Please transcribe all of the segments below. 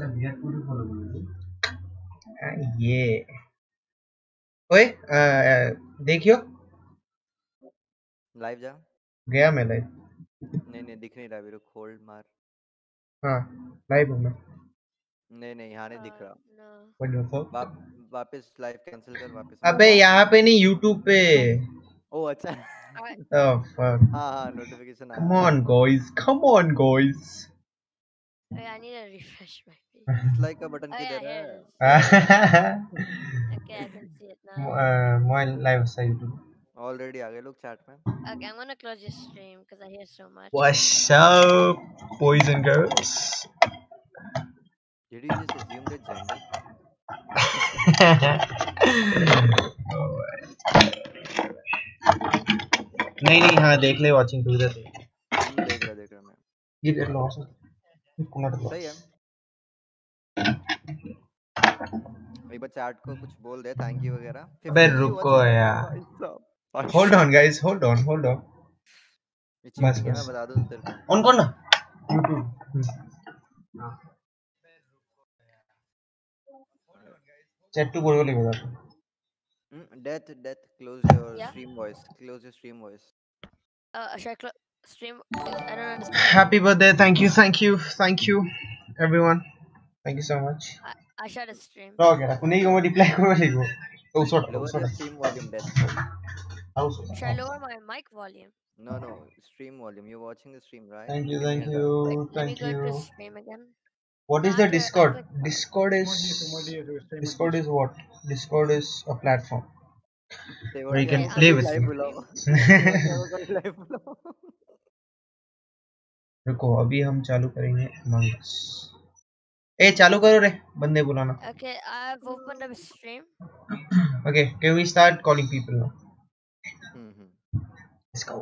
ये ओए देखियो लाइव जा। गया मैं लाइव। नहीं दिख नहीं रहा मेरे को, होल्ड मार। हाँ लाइव हूँ मैं। नहीं यहाँ नहीं दिख रहा। What the fuck? वापस लाइव कैंसिल कर, वापस आ। अबे यहाँ पे नहीं, YouTube पे। ओ अच्छा। Oh fuck. हाँ नोटिफिकेशन आया। Come on guys, come on guys. I need to refresh my page. Dislike का बटन Oh yeah, किधर here है? it is. Okay, I can see it now. My live से YouTube. Already आ गए लोग chat में। Okay, I'm gonna close this stream because I hear so much. What's up, boys and girls? Did you just assume the gender? नहीं हाँ देख ले, watching तू इधर देख रहा मैं। ये देख लो सही है। एक बार चैट को कुछ बोल दे, थैंक यू वगैरह। अबे रुको यार। Hold on guys, hold on. ये चीटिंग है, मैं बता दूं तेरे को। ऑन कौन ना YouTube। चैट टू बोल ले बता। Death, close your stream voice. Close your stream voice. Should I stream? I don't understand. Happy birthday! Thank you, everyone. Thank you so much. I shut a stream. हो गया। कुनी को मैं reply करो लेगो। तो Lower the stream volume, Death. Should I lower my mic volume? No, stream volume. You're watching the stream, right? Thank you. Wait, let me go to stream again. What is the Discord? Discord is what? Discord is a platform where you can play with me. रुको अभी हम चालू करेंगे Among Us। ए चालू करो रे, बंदे बुलाना। Okay, I've opened up a stream. Okay, can we start calling people now? Let's go.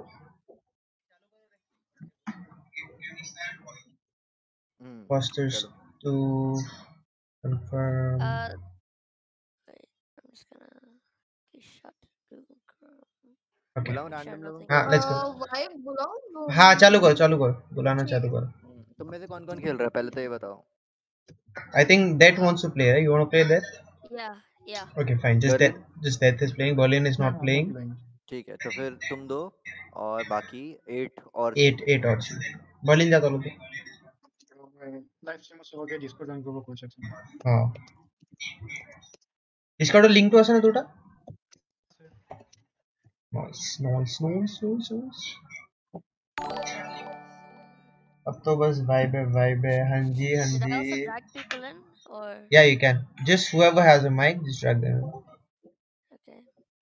Posters to confirm. Wait, I'm just gonna shut Google Chrome. Okay. हाँ let's go. हाँ चालू करो बुलाना चालू करो। तुम में से कौन खेल रहा है पहले तो ये बताओ। I think that wants to play, right? You want to play that? Yeah. Okay, fine. Just that is playing. Berlin is not playing. ठीक है, तो फिर तुम दो और बाकी 8 और 8 और चाहिए। बर्लिन जाता लो। लाइव स्ट्रीम से होके डिस्कॉर्ड ऑन ग्रुप खोल सकते हैं। हां डिस्कॉर्ड लिंक तो আছে না দুটো? Nice. अब तो बस वाइब है। हाँ जी। Should I also drag people in or? Yeah, you can. Just whoever has a mic, just drag them in. Okay.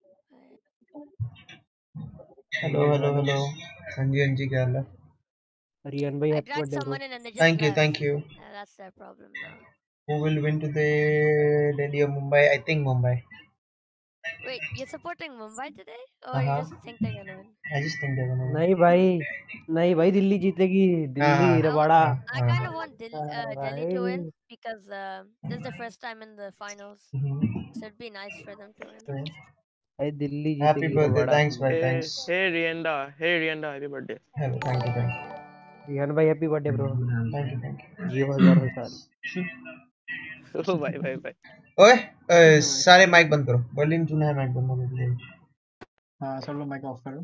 Hello. हाँ जी क्या हाल है? रियान भाई happy birthday bro. Thank you. That's their problem now. Who will win today? Delhi or Mumbai? I think Mumbai. Wait, you're supporting Mumbai today, or you just think they're gonna win? I just think they're gonna win. नहीं भाई दिल्ली जीतेगी। Delhi Rabada. I kind of want Delhi to win because this is the first time in the finals, so it'd be nice for them to win. Hey Delhi जीतेगी। Happy birthday, thanks bhai, thanks. Hey Rianda, happy birthday. Hello, thank you. Riyan भाई happy birthday bro. Thank you. जीवन 1000 साल। Oh bye. ओए सारे mic बंद करो। Berlin तूने है माइक बंद कर दिया। हाँ सब लोग माइक ऑफ करो।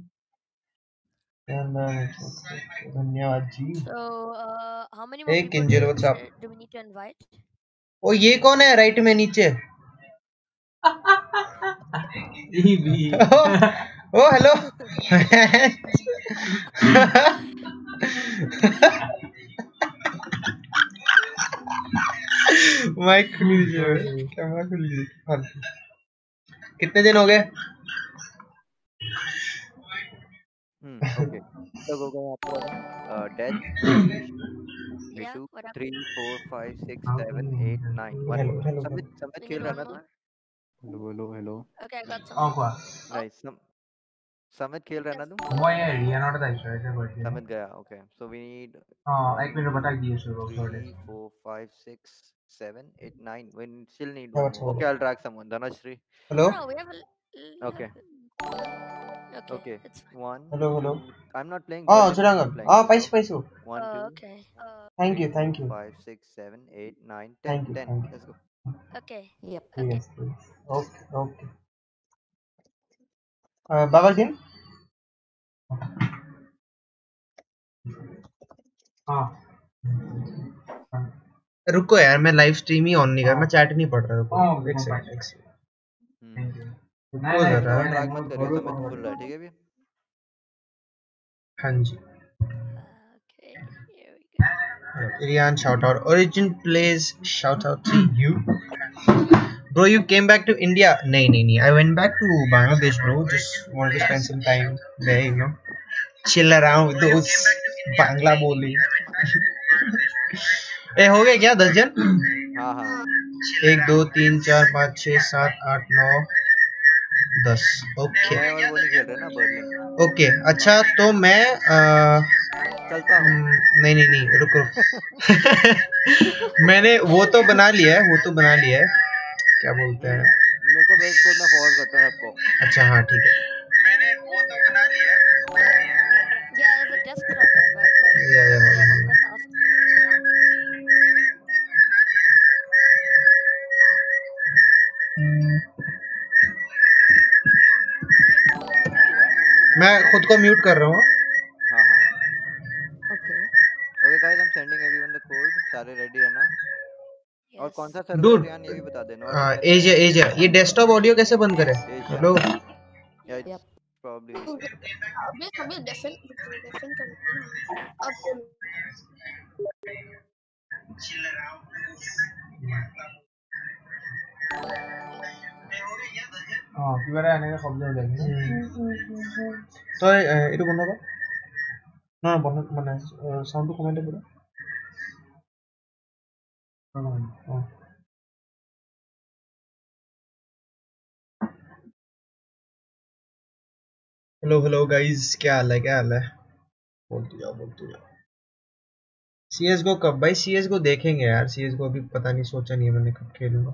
धन्यवाद जी। So how many more people do we need to invite? ओ ये कौन है राइट में नीचे? ओ हेलो। माइक खुल लीजिए, कैमरा खुल लीजिए। कितने दिन हो गए? ओके तो हो गया आपका डेथ 2 3 4 5 6 7 8 9 1 सबमिट खेल रहा है ना? Hello Okay, I got some. Nice Samit खेल रहा है ना तुम? समित गया। ओके सो वी नीड एक मिनट बता दिए शुरू 3 4 5 6 7 8 9 we still need one more. Okay, I'll drag someone. Dhanashri. Hello. No, we have Okay. Okay, Okay, it's fine. 1, Hello, hello. 2. I'm not playing Oh, Berlin. I'm Chirangam. playing. Oh, So Paisu. 1, 2, Okay. Thank 3, you, 4, thank you. 5, 6, 7, 8, 9, 10. Thank you, 10. thank you. Let's go. Okay. Yep. Okay. Yes, please. Okay, okay. Babardin? हाँ रुको यार, मैं live stream he on नहीं कर, मैं chat नहीं पढ़ रहा। रुको एक सेकंड, एक सेकंड। रुको जरा। ड्रैग मत करिए, समय तो फुल है, ठीक है भी। हाँ जी। Okay. Here we go. Rian, shout out. Origin plays, shout out to you. Bro, you came back to India? नहीं. I went back to Bangladesh, bro. Just wanted to spend some time there, you know. Chill around with those Bangla बोली। ए हो गए क्या 10 जन? हाँ हाँ 1 2 3 4 5 6 7 8 9 10। Okay मैं और वो नहीं खेल रहे ना बर्लिन। ओके अच्छा तो मैं चलता हूँ। नहीं रुको मैंने वो तो बना लिया है, क्या बोलते हैं। मेरे को बेस्ट कोड में फॉरवर्ड करता हूँ आपको। अच्छा हाँ ठीक है। Yeah, there's a desktop invite where Yeah. you have to press ask to join. मैं खुद को म्यूट कर रहा हूँ। हाँ हाँ Okay. Okay guys, I am sending everyone the code. सारे रेडी है ना? और Yes. कौन सा सर्वर Dude, है यार, ये भी बता देना। एजिया ये डेस्कटॉप ऑडियो कैसे बंद करें? हेलो या इट्स Yep. प्रॉब्ली अभी डेफिन करते हैं अब কিবাৰে এনেকৈ শব্দ ওলাই তই এইটো বন্ধ কৰ না বন্ধ মানে সাউন্ডটো কমাই দে পুৰা हेलो गाइस, क्या हाल है बोलते जाओ। सीएस को कब भाई? सीएस को देखेंगे यार, सीएस को अभी पता नहीं, सोचा नहीं है मैंने कब खेलूंगा।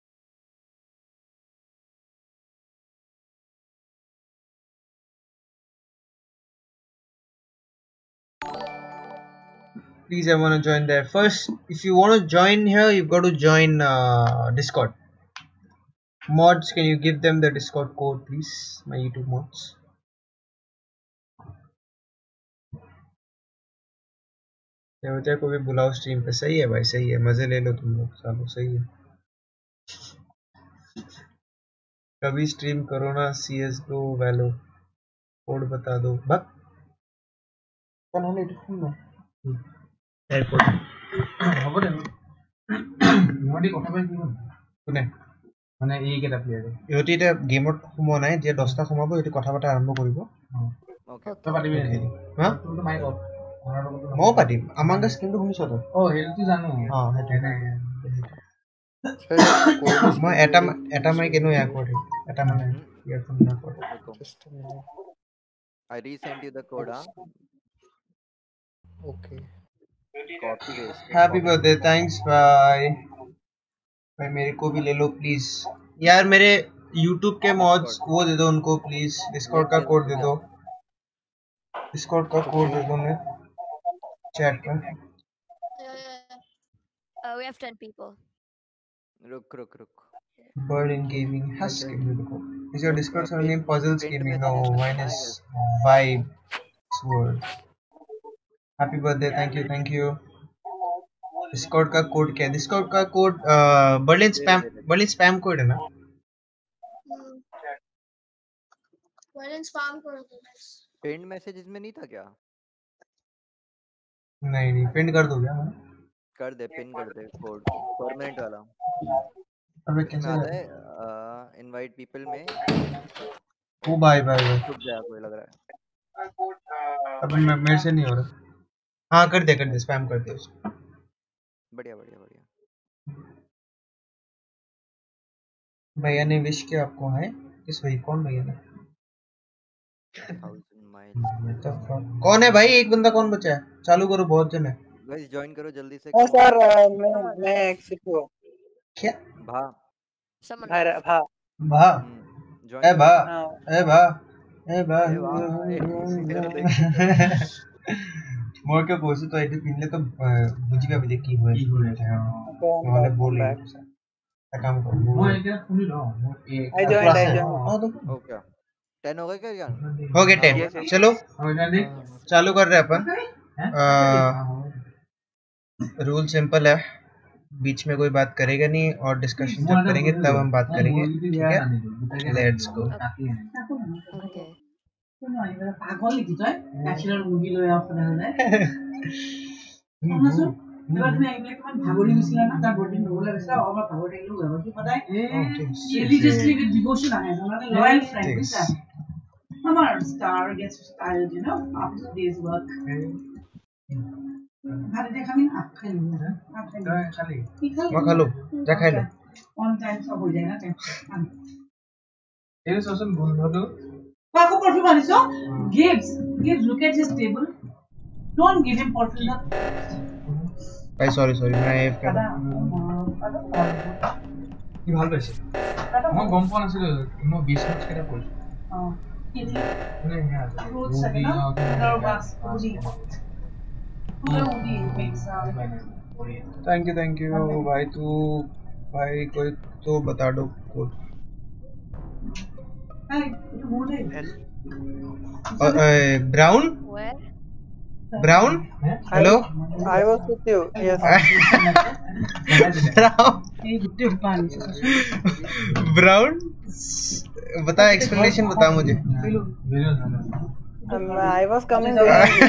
Please, I want to join there. First, if you want to join here, you've got to join Discord. Mods, can you give them the Discord code, please? My YouTube mods. देवता को भी बुलाओ स्ट्रीम पे। सही है भाई, सही है, मजे ले लो तुम लोग, सालों सही है। कभी स्ट्रीम करो ना सीएस गो वैलो, कोड बता दो। बक कौन है एयरपोर्ट হ'ব দে ইহঁতি কথা পাতি কি কোনে মানে এই কেইটা প্লেয়াৰে ইহঁতি এতিয়া গেমত সোমোৱা নাই, যে 10টা সোমাব ইহঁতি কথা পাতা আৰম্ভ কৰিব। ओके তই পাতিবি নেকি? হা তোৰটো মাইক অফ মও পাতিম। আমাংগাছ কিন্তু শুনিছ তই? সেইটো জানো। সেইটো মই এটা মাইক এনো ইয়াৰ কৰি এটা মানে ইয়াৰফোন না কৰি। I resend you the code. Okay. Copy paste. Happy birthday, thanks bye. भाई मेरे को भी ले लो प्लीज यार, मेरे YouTube के मॉड्स वो दे दो उनको प्लीज। डिस्कॉर्ड का कोड दे दो, डिस्कॉर्ड का कोड दे दो मैं चैट में। We have 10 people. रुक Bird in gaming has given you the code. Is your Discord server name Puzzles Gaming? No, mine is Vibe Sword. Happy birthday, thank you। Discord का code क्या है? Discord का code Berlin spam code है ना? Pin messages में नहीं था क्या? नहीं पिन कर दो क्या? कर दे, पिन कर दे कोड परमानेंट वाला। अबे इसमें कैसे आता है इनवाइट पीपल में। ओ बाय रुक जा, कोई लग रहा है। अबे मेरे से नहीं हो रहा। हाँ कर दे स्पैम कर दे उसको। बढ़िया भैया ने विश किया आपको है? किस भाई? कौन भैया ने? 1000 माइल। कौन है भाई? एक बंदा कौन बचा है? चालू करो, बहुत जन है। गाइस ज्वाइन करो जल्दी से। सर मैं एक्सिट हूं। क्या भा Someone भा left. भा join ए करो बा हाँ ए बा ए बा ए भाई तेरा देख के मोर के कोसी तो एडी पिनले तो बुझिका भी देखी हुए okay I'm নহলে back बोल I'm रही back है काम कर মই এতিয়া শুনি লওঁ মোৰ I तो joined क्लास I है joined हाँ तो ओके 10 हो गए क्या यार हो गए 10 yes yes चलो জানি चालू कर रहे हैं अपन रूल सिंपल है बीच में कोई बात करेगा नहीं और डिस्कशन जब करेंगे तब हम बात करेंगे ठीक है लेट्स गो Okay. পাগল নেকি তই গাখীৰৰ মুৰ্গী লৈ আহ সদায় শুনাচোন এবাৰ তুমি এইবিলাক কিমান ভাগৰি গৈছিলা না তাৰ বৰ্ডিং নগলে গৈছা আমাৰ ভাগৰ থাকিলেও যাব কি সদায় ৰিলিজিয়াছলি উইথ ডিভোশন আহে মানে লয়াল ফ্ৰেণ্ড বুজিছা আমাৰ star gets style you know after this work ভাত এতিয়া খামি আখ খাই লওঁ আখ খাই লওঁ খালি मैं खा लो जा खा लो অন টাইম সব হৈ যায় না টাইম এই চোন বন্ধুটো পাকো পারফিউম আনিছো gives look at his table don't give him perfume भाई सॉरी सॉरी मैं AF कर দাদা কি ভাল পাইছে মই গম পোৱা নাছিলো মই 20 মিনিট কেটা কৰিছো কি কি মানে হে আছে রোজ থাকে না তার বাস বুঝি পুরো উডি মেক্স थैंक यू भाई तू भाई कोई तो बता दो कोड এই একটু মুড়ে brown Where? Brown hello I was with you yes এই গুটি পান ब्राउन बता एक्सप्लेनेशन बता मुझे I was coming behind you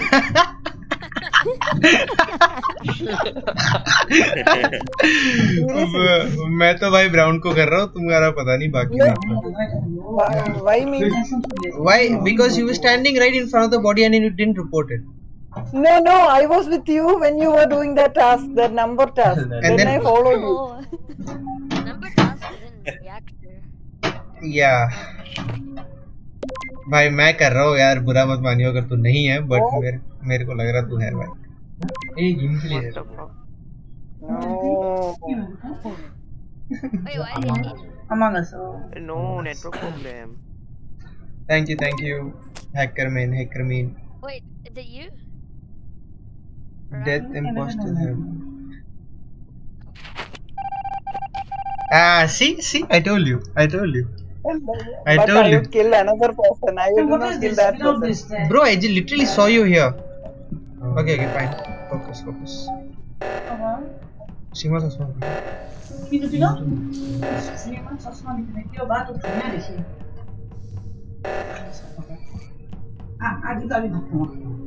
मैं तो भाई ब्राउन को कर रहा हूँ तुम्हारा पता नहीं बाकी why me why because you were standing right in front of the body and you didn't report it no I was with you when you were doing that task that number task And then then- I followed you Oh. Number task is in reactor. या भाई मैं कर रहा हूँ यार बुरा मत मानियो अगर तू नहीं है बट मेरे को लग रहा तू है भाई এই গেম খেলি আছে no Wait, why did he? among us no network problem thank you hacker man Wait, is it you? Death impostor है see I told you but I would kill another person I would what not is kill this that without person this bro I literally saw you here okay fine focus सीमा ससुर কিন্তু দিলো শ্রীমান সসমা দিতে কিও বাত উঠিয়া দেখি আজি তো আমি ভাববো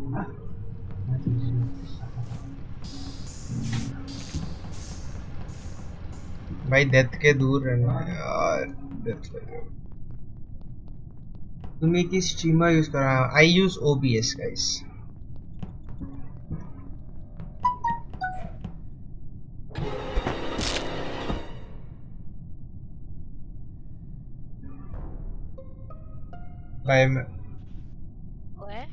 भाई डेथ के दूर रहना यार डेथ लगे तुम्हें किस स्ट्रीमर यूज कर रहा है आई यूज OBS गाइस भाई मैं Where?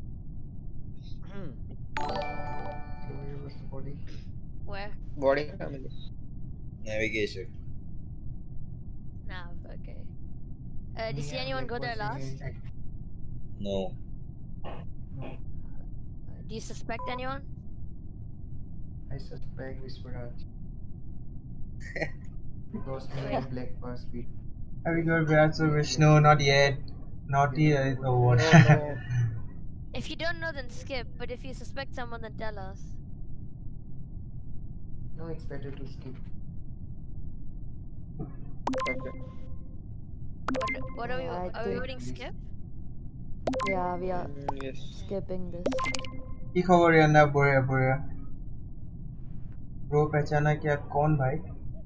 Where? body navigation Nav, okay. Did you see anyone go there last? no Do you suspect anyone? I suspect Viswaraj. Ghost in black bus speed. have you got Brad so Vishnu not yet oh what If you don't know, then skip. But if you suspect someone, then tell us. No, it's better to skip. What are we? I Are we think- voting skip? Yeah, we are yes skipping this. की खबर है ना बढ़िया bro पहचाना क्या कौन भाई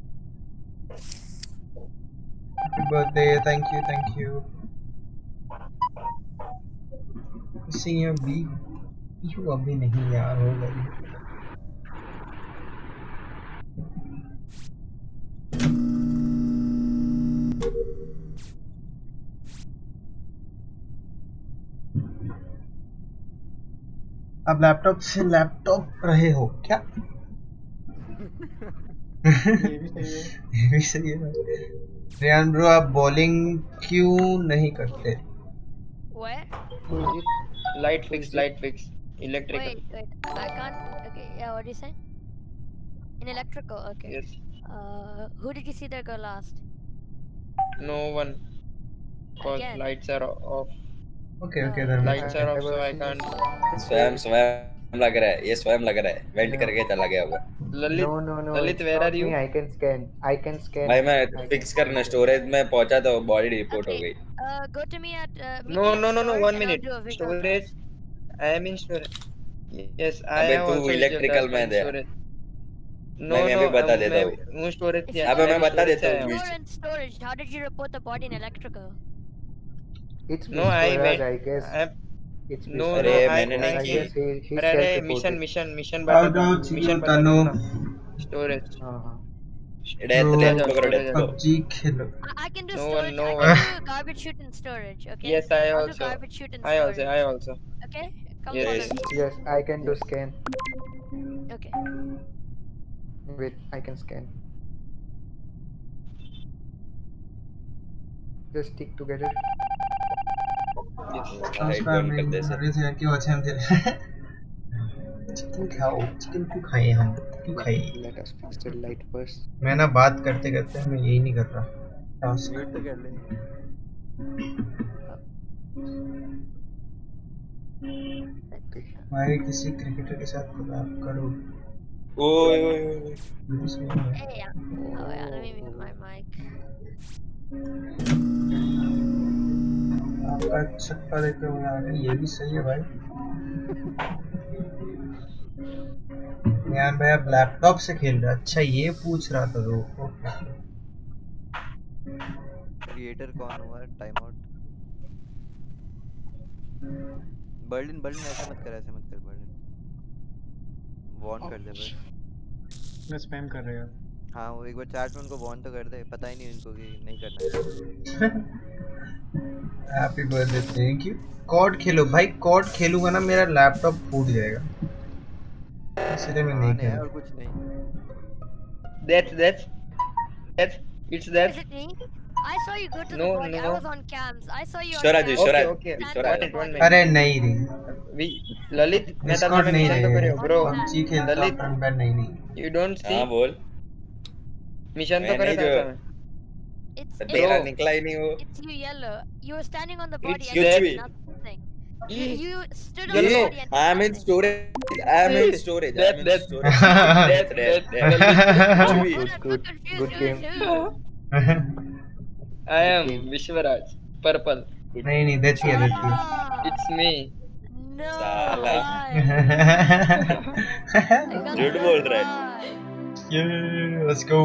happy birthday thank you missing your B U अभी नहीं यार हो गई अब लैपटॉप से लैपटॉप रहे हो क्या ये भी सही है. ये भी सही है भाई। रियान ब्रो आप बॉलिंग क्यों नहीं करते? Where? Light fix, electrical. Wait, I can't. Okay, yeah, what do you say? In electrical, okay. Yes. Who did you see there go last? No one. Cause Again. lights are off. Okay, then Lights are off, so I can't. स्वयं लग रहा है, ये स्वयं लग रहा है, went करके चला गया होगा। Lalit, where are you? I can scan. भाई मैं फिक्स करना स्टोरेज में पहुंचा तो बॉडी रिपोर्ट हो गई। Go to me at. No, 1 minute. Storage. I am in storage. Yes, I अबे am तू also इलेक्ट्रिकल में दे। No, मैं अभी बता देता हूँ। हूँ storage। अबे मैं बता देता हूँ। Storage. How did you report the body in electrical? It's No, I went. I guess. It's No, अरे I मैंने नहीं guess he अरे mission बता storage। डेथ पकड़ो डेथ को। PUBG Khelo. I can do No storage. one. I can do garbage chute in storage. Okay. Yes, I I'll do also. garbage chute in I storage. also. Okay. Come Yes. follow me. Yes, I can do scan. Okay. Wait, I can scan. Just stick together. नमस्कार मैं हरी से क्यों अच्छे हम चले chicken खाओ chicken क्यों खाए हम क्यों खाए Let us fix the light first. मैं ना बात करते करते मैं यही नहीं कर रहा टास्क म्यूट तो कर ले। भाई किसी क्रिकेटर के साथ कोलैब करो ओए Hey, yeah. Oh yeah. Let me mute my mic. आपका छक्का देखते हुए आ रहे ये भी सही है भाई यार भाई आप लैपटॉप से खेल रहे अच्छा ये पूछ रहा था वो क्रिएटर कौन हुआ? Time out. बर्लिन ऐसा मत कर बर्लिन। वॉर्न कर दे बस। मैं स्पैम कर रहा हूँ। हाँ वो एक बार चैट में उनको वॉर्न तो कर दे, पता ही नहीं उनको कि नहीं करना है। Happy birthday thank you COD खेलो भाई कॉड खेलूंगा ना मेरा लैपटॉप फूट जाएगा इसलिए मैं नहीं खेल और कुछ नहीं। That's it's that. Is it me? I saw you go to No, the body. no. I was on cams. I saw you on Shoraj, cams. Shoraj. Okay. Stand One by the minute, 1 body. minute. अरे नहीं रे Lalit, मैं Discord तुम्हें नहीं mission तो रे करो bro. PUBG खेलता Lalit. हूं बैन नहीं You don't see? हाँ बोल। मिशन तो मैं करे नहीं जो- था तेरा निकला ही नहीं वो। It's you, yellow. You were standing on the body It's and you, you Chewy. did nothing. You stood on Yellow. the body and I am in nothing. storage. I am in storage. I am in Death. storage. Death. Chewy. I'm Good confused. game. Who? I am Vishwaraj. Purple. नहीं नहीं देती है Ah, It's me. no. साला। why? झूठ बोल रहा है। let's go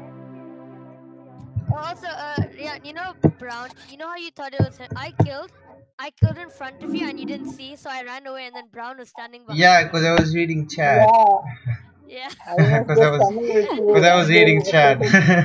Also, yeah, you know, Brown, you know how you thought it was him? I killed in front of you and you didn't see, so I ran away and then Brown was standing behind yeah because I was reading chat Yeah. because I was reading chat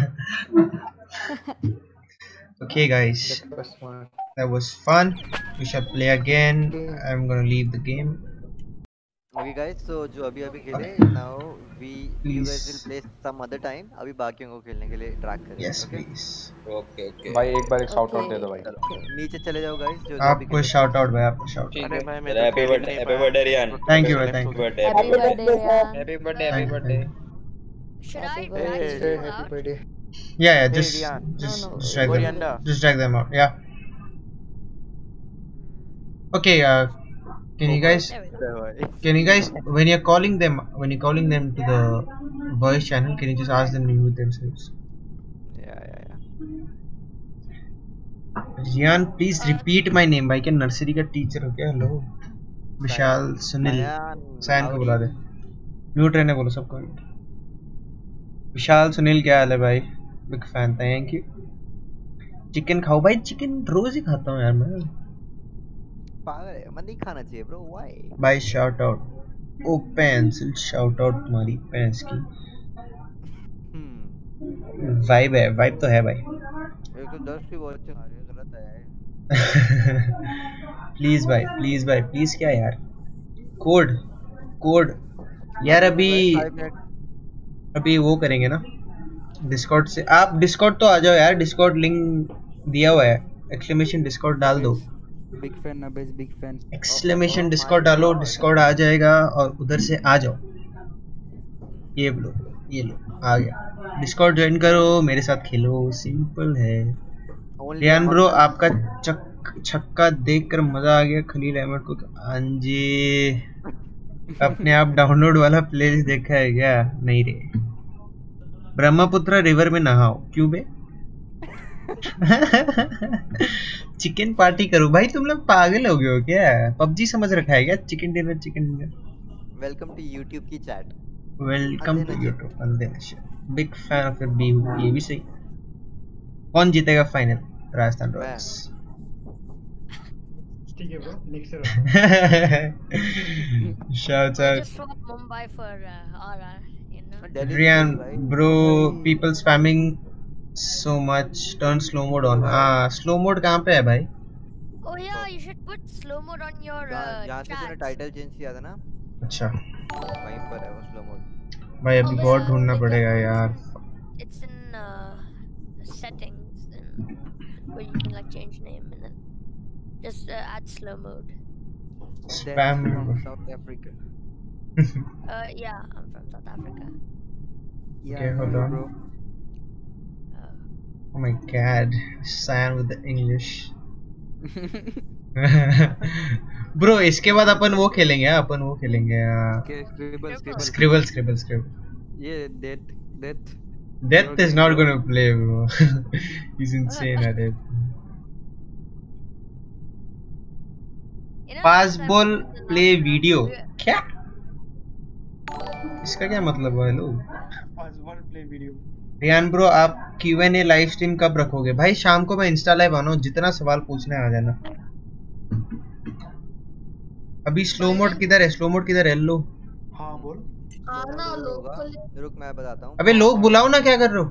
okay guys That was one. that was fun we shall play again I'm gonna leave the game Okay guys, so जो अभी खेले, now you guys will play some other time. अभी बाकियों को खेलने के लिए track करें। yes okay? please Okay, okay. भाई एक बार एक शाउट आउट दे दो भाई। नीचे चले जाओ guys जो आपको shout out भाई आपको shout out Happy birthday Rian. thank you thank you Birthday. Happy birthday, Ryan. Happy birthday. Thank you. Should I Happy drag Say you happy out? birthday. yeah Hey, just Rian. drag them out yeah okay can you guys when you're calling them to the voice channel can you just ask them to mute themselves Yeah. Rian please repeat my name भाई क्या nursery का teacher हो क्या hello विशाल सुनील सायन को बुला दे mute रहने बोलो सबको विशाल सुनील क्या हाल है भाई big fan thank you chicken खाओ भाई चिकन रोज ही खाता हूँ यार मैं पागल है, मैं नहीं खाना चाहिए bro, why? भाई शाउट आउट ओ पेंसिल शाउट आउट तुम्हारी पेंस की वाइब तो है भाई एक तो 10 की वॉचिंग आ रही है, गलत है यार। प्लीज भाई प्लीज क्या यार कोड यार अभी वो करेंगे ना डिस्कॉर्ड से आप डिस्कॉर्ड तो आ जाओ यार, डिस्कॉर्ड लिंक दिया हुआ है, एक्सक्लेमेशन डिस्कॉर्ड डाल दो, बिग फैन अबेज, बिग फैन एक्सक्लेमेशन डिस्कॉर्ड डालो, डिस्कॉर्ड आ जाएगा और उधर से आ जाओ। ये लो आ गया, डिस्कॉर्ड ज्वाइन करो, मेरे साथ खेलो, सिंपल है। रियान ब्रो आपका छक्का देखकर मजा आ गया, खलील अहमद को अंजी अपने आप डाउनलोड वाला प्लेलिस्ट देखा है क्या? नहीं रे, ब्रह्मपुत्र रिवर में नहाओ, क्यों बे? चिकन पार्टी करो भाई, तुम लोग पागल हो गए हो क्या? पबजी समझ रखा है क्या? Chicken dinner welcome to YouTube की chat, welcome to YouTube. Big fan of Bihu, ये भी सही। कौन जीतेगा फाइनल? राजस्थान रॉयल्स। ठीक है bro, next shout out Just swap Mumbai for RR, you know. Rian bro, people spamming so much, turn slow mode on। slow mode कहाँ पे है भाई? Oh yeah, you should put slow mode on your जहाँ से तूने chat. Title change किया था ना, अच्छा वहीं पर है वो स्लो मोड। भाई अभी बहुत ढूंढना पड़ेगा यार। It's in settings and where you can like change name and then just add slow mode. Spam from South Africa. Yeah, I'm from South Africa. Okay, hold on. Oh my god, Cyan with the English। Bro इसके बाद अपन वो खेलेंगे, scribble. ये Death is not gonna play bro। He's insane at it। Pass ball play video क्या? इसका क्या मतलब है? लो pass ball play video. Riyan bro आप Q&A लाइव स्ट्रीम कब रखोगे? भाई शाम को मैं इंस्टा लाइव आना हूँ, जितना सवाल पूछने आ जाना। अभी स्लो मोड किधर है? लो हाँ बोल। आना लोकल। रुक मैं बताता हूँ। अबे लोग बुलाओ ना, क्या कर रहे हो?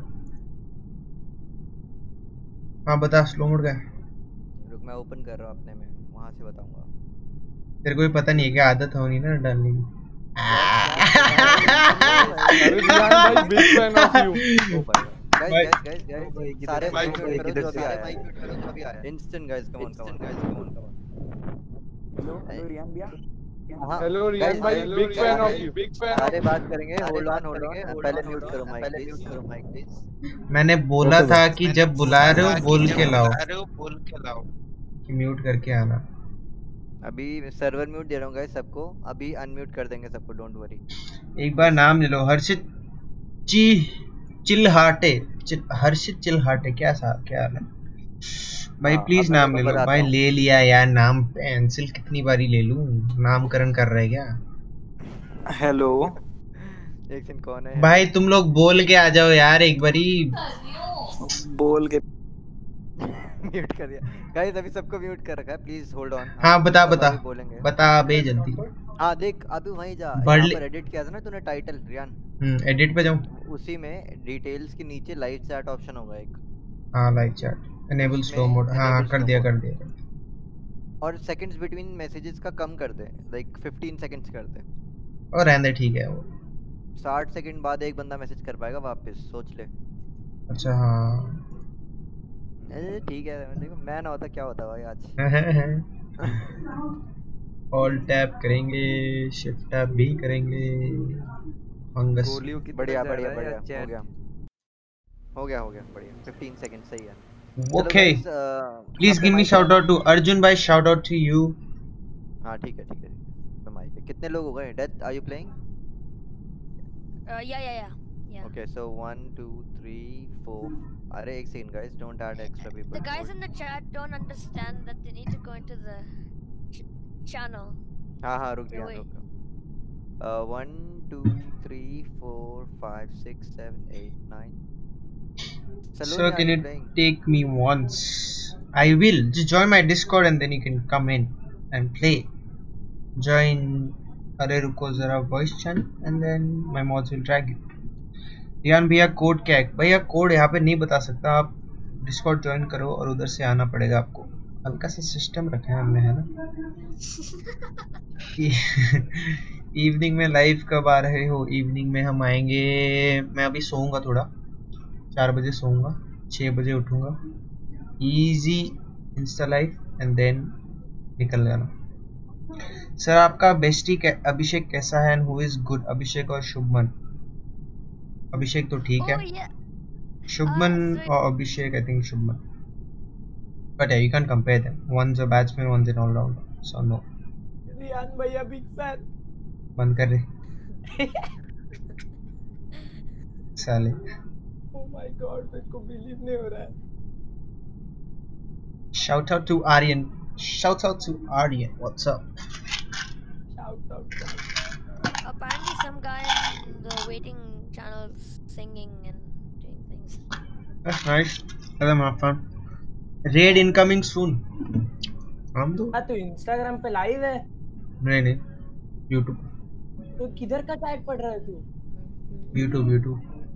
हाँ बता, स्लो मोड का है। रुक मैं ओपन कर रहा हूँ अपने में, वहाँ से बताऊंगा। तेरे को भी पता नहीं है क्या? आदत होनी ना डालने की। सारे माइक म्यूट करो, अभी आया instant guys, come on. Hello Riyan भैया। हेलो रियान भाई, big fan of you, big fan. सारे बात करेंगे, होल्ड ऑन, पहले म्यूट करो माइक प्लीज। मैंने बोला था कि जब बुला रहे हो बोल के लाओ कि म्यूट करके आना। अभी सर्वर म्यूट दे रहा हूँ गाइस सबको, अभी अनम्यूट कर देंगे सबको, डोंट वरी। एक बार नाम ले लो, हर्षित चिल्हाटे, क्या हाल है भाई? प्लीज नाम ले लो भाई। ले लिया यार नाम, पेंसिल कितनी बारी ले लूं? नामकरण कर रहे क्या? हेलो एक सेकंड, कौन है भाई? तुम लोग बोल के आ जाओ यार एक बारी। बोल के म्यूट कर दिया गाइस, अभी सबको म्यूट कर रखा है, प्लीज होल्ड ऑन। हाँ बता बे जल्दी। हाँ देख अभी वहीं जा, यहाँ पर एडिट किया था ना तूने टाइटल रियान। एडिट पे जाऊं? उसी में डिटेल्स के नीचे लाइव चैट ऑप्शन होगा एक। हाँ live chat, enable slow mode. हाँ कर दिया। और सेकंड्स बिटवीन मैसेजेस का कम कर दे, लाइक 15 सेकंड्स कर दे। और रहने ठीक है वो। 60 सेकंड बाद एक बंदा मैसेज कर पाएगा वापस, सोच ले। अच्छा हाँ ठीक है, देखो मैं ना होता क्या होता भाई आज। ऑल टैप करेंगे, शिफ्ट टैप भी करेंगे। फंगस बढ़िया हो गया बढ़िया। 15 सेकंड सही है। Okay please give me shout out to Arjun भाई, शाउट आउट टू यू। हां ठीक है तो माइक कितने लोग हो गए? Death are you playing? Yeah. Okay, so 1 2 3 4 अरे एक second guys, don't add extra people. The guys in the chat don't understand that they need to go into the channel. हाँ रुक जा 1 2 3 4 5 6 7 8 9 So can you take me once? I will. Just join my Discord and then you can come in and play. Join अरे रुको जरा voice channel and then my mods will drag you. Riyan भैया code क्या है? भैया code यहाँ पे नहीं बता सकता, आप डिस्कॉर्ड ज्वाइन करो और उधर से आना पड़ेगा आपको। हल्का सा सिस्टम रखा है हमने, है ना? इवनिंग में लाइव कब आ रहे हो? इवनिंग में हम आएंगे, मैं अभी सोऊंगा थोड़ा, 4 बजे सोऊंगा, 6 बजे उठूंगा, easy insta life and then निकल जाना। सर आपका बेस्टी अभिषेक कैसा है and who is good? Abhishek और शुभमन। अभिषेक तो ठीक है, शुभमन और Abhishek I think Shubman, but you can't compare them. One's a batsman, one's an all-rounder, so no. Riyan भैया बिग फैन। बंद कर रहे साले। Oh my God, मेरे को बिलीव नहीं हो रहा है। Shout out to Aryan. Shout out to Aryan. What's up? Shout out. Apparently, some guy in the waiting channel singing and doing things. That's nice. Let them have fun. Raid incoming soon. हम तो हाँ, तू Instagram पे live है? नहीं YouTube. तो किधर का टैग पढ़ रहा है तू? YouTube.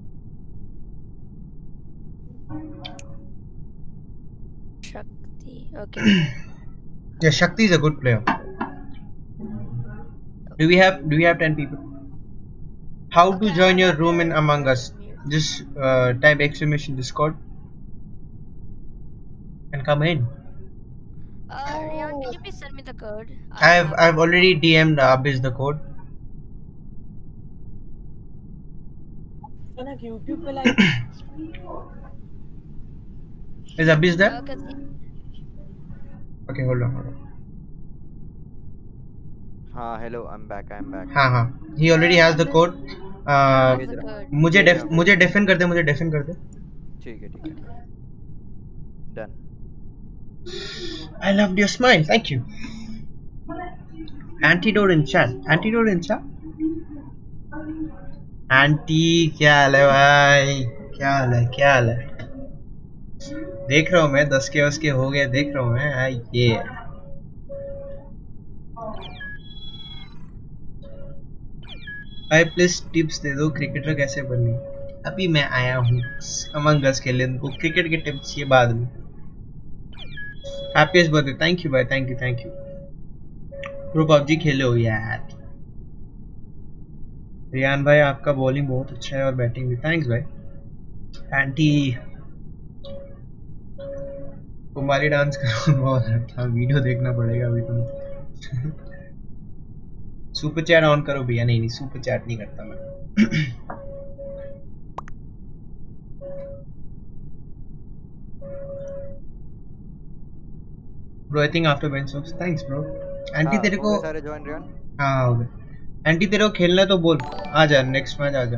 Shakti. Okay. Yeah, Shakti is a good player. Do we have 10 people? How to join your room in Among Us? Just type exclamation Discord and come in. Rian, can you please send me the code? I've already DM'd Abiz the code. ना YouTube पे लाइव। Is Abiz there? Okay, hold on. हाँ, hello, I'm back. हाँ, he already has the code. मुझे defend कर दे। ठीक है। Done. I loved your smile, thank you. Antidote in chat. Anti, क्या हाल है भाई? क्या हाल है? देख रहा हूँ मैं 10 के हो गए, देख रहा हूँ मैं। ये भाई प्लीज टिप्स दे दो, क्रिकेटर कैसे बननी। अभी मैं आया हूँ अमंग अस खेलने, को क्रिकेट के टिप्स ये बाद में। हैप्पीस्ट बर्थडे, थैंक यू भाई, थैंक यू। प्रो पबजी खेलो यार। रियान भाई आपका बॉलिंग बहुत अच्छा है और बैटिंग भी, थैंक्स भाई। एंटी कुमारी डांस करो, बहुत अच्छा वीडियो देखना पड़ेगा अभी तुम। सुपर चैट ऑन करो भैया। नहीं सुपर चैट नहीं करता मैं। Bro I think after bench off, thanks bro. Anti तेरे को सारे जॉइन रियान। हाँ हो गए। एंटी तेरे को खेलना है तो बोल, आ जा नेक्स्ट मैच आ जा।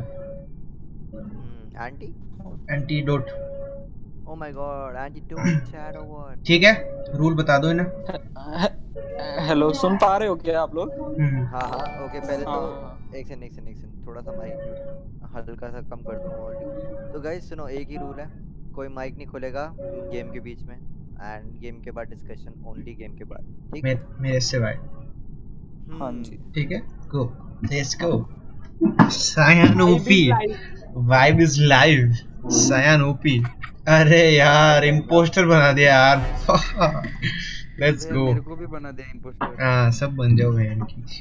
Antidote. Oh my God, anti-dote chat or what? ठीक है, रूल बता दो इन्हें। हेलो, सुन पा रहे हो क्या आप लोग? हाँ, ओके। पहले तो एक सेकंड थोड़ा सा माइक हल्का सा कम कर दूँ वॉल्यूम। तो गाइस सुनो, एक ही रूल है, कोई माइक नहीं खोलेगा गेम के बीच में, एंड गेम के बाद डिस्कशन ओनली गेम के बाद, ठीक है? मेरे से भाई। हाँ जी, ठीक है, go, let's go. Sayan OP, vibe is live. Sayan OP. अरे यार इम्पोस्टर बना दिया यार। Let's go. मेरे को भी बना दिया इम्पोस्टर। हाँ, सब बन जाओ बहन की।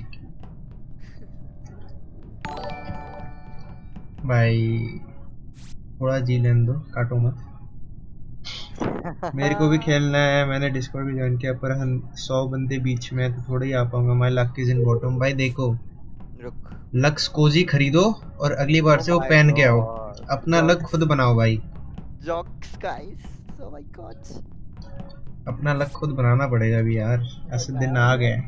भाई थोड़ा जी लेने दो, काटो मत। मेरे को भी खेलना है, मैंने डिस्कॉर्ड भी ज्वाइन किया, पर हम 100 बंदे बीच में तो थोड़ा ही आ पाऊंगा। My luck is in bottom. भाई देखो, लक्स कोजी खरीदो और अगली बार से वो पहन के आओ। अपना लक खुद बनाओ भाई। Jokes guys, oh my God. अपना लक खुद बनाना पड़ेगा अभी यार, ऐसे दिन आ गए।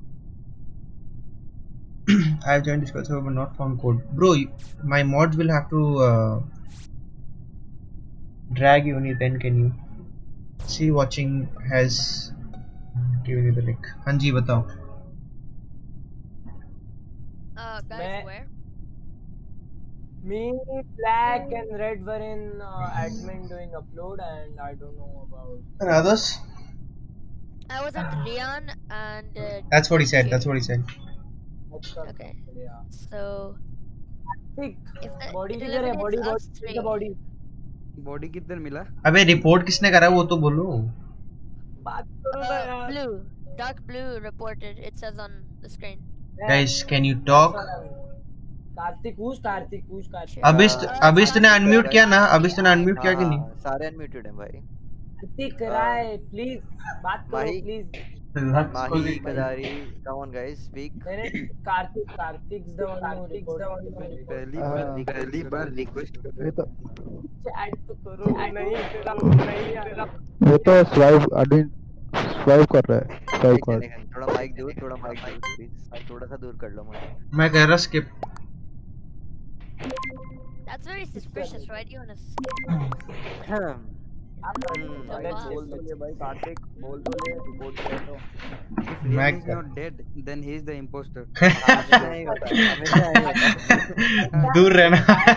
I have joined Discord server but not found code. Bro, my mods will have to drag you, then can you see watching has given you the link. हाँ जी बताओ। Guys, where? Me, Black and Red were in admin doing upload, and I don't know about. And others? I was at Rian and. That's what he said. That's what he said. Okay. Yeah. So. Body किधर है? Body. Body किधर मिला? अबे report किसने करा वो तो बोलो। बात करो ना यार। Blue, dark blue reported. It says on the screen. Guys, can you talk? Kartik Karthik अभी तूने अनम्यूट किया ना? अभी तूने अनम्यूट किया कि नहीं? सारे अनम्यूटेड हैं भाई। कार्तिक राय प्लीज बात करो please. Mahi, Kadari, come on guys, speak. Karthik's the one who recorded. पहली बार रिक्वेस्ट कर रहे तो चैट तो करो नहीं तेरा वो तो स्वाइप कर रहा है स्वाइप कर। थोड़ा माइक दूर प्लीज, थोड़ा सा दूर कर लो मुझे। मैं कह रहा skip. That's very suspicious, right? You wanna skip? बोल दो भाई कार्तिक बोल दो ले रिपोर्ट कर दो। मैं If he is not dead then he is the imposter। दूर रहना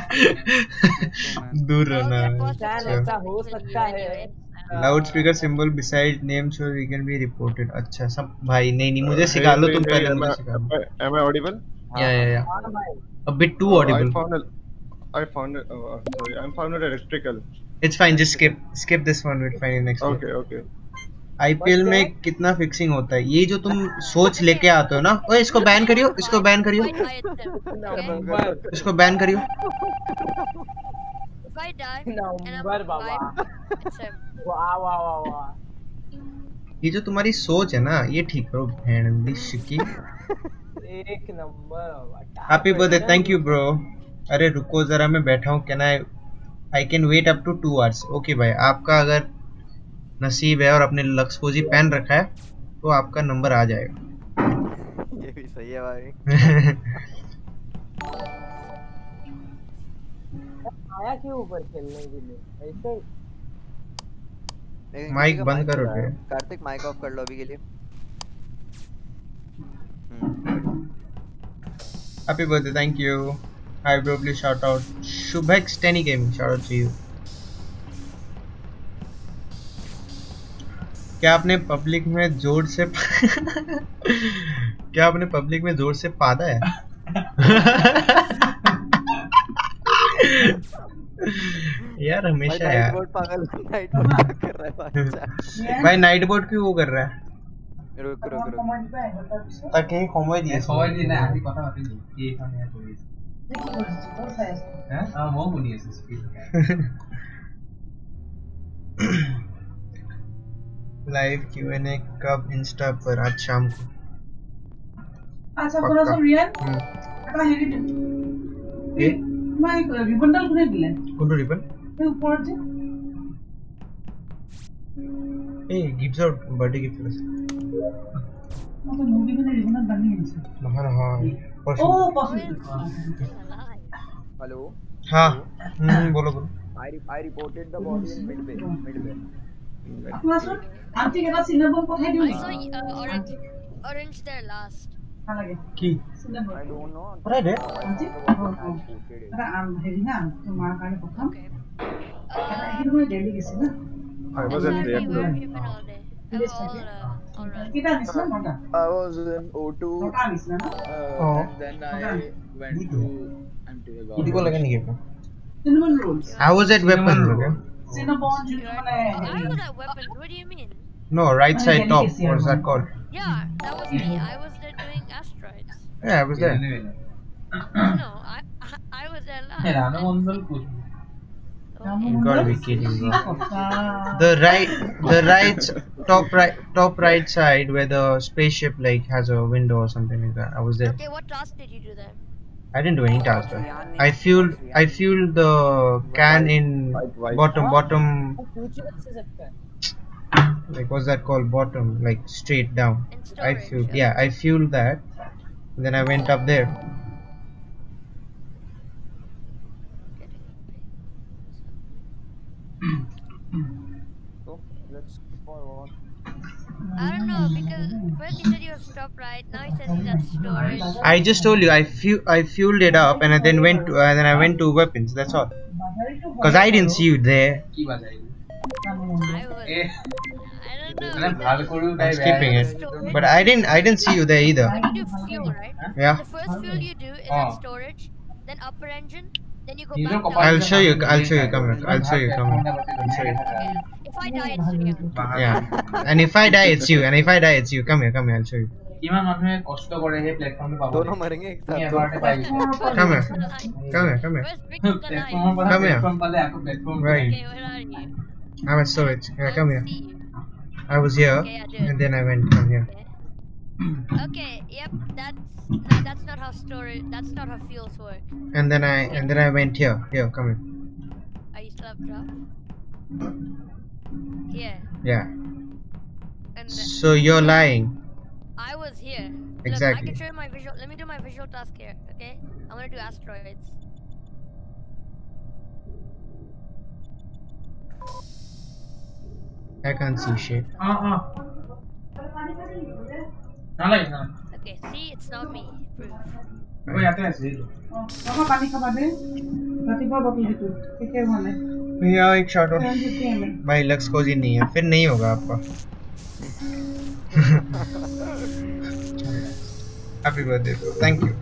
दूर रहना। ऐसा हो सकता है। Loud speaker symbol beside name so we can be reported. अच्छा सब भाई नहीं मुझे सिखा लो तुम पहले मुझे सिखा लो। Am I audible? Yeah. A bit too audible. I found it. Sorry, I'm found it electrical. It's fine, just skip this one. We'll find it next one. Okay. IPL में कितना फिक्सिंग होता है? ये जो तुम सोच लेके आते हो ना, ओए इसको बैन करियो, इसको बैन करियो। If I die, नंबर बाबा वाह ये जो तुम्हारी सोच है ना, ये ठीक करो भेड़ शिकी। एक नंबर बाबा। Happy birthday, thank you bro. अरे रुको जरा मैं बैठा हूँ। Can I can wait up to 2 hours। Okay भाई, आपका अगर नसीब है और अपने लक्स पोजी पहन रखा है तो आपका नंबर आ जाएगा। ये भी सही है भाई। आया क्यों ऊपर खेलने के लिए ऐसे? माइक बंद करो। कार्तिक माइक ऑफ कर लो अभी के लिए। Happy birthday, thank you. Hi bro, please shout out शुभेक्स टेनी gaming, shout out to you. क्या आपने पब्लिक में जोर से पादा है? यार हमेशा यार भाई नाइट बोर्ड क्यों वो कर रहा है? रुक ताकि সময় দিয়ে না আমি কথা বলতে কি এখানে চলে হ্যাঁ মো বনি আছে স্পিড लाइव Q&A कब इंस्टा पर? आज शाम को। আচ্ছা কোন রিয়ান এটা হেডি এ মাই রিবনডাল করে দিলেন কোন রিবন? এই উপর যে a gives out birthday gift আছে মানে মুভি में রিবনডাল বানিয়েছে। हां ओ पॉसिबल। हेलो हां बोलो I reported the body in midway আপনারা শুন আন্টি কেটা সিনেবল কোথায় দিও? I saw orange there last. কি সিনেবল I don't know কোথায় রে? আন্টি এটা আম হেভি না তোমার কানে প্রথম এটা এখানে ডেলি গেছে না। I was at the airport. কিটা নিছ না? I was in O2 then I went to MTV इनको लगा नहीं क्या? Cinnamon rolls. I was at weapons, okay? Cinnamon মানে I was at weapons. What do you mean? No, right side top. What is that called? Yeah, that was me. I was there doing asteroids. Yeah, I was there. No, I was there last. You gotta be kidding, bro. The top right side where the spaceship like has a window or something like that. I was there. Okay, what task did you do there? I didn't do any task there. I fueled the can in bottom like what's that called? Bottom, like straight down. I fueled that. Then I went up there. so let's forward. I don't know because first he said you have stop right. Now he says he's at storage. I just told you I fueled it up and I then went to weapons. That's all. Because I didn't see you there. I'm skipping it, but I didn't see you there either. When you do fuel, right? Yeah. The first fuel you do is at storage, then upper engine, then you go back down. I'll show you. Come here. I'll show you. Come here. Okay. If I die, it's you. Yeah. And if I die, it's you. Come here. I'll show you. কিমান মানুহে কষ্ট কৰে সেই প্লেটফৰ্মটো পাবলৈ दोनों मरेंगे एक তুমি साथ এবাৰতে পাই গৈছা Come here. Come here. Come here. প্লেটফৰ্মৰ পৰা Come here. প্লেটফৰ্ম পালে আকৌ platform Right. Okay, where are you? I'm at storage. Yeah, come here. See you. I was here, Okay, I did. and then I went from here. Okay, yep, that's not how storage. That's not how fuels work. And then I went here. Here, come here. Are you still up drop? Yeah. Yeah. And So you're lying. I was here. Look, I Exactly. can show you my visual. Let me do my visual task here. Okay, I'm gonna do asteroids. I can't see shit. নালাগে না Okay, see, it's not me. Proof. ও ইয়াতে আছে এইটো বাবা পানী খাবা দে ৰাতিপুৱা bottle দিটো ঠিকে হোৱা নাই भैया एक शॉट और 750 ml भाई लक्स कोजी नहीं है फिर नहीं होगा आपका happy birthday bro thank you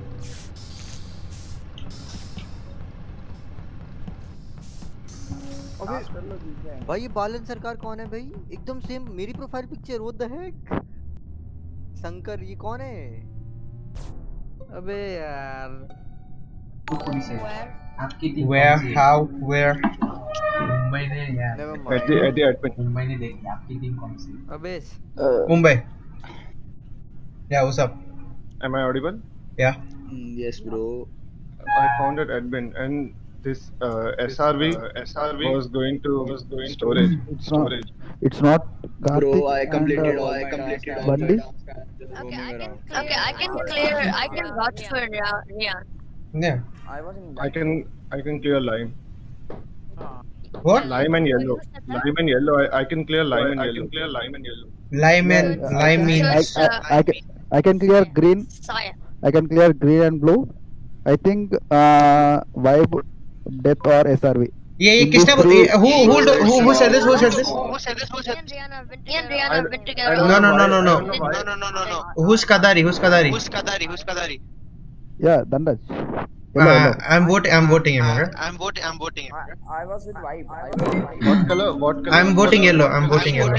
अबे भाई ये बालन सरकार कौन है भाई एकदम सेम मेरी profile picture what the heck Shankar ये कौन है अबे यार पुलिस है आपकी team where how where Mumbai ने यार मुंबई ने देखी आपकी टीम कौन सी अबे Mumbai yeah what's up Am I audible? yeah Yes, bro. I found it admin and this SRV was going to storage. It's not Karthik Bro, I completed all. I completed all. Bundy. Okay, I can clear. I can vouch for Rian. yeah I can clear lime. what Lime and yellow. Lime and yellow. I can clear lime and yellow. lime means I can clear green. Cyan. I can clear green and blue. I think vibe, death or SRV. ये In किसने these three- who said this Me and Rian have been together. no who's Kadari Yeah, Dandaj. Hello. I'm voting him okay? I was with Vibe. What color? I'm voting yellow I was with Rian.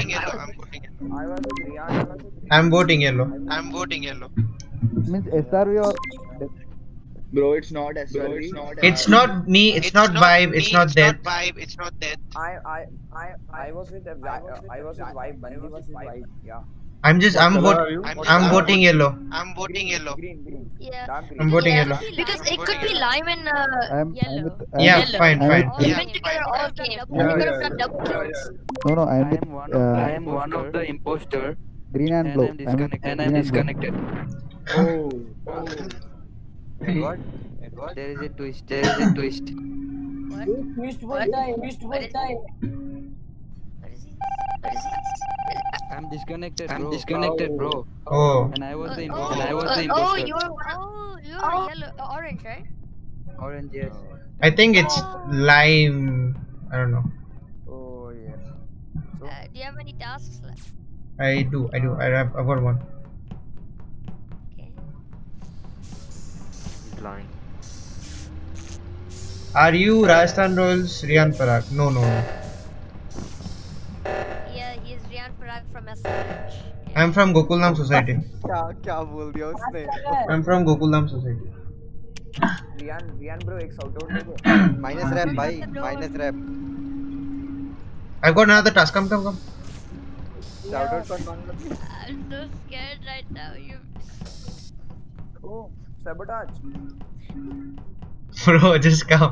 I'm voting yellow Means SRV or death. Bro, it's not SRV. it's not me it's not vibe it's not death I was with Vibe. Bundy was with Vibe. Yeah. I'm voting yellow Green. Yeah. Dark green. I'm voting yellow Because it could be lime and I'm yellow. with yeah Yellow. fine We went together all game. We could have done double kills. No, I'm with I am one of the imposter green and blue. and I'm disconnected. Edward there is a twist Twist बोलता है. I'm disconnected, bro. oh And I was the Oh, imposter. you're yellow, orange, right? Orange, yes. I think it's lime I don't know Oh yeah. Do you have any tasks left? I do I've got one Okay. blind are you Rajasthan Royals Rian Parag no Yeah, he's Rian Parag from SRH. I'm from Gokulam Society क्या बोल दिया उसने I'm from Gokulam Society Rian bro एक shout out दे. Minus rap भाई minus rap I've got another task come shout out कर I'm so scared right now. You. Oh, sabotage. bro just come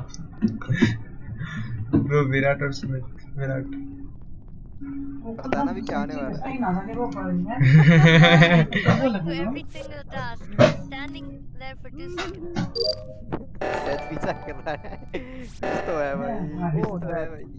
bro Virat or Smith Virat बताना भी क्या होने वाला है नहीं ना जाने को पड़ेगा Do every single task. Standing there for 2 seconds. Death पीछा कर रहा है कुछ तो है भाई कुछ तो है भाई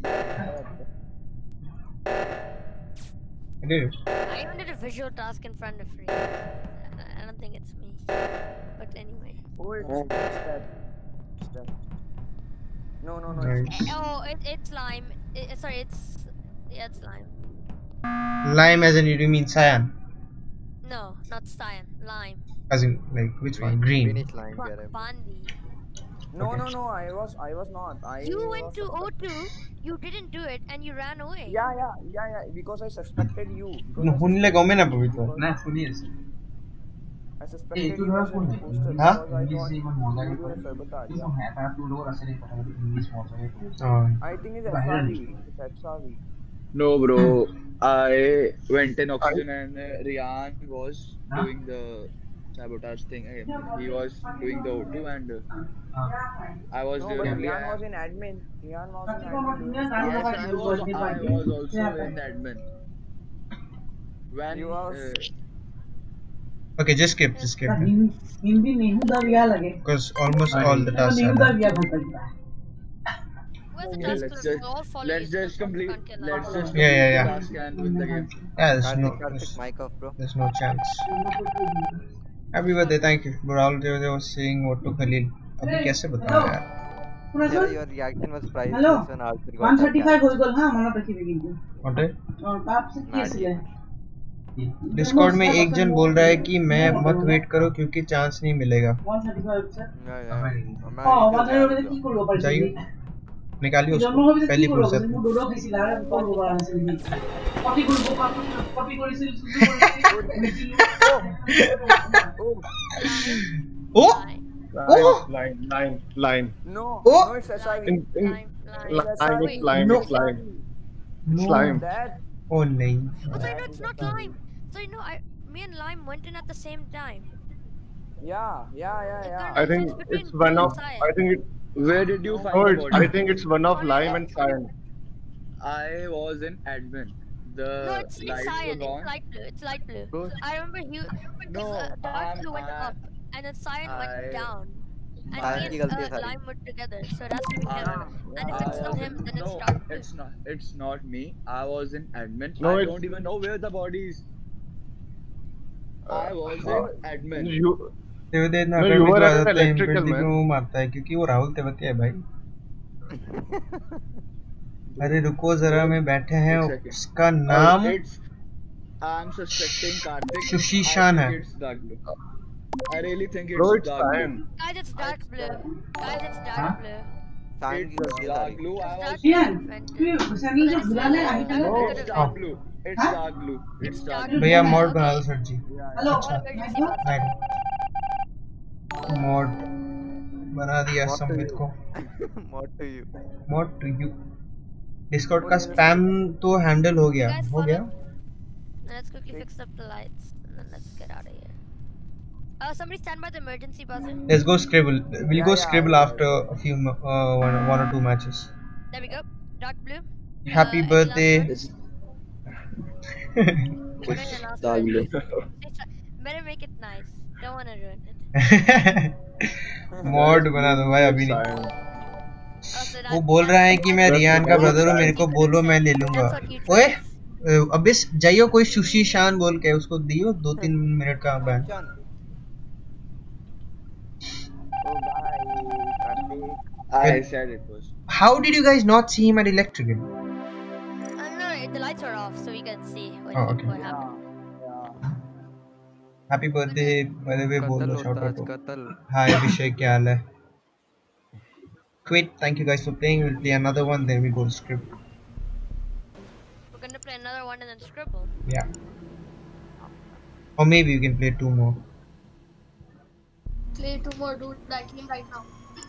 I did it. I even did a visual task in front of Rian. I don't think it's me. But anyway. Oh, it's that. No. Nice. It's lime. Sorry, it's lime. Lime as in you mean cyan No, not cyan. Lime. as in like which one green Bandi. No. I was not. You went to O2. You didn't do it, and you ran away. Yeah. Because I suspected you. শুনলে গমে না পবিত্র না শুনি আছে I suspected you as an imposter Huh? because I thought you were a Sabotaria. I think it's SRV. It's SRV. No, bro. I went in oxygen and Rian was doing the sabotage thing. He was doing the O2 and I was No, there but only. Rian was in admin. Rian was in admin doing Yes, I was also in admin. When you was Okay, just skip it. Hindi नहीं तो क्या लगे Because almost all the tasks नहीं are तो done. क्या खत्म है Let's just complete. Let's just complete Yeah. the task and win the game. Yeah, Mic off, bro. there's no chance. Happy birthday, thank you. But all they was saying what to Khalil. अभी कैसे बताऊँ यार? Yeah, your reaction was priceless Hello. when Arthur got 135 गोल गोल हाँ मना रखी begin की What है? और आप से कैसे है डिस्कॉर्ड में एक जन बोल रहा है कि मैं मत वेट करो क्योंकि चांस नहीं मिलेगा 135 सर हाँ, 135 की कोल ऊपर चाहिए निकालिए उसको पहली फुर्सत में डोडो किसी ला रहा है कोल ऊपर आने से नहीं कॉपी कोल से Oh! Line. no, Oh! no, it's SRV. Slime. Slime. That Oh नहीं. Oh, so it's not Lime. So me and Lime went in at the same time. yeah. I think it's one of. I think it. Where did you find No, the it's, body? I think it's one of Lime and Cyan. I was in admin. The No, it's lights cyan. were gone. It's light blue. I remember dark blue went up and then cyan went down. And Cyan me की and गलती है सारी. Lime were together, so that's to be him. And if it's not him, then it's dark blue. It's not me. I was in admin. No, I it's- don't even know where the body is. I was in admin. You. Tevte इतना No, कर you भी were तो an आदत है electrical empty man. क्यों मारता है क्योंकि वो राहुल तेवते है भाई अरे रुको जरा मैं बैठे हैं उसका नाम I'm suspecting Karthik. सुशीशान है It's dark blue. I really think Bro, it's it's dark Cyan. blue. Guys, it's dark blue. Guys, it's dark blue. Cyan की गलती है Dark सारी. blue. I was. यार फिर सनी जो बुलाने आई थी No, it's dark blue. It's dark blue. It's dark blue. भैया मॉड बना दो सर जी हेलो मॉड बना दिया संबित को Mod to you. Mod to you Discord का स्पैम तो हैंडल हो गया Guys, हो गया Let's quickly fix up the lights and then let's get out of here. Somebody stand by the emergency buzzer. Let's go Scribble. We'll go Scribble after a few one or two matches. There we go. Dark blue. Happy birthday. Dark blue. Better make it nice. Don't wanna ruin it. Mod बना दो भाई अभी नहीं वो बोल रहा है कि मैं रियान का ब्रदर हूँ मेरे को बोलो मैं ले लूंगा ओए अबे जाइयो कोई सुशी शान बोल के उसको दियो 2-3 मिनट का ban I said it was. How did you guys not see him at electrical? No, the lights are off so we can see what happened. Happy birthday by the way बोल दो shout out कत्ल Hi Abhishek क्या हाल है Quit thank you guys for playing we'll play another one then we go to script We're gonna play another one and then scribble. yeah or maybe you can play 2 more Play 2 more, dude. Like him right now.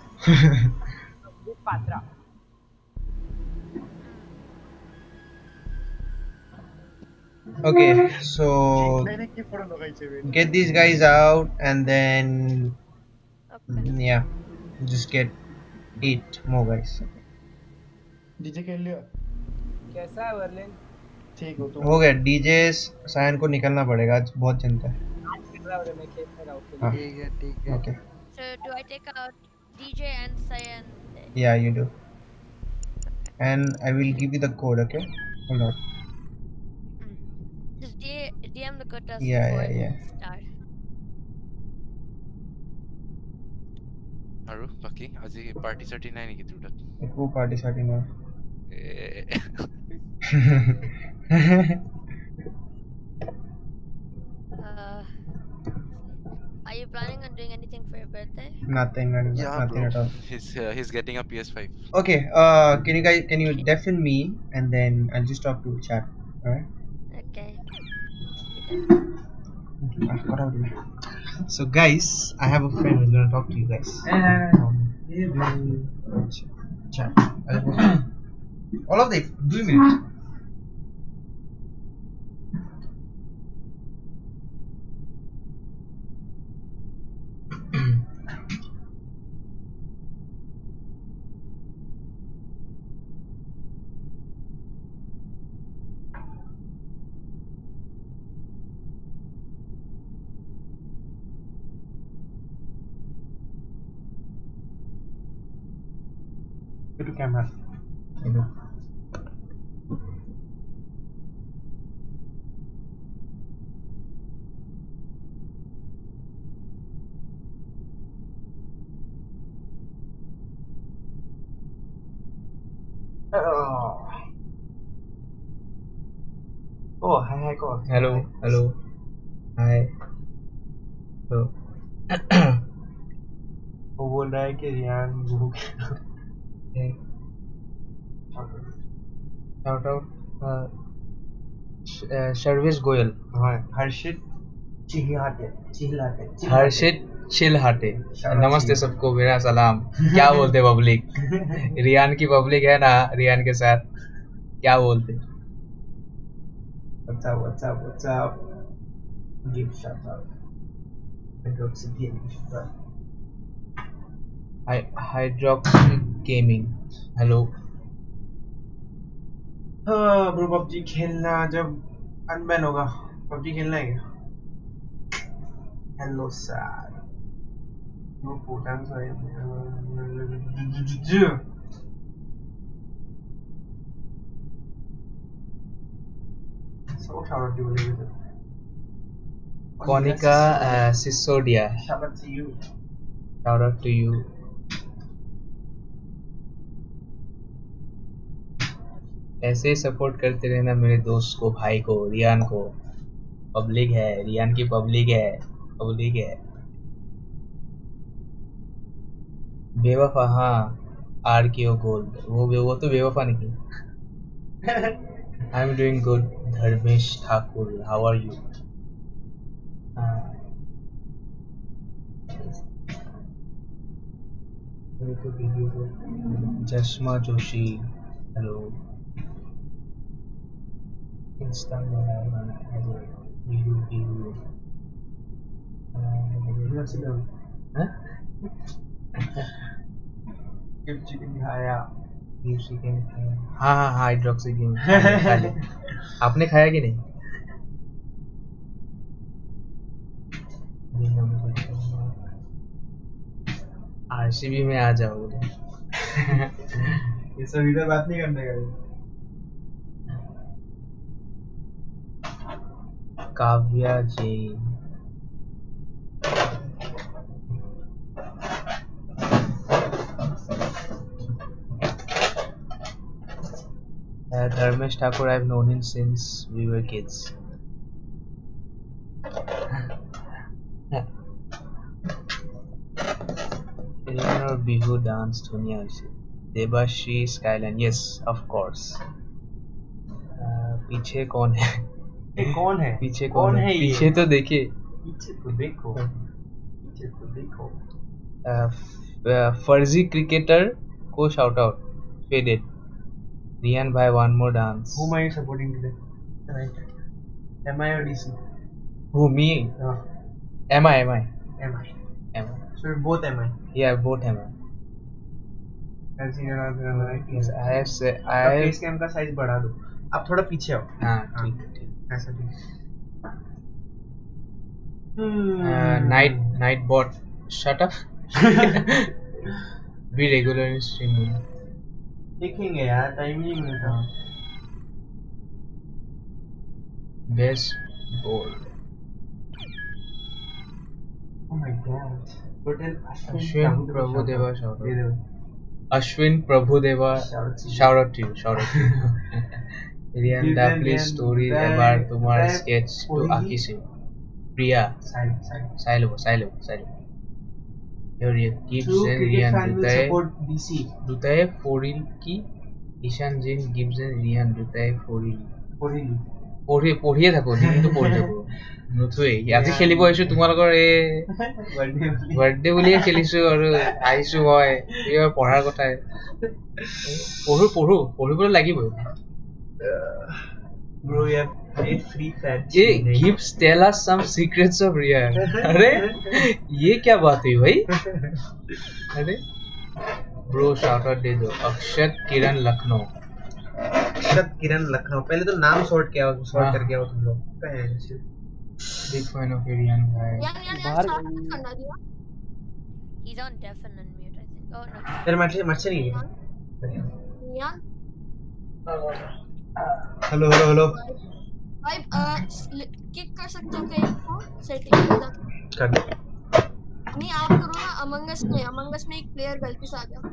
Patra. okay so get these guys out and then yeah just get 8 more guys DJ खेल लिया कैसा है Berlin ठीक हो हो गया DJ Sion को निकलना पड़ेगा आज बहुत चिंता है मैं खेल रहा हूं हाँ. ठीक है okay So do I take out DJ and Cyan? yeah you do and I will give you the code okay hold on Just DM the code to us Yeah, before yeah. we start. আৰু বাকি আজি party চাৰ্টি নাই নেকি তোৰ তাত একো party চাৰ্টি নাই Are you planning on doing anything for your birthday? nothing nothing at all he's getting a PS5 okay can you deafen me and then I'll just talk to chat all right Okay. cut out So guys, I have a friend who's gonna talk to you guys. Chat. All of the 2 minutes. Go to camera. Oh, hi, God. Hello, hello. Hi. Hello. वो बोल रहा है कि रियान गुरु Shout out. Service Goyal. हाँ हर्षित चिल्लाते हर्षित चिल्हाटे नमस्ते सबको मेरा सलाम क्या बोलते पब्लिक रियान की पब्लिक है ना रियान के साथ क्या बोलते what's up give shout out Hydroxy Gaming Hydroxy Gaming hello bro PUBG खेलना जब अनबैन होगा पबजी खेलना है क्या हेलो सर वो पोटान sir so shout out to you Konika Sisodia shout out to you shout out to you ऐसे support करते रहना मेरे दोस्त को भाई को रियान को पब्लिक है रियान की पब्लिक है बेवफा हाँ RKO गोल्ड वो तो बेवफा निकली I am doing good Dharmesh Thakur how are you Jashma Joshi hello Insta हाँ हाइड्रोक्सी आपने खाया कि नहीं RCB में आ जाओ ये सब इधर बात नहीं करने का Kavya Jain Dharmesh Thakur, I've known him since we were kids. Eleanor Bihu dance Dunia Debashi Skyline, yes, of course. पीछे कौन है? कौन है? पीछे कौन है? पीछे तो देखिए। पीछे तो देखो। फर्जी क्रिकेटर को शाउट आउट फेडेड रियान भाई one more dance whom are you supporting today tonight MI or DC who me MI so we're both MI yeah both MI yes I have said I face cam का size बढ़ा दो आप थोड़ा पीछे आओ हाँ ठीक ऐसा ठीक night bot shut up be regular in streaming देखेंगे यार टाइम नहीं मिलता best ball oh my god total Ashwin Prabhudeva shout out Ashwin Prabhudeva shout out to you Riyan Dapli story এবার তোমার sketch to আঁকিছে প্রিয়া সাইলো Your gives and Riyan Dutaye Foril ki Ishan Jin gives and Riyan Dutaye Foril পঢ়িয়ে থাকো দিনটো পঢ়ি থাকো নুঠুৱে আজি খেলিব আহিছো তোমালোকৰ এই বাৰ্থডে বুলিয়ে খেলিছো আৰু আহিছো মই এই পঢ়াৰ কথাই পঢ়িবলৈ লাগিবই Bro, you have played Free Fire. ये gifts tell us some secrets of Riyan अरे ये क्या बात हुई भाई अरे ब्रो शाउट आउट दे दो अक्षत किरण लखनऊ पहले तो नाम सॉर्ट करके आओ तुम लोग बिग फैन ऑफ रियान भाई He's on deaf and unmute, I think. Oh no. तेरे मच्छर नहीं है हेलो भाई किक कर सकते हो क्या इसको सेटिंग कर नहीं आप करो ना अमंग अस में एक प्लेयर गलती से आ गया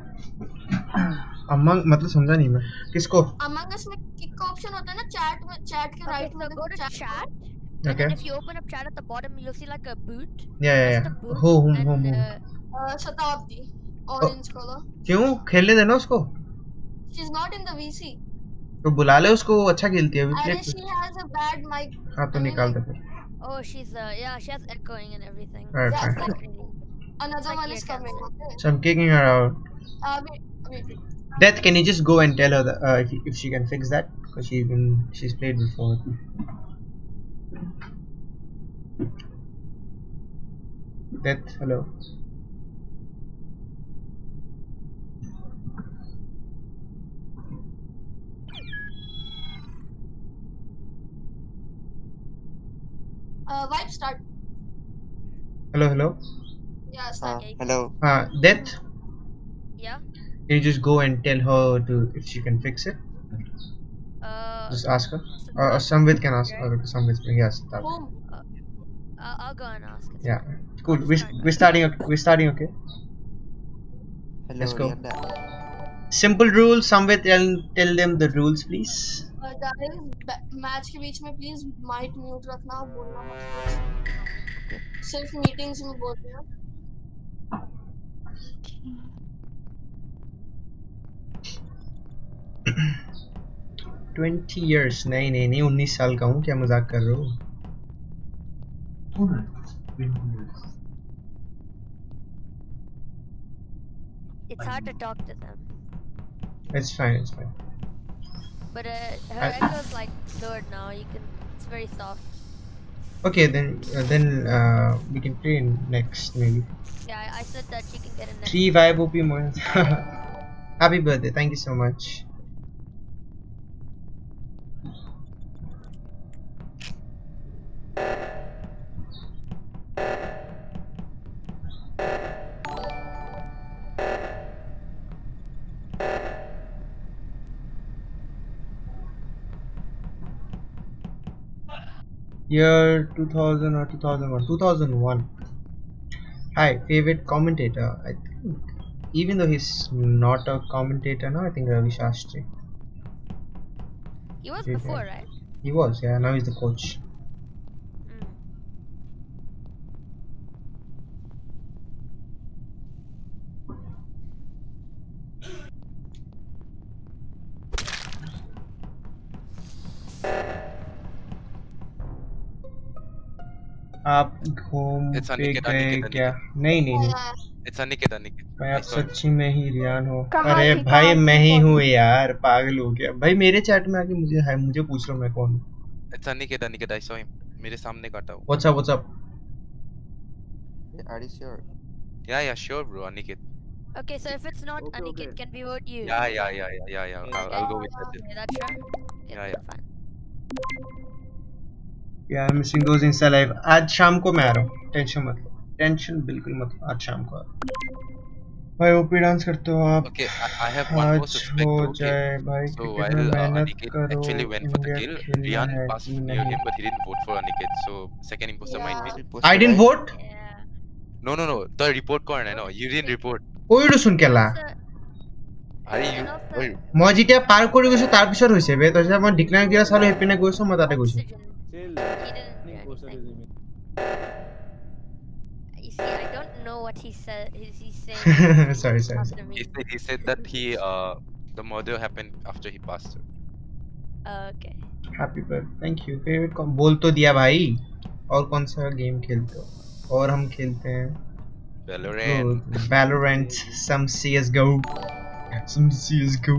मतलब समझा नहीं मैं किसको अमंग अस में किक का ऑप्शन होता है ना चैट के राइट में go to chat and then if you open up chat at the bottom you'll see like a boot yeah home शताब्दी orange color क्यों खेलने देना उसको she's not in the VC तो बुला ले उसको वो अच्छा खेलती है अरे she has a bad mic हाँ तो निकाल दे फिर oh she's yeah she has echoing and everything right. Another one is coming okay so I'm kicking her out wait. Death, can you just go and tell her that, if she can fix that because she's played before. Death, hello. Vibe start. Hello. Yeah, start. Hello. Death. Yeah. Can you just go and tell her if she can fix it? Just ask her. Samvit can ask. Or Samvit, yes. I'll go and ask. Yeah. Cool. We're starting. Okay. Hello. Let's go. Simple rules. Samvit, tell them the rules, please. Guys, match के बीच में please mic mute रखना बोलना मत सिर्फ meetings में बोलना 20 years नहीं 19 साल का हूँ क्या मजाक कर रहे हो It's hard to talk to them. It's fine. But her echo is like lowered now. It's very soft. Okay, then we can play next maybe. Yeah, I said that she can get in next. 3 vibe OP more. Happy birthday! Thank you so much. Year 2000 or 2001? 2001. Hi, favorite commentator. I think, even though he's not a commentator now, I think Ravi Shastri. He was before, right? He was, yeah. Now he's the coach. आप घूम पे गए क्या? नहीं It's Aniket. मैं आप सच्ची में ही रियान हो? अरे भाई मैं ही हूँ यार, पागल हो गया भाई। मेरे चैट में आके मुझे पूछ रहा हूँ मैं कौन हूँ? It's Aniket. I saw him. मेरे सामने काटा वो। What's up? Are you sure? Yeah, sure, bro. Aniket. Okay, so if it's not Aniket, can we vote you? Yeah. I'll go with that. That's sure. Yeah. Fine. Yeah, I'm missing those Insta live. आज शाम को मैं आ रहा हूँ, tension बिल्कुल मत लो, आज शाम को आ रहा हूँ। भाई ओपी डांस करते हो आप? Okay, I have one more suspect. हो जाए भाई, क्रिकेट में मेहनत करो। Actually went for the kill. Rian passed near him, but he didn't vote for Aniket. So second imposter might be. I didn't vote. No. The report card, I know. You didn't report. ওই শুন কেলা। আরে মই যেতিয়া পাৰ কৰি গৈছো তাৰ পিছত হৈছে বে, তই মই ডিক্লেয়াৰ দিয়া চালো হেপিনে গৈছো মই তাতে গৈছো। You see, I don't know what he said. He's saying. Sorry. He said that the murder happened after he passed her. Okay. Happy birthday thank you. Favourite कौन बोल तो दिया भाई। और कौन सा गेम खेलते हो? और हम खेलते हैं Valorant, some CS:GO, some CS:GO.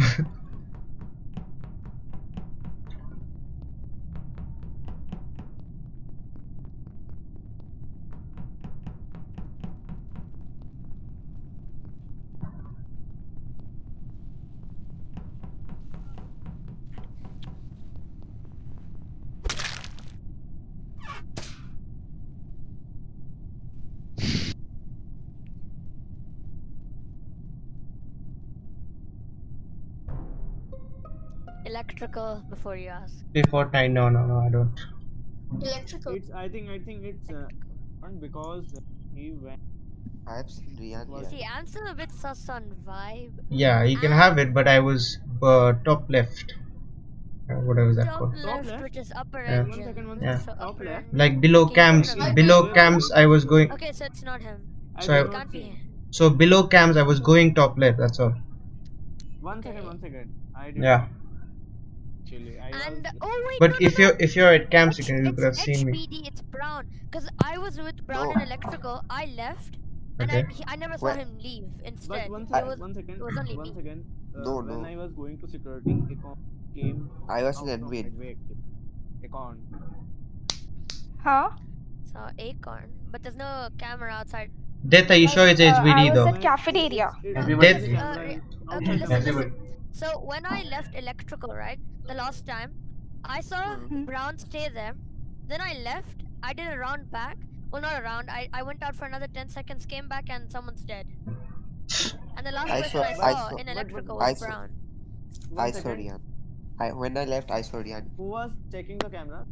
Electrical before you ask. Before time, no, I don't. Electrical. I think it's because he went. I've seen Rian. See, I'm still a bit sus on vibe. Yeah, you can have it, but I was top left. Whatever is that called? Top left, which is upper Yeah. engine. Yeah. So upper end. Like below cams, I was going. Okay, so it's not him. So It can't be him. So below cams, I was going top left. That's all. One second. I did. Yeah. Actually, And oh wait. But no, if you're at cams, you could have seen me. HBD, it's Brown. Cause I was with Brown in electrical. I left. And Okay. I never saw him leave. Instead, But one second. it was only me. When I was going to security, Econ came. I was in out from admin. midway, actually. Econ. Huh? So Acorn, but there's no camera outside. Death, are you sure it's HBD I though? was at cafeteria. Death. Okay, listen. So when I left electrical, right, the last time, I saw Brown stay there. Then I left. I did a round back. Well, not a round. I went out for another 10 seconds, came back, and someone's dead. And the last person I saw in electrical was Brown. I saw Rian. When I left, I saw Rian. Who was checking the camera?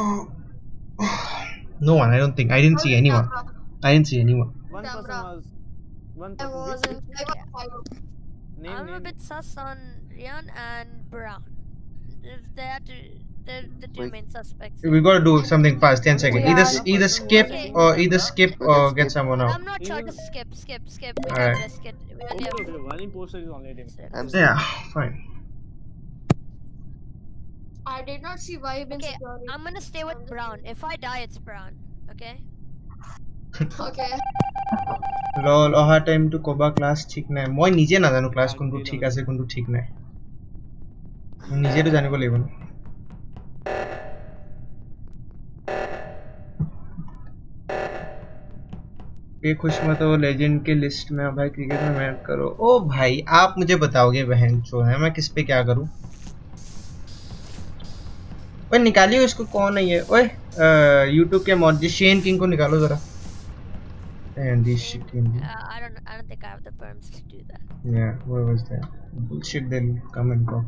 No one. I don't think. I didn't see anyone. One person was. One I person. wasn't. I'm a bit sus on Rian and Brown. They're the two main suspects. We gotta do something fast. 10 seconds. Either skip or get someone out. I'm not sure. Just skip. We Alright. can risk it. We only have One imposter is already. Yeah, fine. I did not see vibe in security. I'm gonna stay with Brown. If I die, it's Brown. Okay. Okay. Lol, অহা time to কবা class ঠিক নাই। মই নিজে নাজানো class কোনটো ঠিক আছে কোনটো ঠিক নাই। মই নিজেটো জানিব লাগিব ন। ये खुशमत हो लेजेंड के लिस्ट में भाई क्रिकेट में ऐड करो। ओ भाई आप मुझे बताओगे बहन जो है मैं किस पे क्या करूं? ओए निकालिए इसको। कौन है ये? ओए YouTube के मॉड शेन किंग को निकालो जरा। And this shit can be. I don't think I have the perms to do that. Yeah, where was that? Bullshit, then come and talk.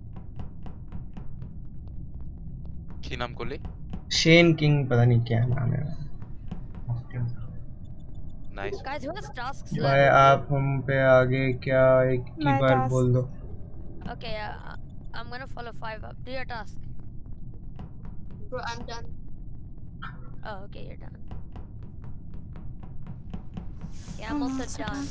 क्या नाम को ले? शेन किंग पता नहीं क्या नाम है। Nice. Guys, who has tasks भाई left? आप हम पे आगे क्या एक की बार बोल दो। Okay, I'm gonna follow 5 up. Do your task. Bro, I'm done. Oh, okay, you're done. Yeah, I'm also done.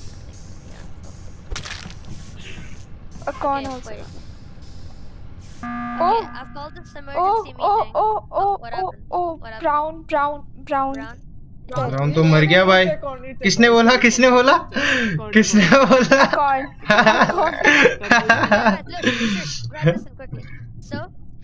A con Okay, also. wait. Oh. Okay, I've called this emergency meeting. What happened? What happened? Brown. Brown तो मर गया भाई। किसने बोला? Listen quickly. So,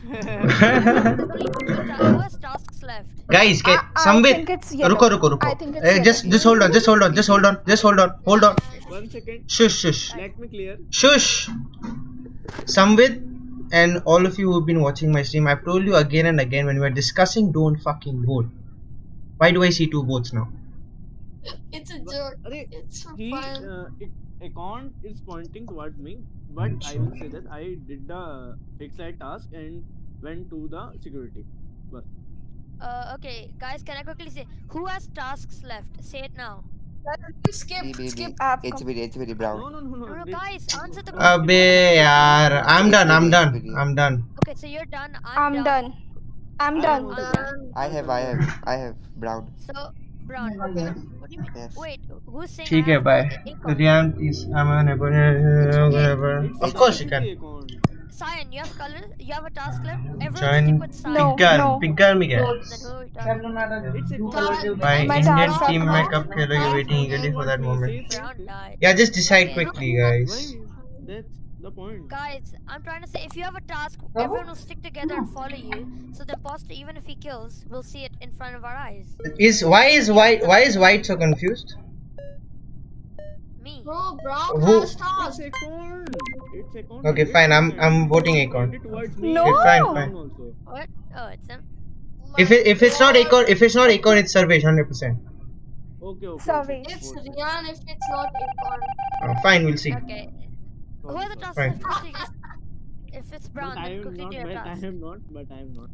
who has tasks left? Guys, Samvit, रुको। Just hold on. 1 second. Shush. Let me clear. Shush. Samvit and all of you who've been watching my stream, I've told you again and again when we're discussing, don't fucking vote. Why do I see 2 votes now? It's a joke. It's for fun. Account is pointing towards me, but I will say that I did the fixed site task and went to the security. But Okay, guys, can I quickly say who has tasks left? Say it now. Skip. HBD Brown. No, guys, answer the अबे यार, I'm done. Okay, so you're done. I'm done. I'm done. I have Brown. So, Brown. What do you mean? Yes. Wait, who's saying? ठीक है, bye. Rian, please, I'm unable. Of course you can. Cyan, you have color? You have a task left? Everyone Join stick with Cyan. पिग्गर में क्या है? Then who are we talking about? My My Indian task team है। में कब खेलोगे? Waiting eagerly for that moment. Brown died. Yeah, just decide quickly, guys. That's the point. Guys, I'm trying to say, if you have a task, everyone will stick together and follow you. So the imposter, even if he kills, we'll see it in front of our eyes. Why is white so confused? Me. Bro, Brown Who? has task. It's Acorn. Okay, fine. I'm voting Acorn. No. Okay, fine. What? Oh, it's him. If it's not Acorn, it's Sarvesh 100%. Okay. Sorry. It's Rian if it's not Acorn. Fine, we'll see. Okay. Who has a task Fine. left? Quickly, if it's brown, But I then am quickly not. do your But I task. am not. But I am not.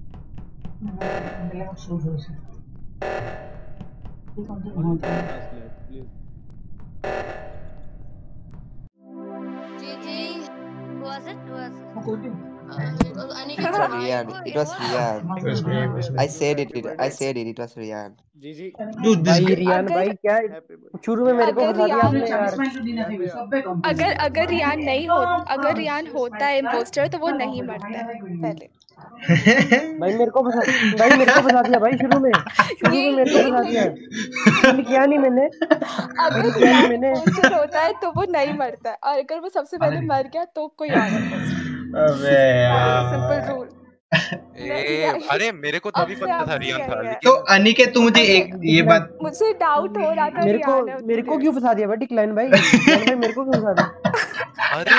Task left, please. GG. Who was it? Who was it? It was Aniket. It was Rian. It was Rian. It was me. I said it. I said it. It was Rian. GG. Dude, this भाई guy. Riyan भाई क्या शुरू में मेरे को अगर फंसा दिया आपने यार। अगर रियान होता है इम्पोस्टर तो वो नहीं मरता है पहले। भाई मेरे को फंसा दिया भाई शुरू में मेरे को फंसा दिया। किया नहीं मैंने। अगर रियान इम्पोस्टर होता है तो वो नहीं मरता है और अगर वो सबसे पहले मर गया तो कोई और अबे यार। Simple rule. अरे मेरे को तभी पता था रियान था तो अनिकेत तू मुझे एक ये बात मुझे डाउट हो रहा था मेरे को क्यों फंसा दिया भाई डिक्लाइन भाई मेरे को क्यों फंसा दिया। अरे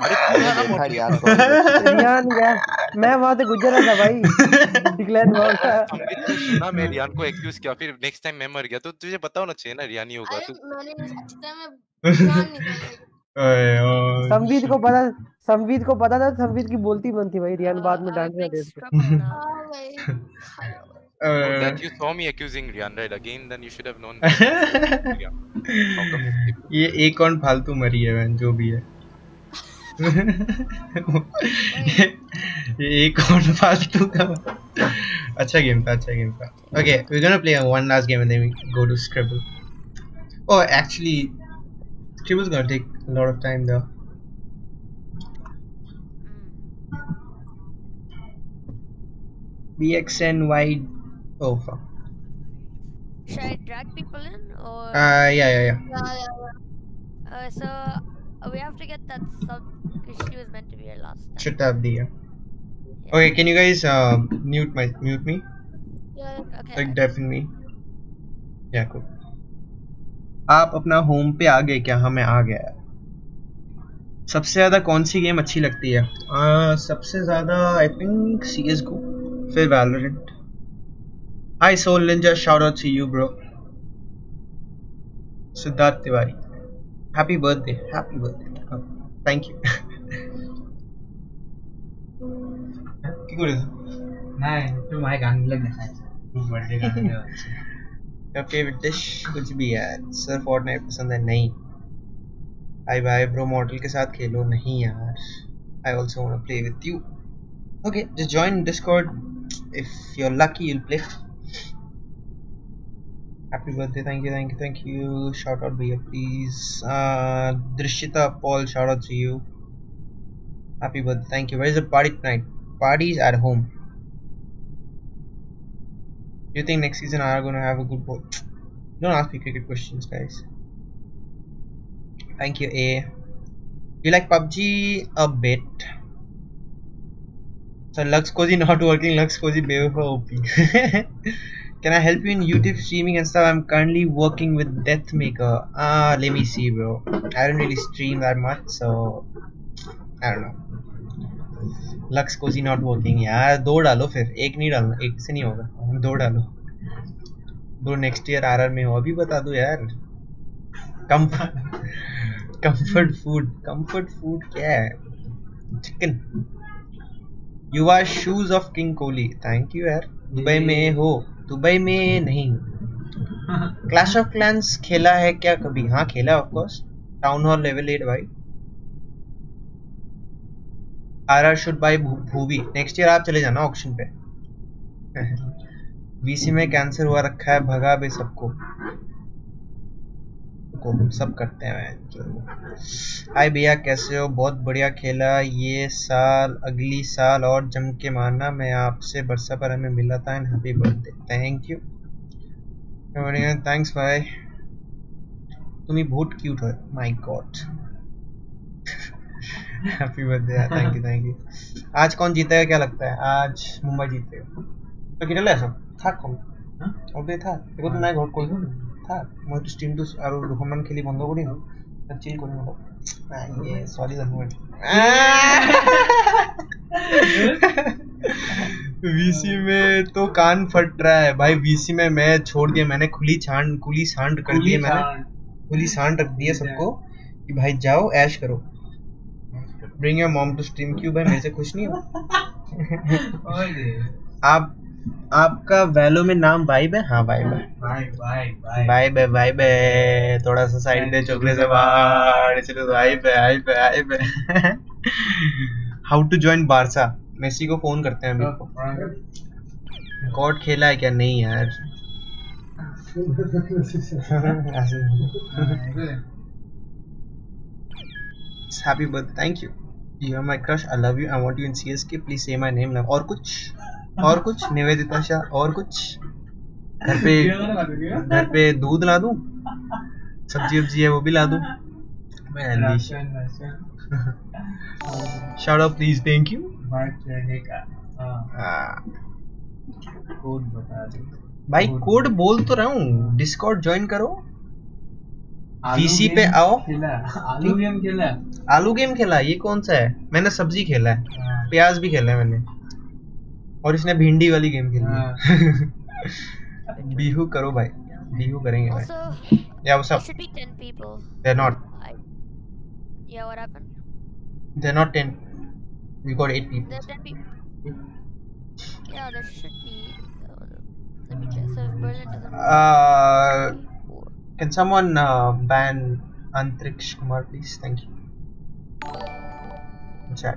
रियान यार मैं वहां से गुजर रहा था भाई डिक्लाइन हुआ संबित ने सुना मैं रियान को एक्यूज किया फिर नेक्स्ट टाइम मैं मर गया तो तुझे बताओ ना चाहिए ना रियान ही होगा तू मैंने अच्छी तरह ध्यान नहीं दिया। संबित को पता था संबित की बोलती बंद थी भाई रियान बाद में डांट रहे थे that you saw me accusing Rian right again then you should have known ये एक कौन फालतू मरी है जो भी है ये एक कौन फालतू का अच्छा गेम था okay we're gonna play one last game and then we go to Scrabble. Oh actually Scribble's gonna take a lot of time though. BXNY. Oh fuck. Should I drag people in or? Yeah. So we have to get that sub because she was meant to be here last time. Should have the. Okay, can you guys mute me? Yeah. Okay. Like deafen me. Yeah, cool. आप अपना home पे आ गए क्या? हाँ मैं आ गया। सबसे ज़्यादा कौन सी गेम अच्छी लगती है? सबसे ज़्यादा आई थिंक CS:GO, फिर Valorant. Hi Soul Ninja, shout out to you bro. Siddharth Tiwari, happy birthday. Oh, thank you. কি করেছো? नहीं तो माय गान लग रहा है बर्थडे गाने में। Your favorite dish कुछ भी यार। सर Fortnite पसंद है नहीं। भाई ब्रो मॉडल के साथ खेलो नहीं यार। I also wanna play with you. Okay, just join Discord. If you're lucky, you'll play. Happy birthday! Thank you. Shout out भैया please. Drishita Paul, shout out to you. Happy birthday! Thank you. Where is the party tonight? Parties at home. Do you think next season are gonna have a good ball? Don't ask me cricket questions, guys. Thank you, A. You like PUBG a bit? So Lux Cozy not working. Lux Cozy for OP. Can I help you in YouTube streaming and stuff? I'm currently working with Deathmaker. Let me see, bro. I don't really stream that much, so I don't know. Lux Cozy not working. यार दो डालो फिर, एक नहीं डालना, एक से नहीं होगा, दो डालो। ब्रो नेक्स्ट ईयर RR में हो, अभी बता दो यार। कंफर्ट फूड क्या है? Chicken. You are shoes of King Kohli. Thank you यार। दुबई में हो? दुबई में नहीं। Clash of Clans खेला है क्या कभी? हाँ खेला of course. Town hall level 8 भाई। RR should buy Bhuvi. Next year आप चले जाना ऑक्शन पे। VC में कैंसर हुआ रखा है, भगा बे सबको। को हम सब करते हैं। हाय भैया कैसे हो? बहुत बढ़िया खेला ये साल, अगली साल और जम के मारना। मैं आपसे बरसा पर हमें मिला था and happy birthday. Thank you, thanks भाई, तुम्ही बहुत क्यूट हो। My God, happy birthday, thank you. आज कौन जीतेगा क्या लगता है? आज मुंबई जीतेगा। तो कितना सब था कौन ওবে था দেখো তো নাই ঘর কই था মই তো স্ট্রিম তো আর দুখনমান খেলি বন্ধ করি না চিল করি না। ये सॉरी धन्यवाद। वीसी में तो कान फट रहा है भाई। वीसी में मैं छोड़ दिया, मैंने खुली सांड कर दी है। मैंने खुली सांड रख दी है सबको कि भाई जाओ ऐश करो। Bring your mom to stream. क्यों भाई, मेरे से खुश नहीं हो? आपका वैलो में नाम वाइब है? हाँ वाइब है, वाइब है। थोड़ा सा साइड दे चोकले से बाहर, इसलिए वाइब है। How to join Barca? Messi को फोन करते हैं अभी। गॉड खेला है क्या? नहीं यार। Happy birthday, thank you. You are my crush, I love you, I want you in CSK, please say my name now। और कुछ निवेदिता शाह, और कुछ घर पे दूध ला दूं, सब्जी वब्जी है वो भी ला दूं। Shout out please, thank you. भाई कोड बोल तो रहा हूँ, डिस्कॉर्ड ज्वाइन करो, वीसी पे आओ। आलू गेम खेला, ये कौन सा है? मैंने सब्जी खेला है, प्याज भी खेला है मैंने, और इसने भिंडी वाली गेम खेली है। बीहू करो भाई, बीहू करेंगे भाई। या what's up? They're not. Yeah, what happened? They're not 10. We got 8 people. There's 10 people. Yeah, there should be. Let me check. So if Berlin doesn't. Can someone ban Antriksh Kumar, please? Thank you. Chat.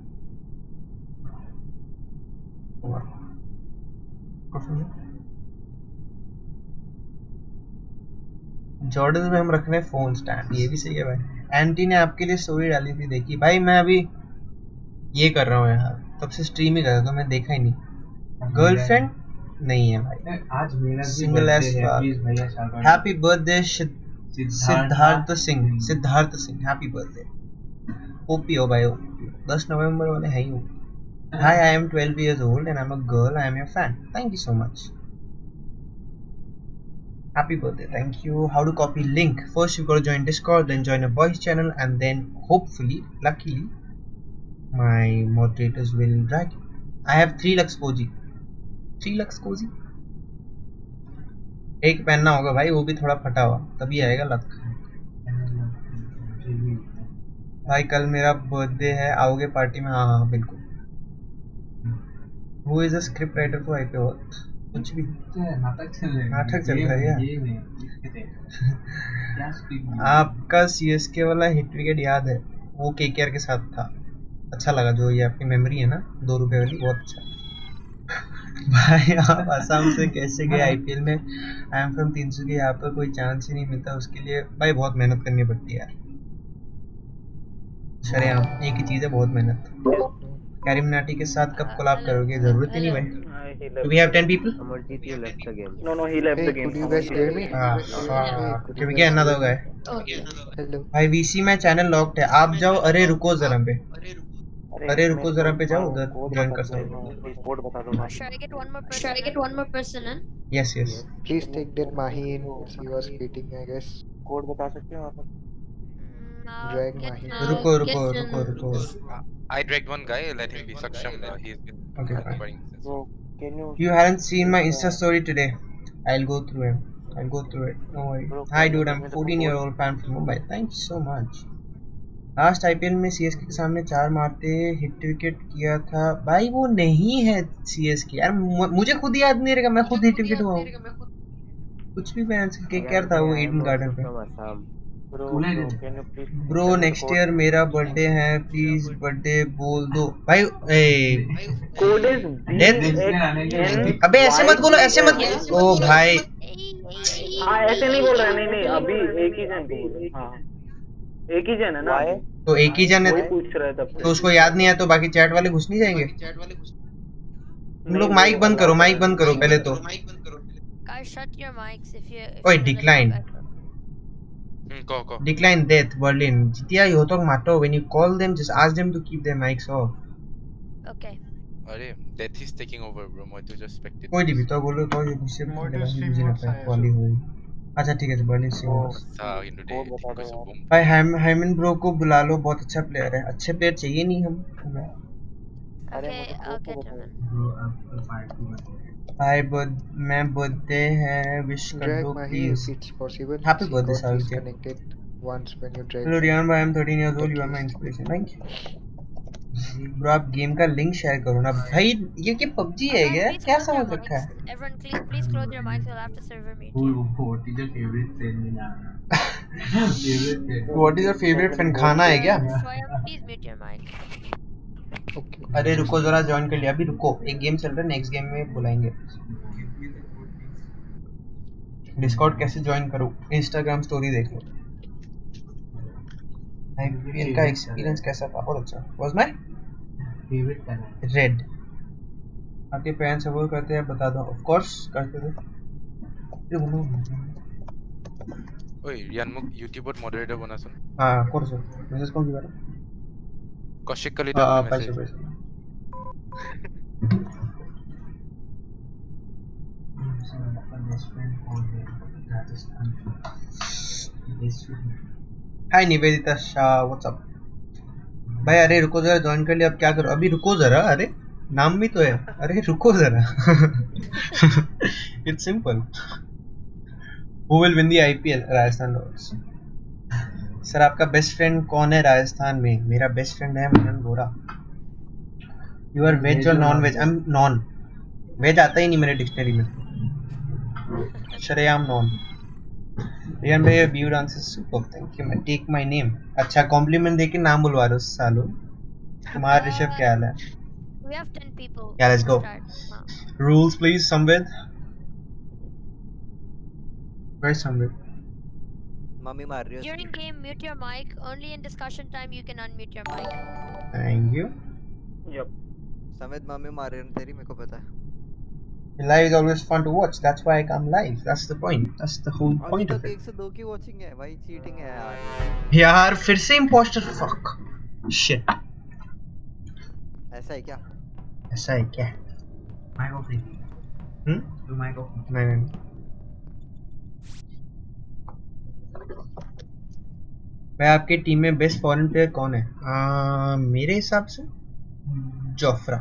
Jordan में हम रख रहे हैं phone stand, ये भी सही है भाई। एंटी ने आपके लिए स्टोरी डाली थी, देखी भाई? मैं अभी ये कर रहा हूँ यार, तब से स्ट्रीम ही कर रहा था, मैं देखा ही नहीं। गर्लफ्रेंड नहीं है भाई, आज मेरा single ace. Happy birthday Siddharth Singh, happy birthday. OP हो भाई, 10 नवंबर वाले हैं ही। Hi, I am 12 years old and I'm a girl. I am your fan. Thank you so much. Happy birthday. Thank you. How to copy link? First you got to join Discord, then join a voice channel, and then hopefully, luckily, my moderators will drag you. I have 3 lakhs koji. 3 lakhs koji? एक पहनना होगा भाई, वो भी थोड़ा फटा हुआ, तभी आएगा लक। भाई कल मेरा बर्थडे है, आओगे पार्टी में? हाँ हाँ बिल्कुल। Who is a script writer for IP World? कुछ भी नाटक चल रहा है। आपका CSK वाला हिट विकेट याद है? वो KKR के साथ था, अच्छा लगा। जो ये आपकी मेमोरी है ना 2 रुपए वाली, बहुत अच्छा। भाई आप आसाम से कैसे गए IPL में? आई एम फ्रॉम 300 के, यहाँ पर कोई चांस ही नहीं मिलता, उसके लिए भाई बहुत मेहनत करनी पड़ती है यार। शरेआम एक ही चीज़ है, बहुत मेहनत। कैरिम नाटी के साथ कब कोलैब करोगे? जरूरत ही नहीं भाई। Do we have 10 people? Amarjeet, you left the game. No, he left the game. Could you guys hear me? Can we get another guy? Hello. भाई VC में चैनल लॉक्ड है, आप जाओ। अरे रुको जरा पे, अरे रुको जरा पे जाओ, उधर ज्वाइन कर सकते हो। कोड बता दो। Should I get one more person in? Yes. Please take that Mahi in. He was skating, I guess. Code बता सकते हो आप? Drag Mahi. रुको। I dragged one guy, let him be Saksham. He's been okay. You haven't seen my Insta story today. I'll go through it. No worry. Hi dude, I'm 14-year-old fan from Mumbai. Thanks so much. Last IPL में CSK के सामने 4 मारते hit wicket किया था भाई, वो नहीं है CSK यार, मुझे खुद याद नहीं रहेगा, मैं खुद हिट विकेट हुआ हूँ। कुछ भी फैंस KKR था वो ईडन गार्डन पे। ब्रो नेक्स्ट ईयर मेरा बर्थडे है, प्लीज बर्थडे बोल दो भाई। कोड इज अबे ऐसे मत बोलो, ऐसे मत। ओ भाई हाँ ऐसे नहीं बोल रहे, नहीं अभी एक ही जन को बोल रहे। हाँ एक ही जन है ना, तो एक ही जन है पूछ रहे तब तो उसको याद नहीं है तो बाकी चैट वाले घुस नहीं जाएंगे। तुम लोग माइक बंद करो, माइक बंद करो पहले तो। Guys, shut your mics if you. ओए डिक्लाइन decline death Berlin जितिया योतोक माटो when you call them just ask them to keep their mics off. Okay. अरे death is taking over bro, मैं तो just spectate। कोई नहीं भी तो बोलो तो ये मुझसे बोलेगा कि मुझे ना पता कॉल ही हुई। अच्छा ठीक है बर्लिन से भाई हाइमन ब्रो को बुला लो, बहुत अच्छा प्लेयर है। अच्छे प्लेयर चाहिए नहीं हम। भाई मैं बर्थडे है विश कर दो प्लीज। हैप्पी बर्थडे साल के। हेलो रियान भाई, I am 13 years old, you are my inspiration. Thank you bro. आप गेम का लिंक शेयर करो ना भाई। ये क्या पबजी है क्या? क्या समझ रखा है? Everyone please close your mics, you'll have to server meet. What is your favorite friend in What is your favorite friend? खाना है क्या? Please mute your mic. अरे रुको जरा, ज्वाइन कर लिया अभी, रुको एक गेम चल रहा है, नेक्स्ट गेम में बुलाएंगे। डिस्कॉर्ड कैसे ज्वाइन करूं? इंस्टाग्राम स्टोरी देख लो। आईपीएल का एक्सपीरियंस कैसा था? बहुत अच्छा। Was my favourite colour red. आपके पेरेंट्स सपोर्ट करते हैं? बता दो। ऑफ कोर्स करते थे। ओए रियान मुक यूट्यूबर मॉडरेटर बना सुन। हां कोर्स मैसेज कौन किया? Kaushik Kalita message. Hi Nivedita Shah, what's up भाई? अरे रुको जरा, ज्वाइन कर लिया, अब क्या करो? अभी रुको जरा, अरे नाम भी तो है। अरे रुको जरा। It's simple. Who will win the IPL? Rajasthan Royals. Sir आपका बेस्ट फ्रेंड कौन है राजस्थान में? मेरा बेस्ट फ्रेंड है Manan Bora. You are veg और non veg? I am non veg, आता ही नहीं मेरे डिक्शनरी में। शरेआम नॉन। रियान भाई view dance is super, thank you. मैं टेक माय नेम। अच्छा कॉम्प्लीमेंट देके नाम बुलवा रहे हो सालो। तुम्हारा ऋषभ क्या हाल है? We have 10 people. Yeah, let's go. Rules please, Samvid. Where's Samvid? Mummy मार रही है। During game mute your mic, only in discussion time you can unmute your mic. Thank you. Yep. समेत मम्मी मार रही है तेरी, मेरे को पता है। Live is always fun to watch. That's why I come live. That's the point. That's the whole point of it. 102 की वॉचिंग है भाई, चीटिंग है यार। यार फिर से imposter, fuck. Shit. ऐसा है क्या? ऐसा है क्या? माइक ऑफ नहीं। तो माइक ऑफ नहीं। भाई आपके टीम में बेस्ट फॉरेन प्लेयर कौन है? मेरे हिसाब से जोफ्रा।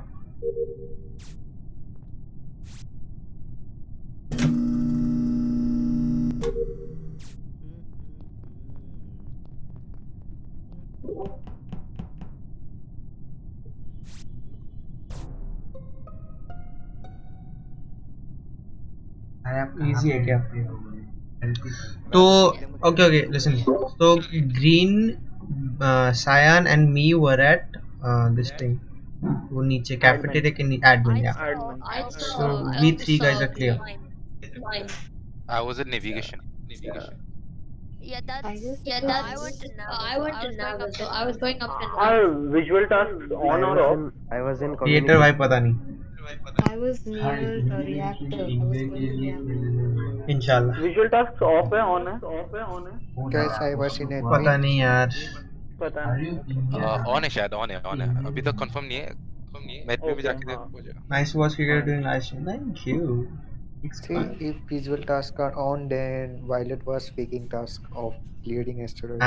इजी है क्या? तो ओके लिसन, तो ग्रीन सायन and me were at this thing, वो नीचे कैफेटेरिया के एडमिन। या so we three guys are clear. I was in navigation. Yeah, that's I want to know. I was going up and Are visual tasks on or off? I was in creator भाई पता नहीं। I was near the reactor. I was going to reactor. इंशाल्लाह। Visual tasks off है, on है? Guys, I was in admin. पता नहीं यार। पता नहीं। ऑन है शायद, ऑन है। अभी तक कंफर्म नहीं है। मैच में भी जाके देखो। Nice watch figure doing live stream. Thank you. See, if visual tasks are on, then Violet was faking task of clearing asteroids.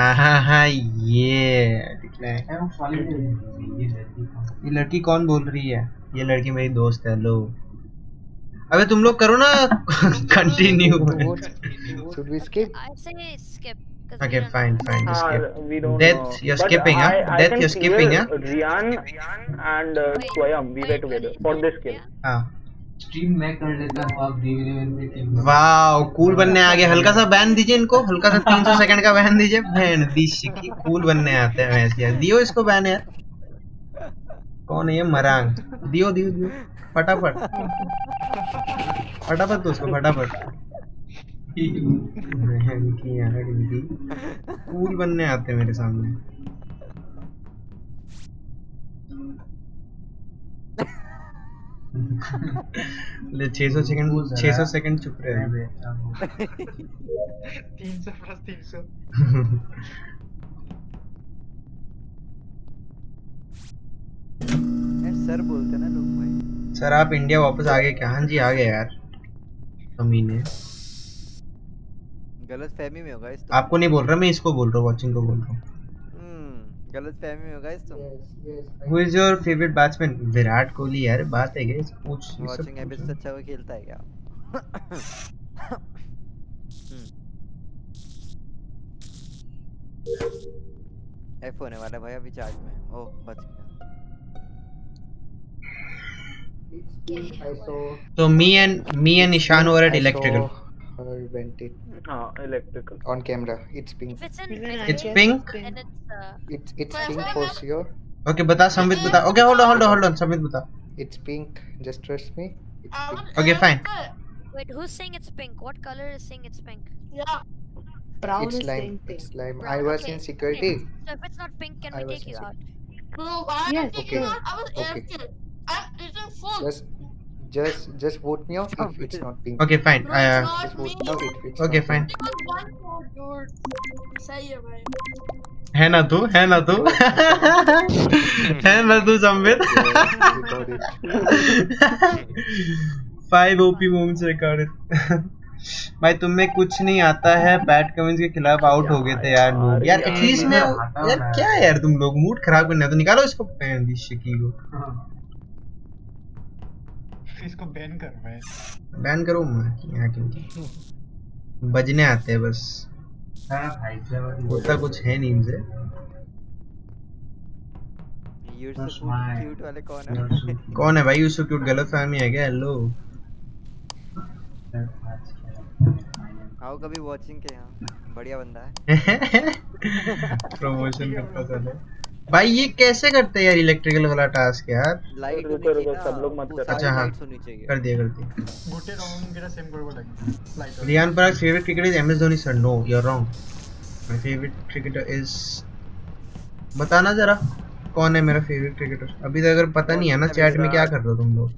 ये लड़की कौन बोल रही है? ये लड़की मेरी दोस्त है। लो अबे तुम लोग करो ना continue. Should we skip? I say skip. Okay, fine. Just skip. Death, you're skipping, huh? Death, you're skipping, huh? Riyan and Swayam, we were together for this game. हाँ। स्ट्रीम मैं कर लेता हूँ, आप D11 में टीम। वाओ, कूल बनने आ गया। हल्का सा बैन दीजिए इनको, हल्का सा 300 सेकंड का बैन दीजिए। बहन दी शिकी, कूल बनने आते हैं वैसे यार। दियो इसको बैन यार। कौन है ये मरांग? दियो फटाफट तो उसको फटाफट। की यार हिंदी कूल बनने आते हैं मेरे सामने। ले 600 सेकंड चुप रहे। 300 प्लस 300। सर बोलते ना लोग भाई। सर आप इंडिया वापस आ गए क्या? हाँ जी आ गए यार, कमीने। गलतफहमी में होगा इस आपको नहीं बोल रहा मैं, इसको बोल रहा हूँ, वॉचिंग को बोल रहा हूँ। गलतफहमी में होगा इस तुम। Who is your favorite batsman? Virat Kohli यार, बात है क्या? पूछ वॉचिंग एबिस से अच्छा वो खेलता है क्या? एफ होने वाला भाई अभी चार्ज में। ओह बच गया। So me and Ishan were at electrical. Her vented. Electrical. On camera. It's pink. It's pink. It's pink for sure. Okay, बता संबित बता। Okay, hold on, संबित बता। It's pink. Just trust me. It's pink. Okay, fine. Wait, who's saying it's pink? What color is saying it's pink? Yeah. Brown it's lime. It's lime. I was in security. Okay. So if it's not pink, can we take you out? No, I didn't take you out. I was AFK. I'm eating food. Just vote me off if it's not pink. Okay, fine. No, it's not just vote me. me off if it's Okay, not fine. pink. It was one vote, dude. सही है भाई। है ना तू है ना तू Sambit. 5 OP moments recorded। भाई तुम्हें कुछ नहीं आता है, पैट कमिंस के खिलाफ आउट हो गए थे यार। नूब यार एटलीस्ट मैं यार क्या यार तुम लोग मूड खराब करने तो निकालो इसको शकी को। इसको बैन कर भाई। बैन करो मैं यहाँ क्योंकि बजने आते हैं बस। होता कुछ है नहीं इनसे। क्यूट वाले कौन है? कौन है भाई यूसु क्यूट? गलतफहमी है क्या? हेलो आओ कभी वॉचिंग के यहाँ, बढ़िया बंदा है। प्रमोशन करता चले भाई। ये कैसे करते हैं यार इलेक्ट्रिकल वाला टास्क यार? लाइट सब लोग मत करो। अच्छा हाँ कर दिया गोटे राउंड मेरा सेम करबो like. Riyan Parag favourite cricketer is MS Dhoni. Sir no you are wrong. My favourite cricketer is, बताना जरा कौन है मेरा फेवरेट क्रिकेटर? अभी तक अगर पता नहीं है ना चैट में क्या कर रहे हो तुम लोग?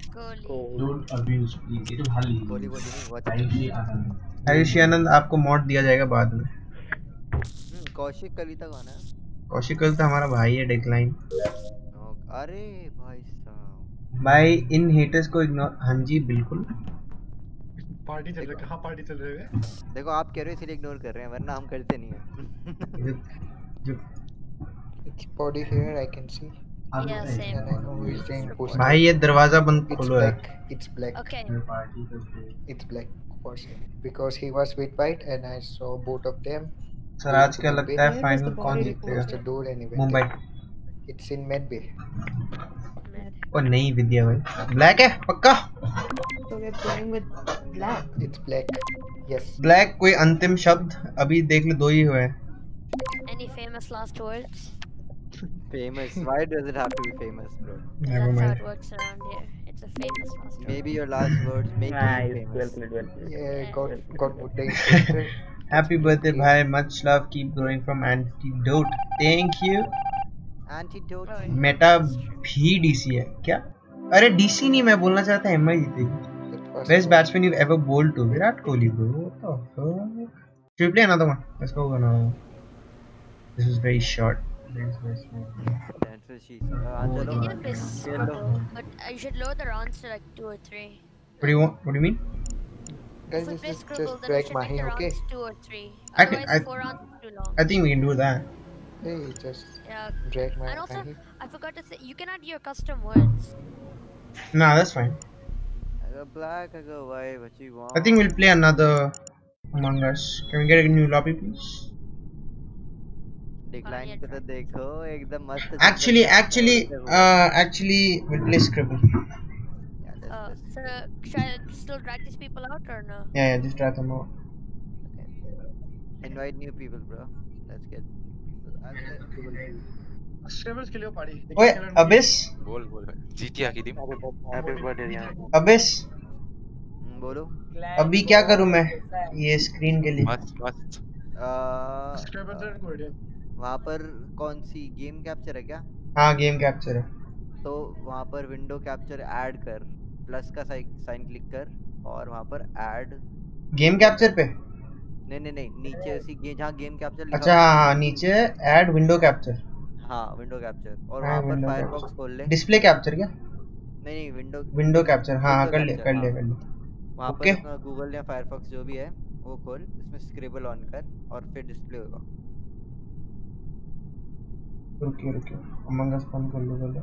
आयुषी आनंद आपको मॉड दिया जाएगा बाद में। कौशिक कलिता कौन है? कौशिक कलिता हमारा भाई है डिक्लाइन। अरे भाई साहब भाई इन हेटर्स को इग्नोर। हाँ जी बिल्कुल। पार्टी चल रही है। कहाँ पार्टी चल रही है? देखो आप कह रहे हो इसलिए इग्नोर कर रहे हैं, वरना हम करते नहीं है। It's body here. I can see. Yeah, same. And I know who is saying push. भाई ये दरवाजा बंद खोलो है। It's black. Okay. It's black for sure. Because he was with white and I saw both of them. Sir आज क्या लगता है फाइनल कौन जीतेगा? Mumbai. It's in Med Bay. ओ नहीं विद्या भाई ब्लैक है पक्का। So we're going with black. It's black. Yes. Black कोई अंतिम शब्द? अभी देख ले 2 ही हुए हैं। Any famous last words? Famous? Why does it have to be famous, bro? That's how it works around here. It's a famous last word. Maybe your last words make you famous. Yeah, got good day. Happy birthday भाई, much love, keep growing from Antidote. Thank you. Antidote. Meta भी DC है क्या? अरे DC नहीं, मैं बोलना चाहता MI जीतेगी। Best batsman you've ever bowled to? Virat Kohli bro. What the fuck? Should we play another one? Let's go now. This is very short. But you should lower the rounds to like 2 or 3. What do you want? What do you mean? Guys, just drag Mahi, okay? 2 or 3. Otherwise, 4 rounds is too long. I think we can do that. Hey, just Yeah. drag Mahi. And also, I forgot to say, you can add your custom words. Nah, that's fine. I go black, I go white, what you want? I think we'll play another Among Us. Can we get a new lobby, please? Decline पे तो देखो एकदम मस्त। Actually, we'll play Scribble. So should I still drag these people out or no? Yeah, just drag them out. Invite new people, bro. Let's get Scribbles के लिए party. ओए अबिस बोल जीती आकी टीम। हैप्पी बर्थडे यार। अबिस बोलो। Clan अभी क्या करूं मैं कैसा है? ये स्क्रीन के लिए? मस्त वहाँ पर कौन सी गेम कैप्चर है क्या? हाँ गेम कैप्चर है। तो वहाँ पर विंडो कैप्चर ऐड कर, प्लस का साइन क्लिक कर और वहाँ पर ऐड गेम कैप्चर पे? नहीं नीचे उसी जहाँ गेम कैप्चर लिखा अच्छा हुआ हाँ नीचे ऐड विंडो कैप्चर। हाँ विंडो कैप्चर और हाँ, वहाँ पर window फायरफॉक्स capture। खोल ले। डिस्प्ले कैप्चर क्या? नहीं विंडो कैप्चर हाँ window कर लिया capture, हाँ। कर लिया। वहाँ ओके पर अपना गूगल या फायरफॉक्स जो भी है वो खोल, इसमें स्क्रिबल ऑन कर और फिर डिस्प्ले होगा। रुकिए अमंग अस बंद कर लो पहले।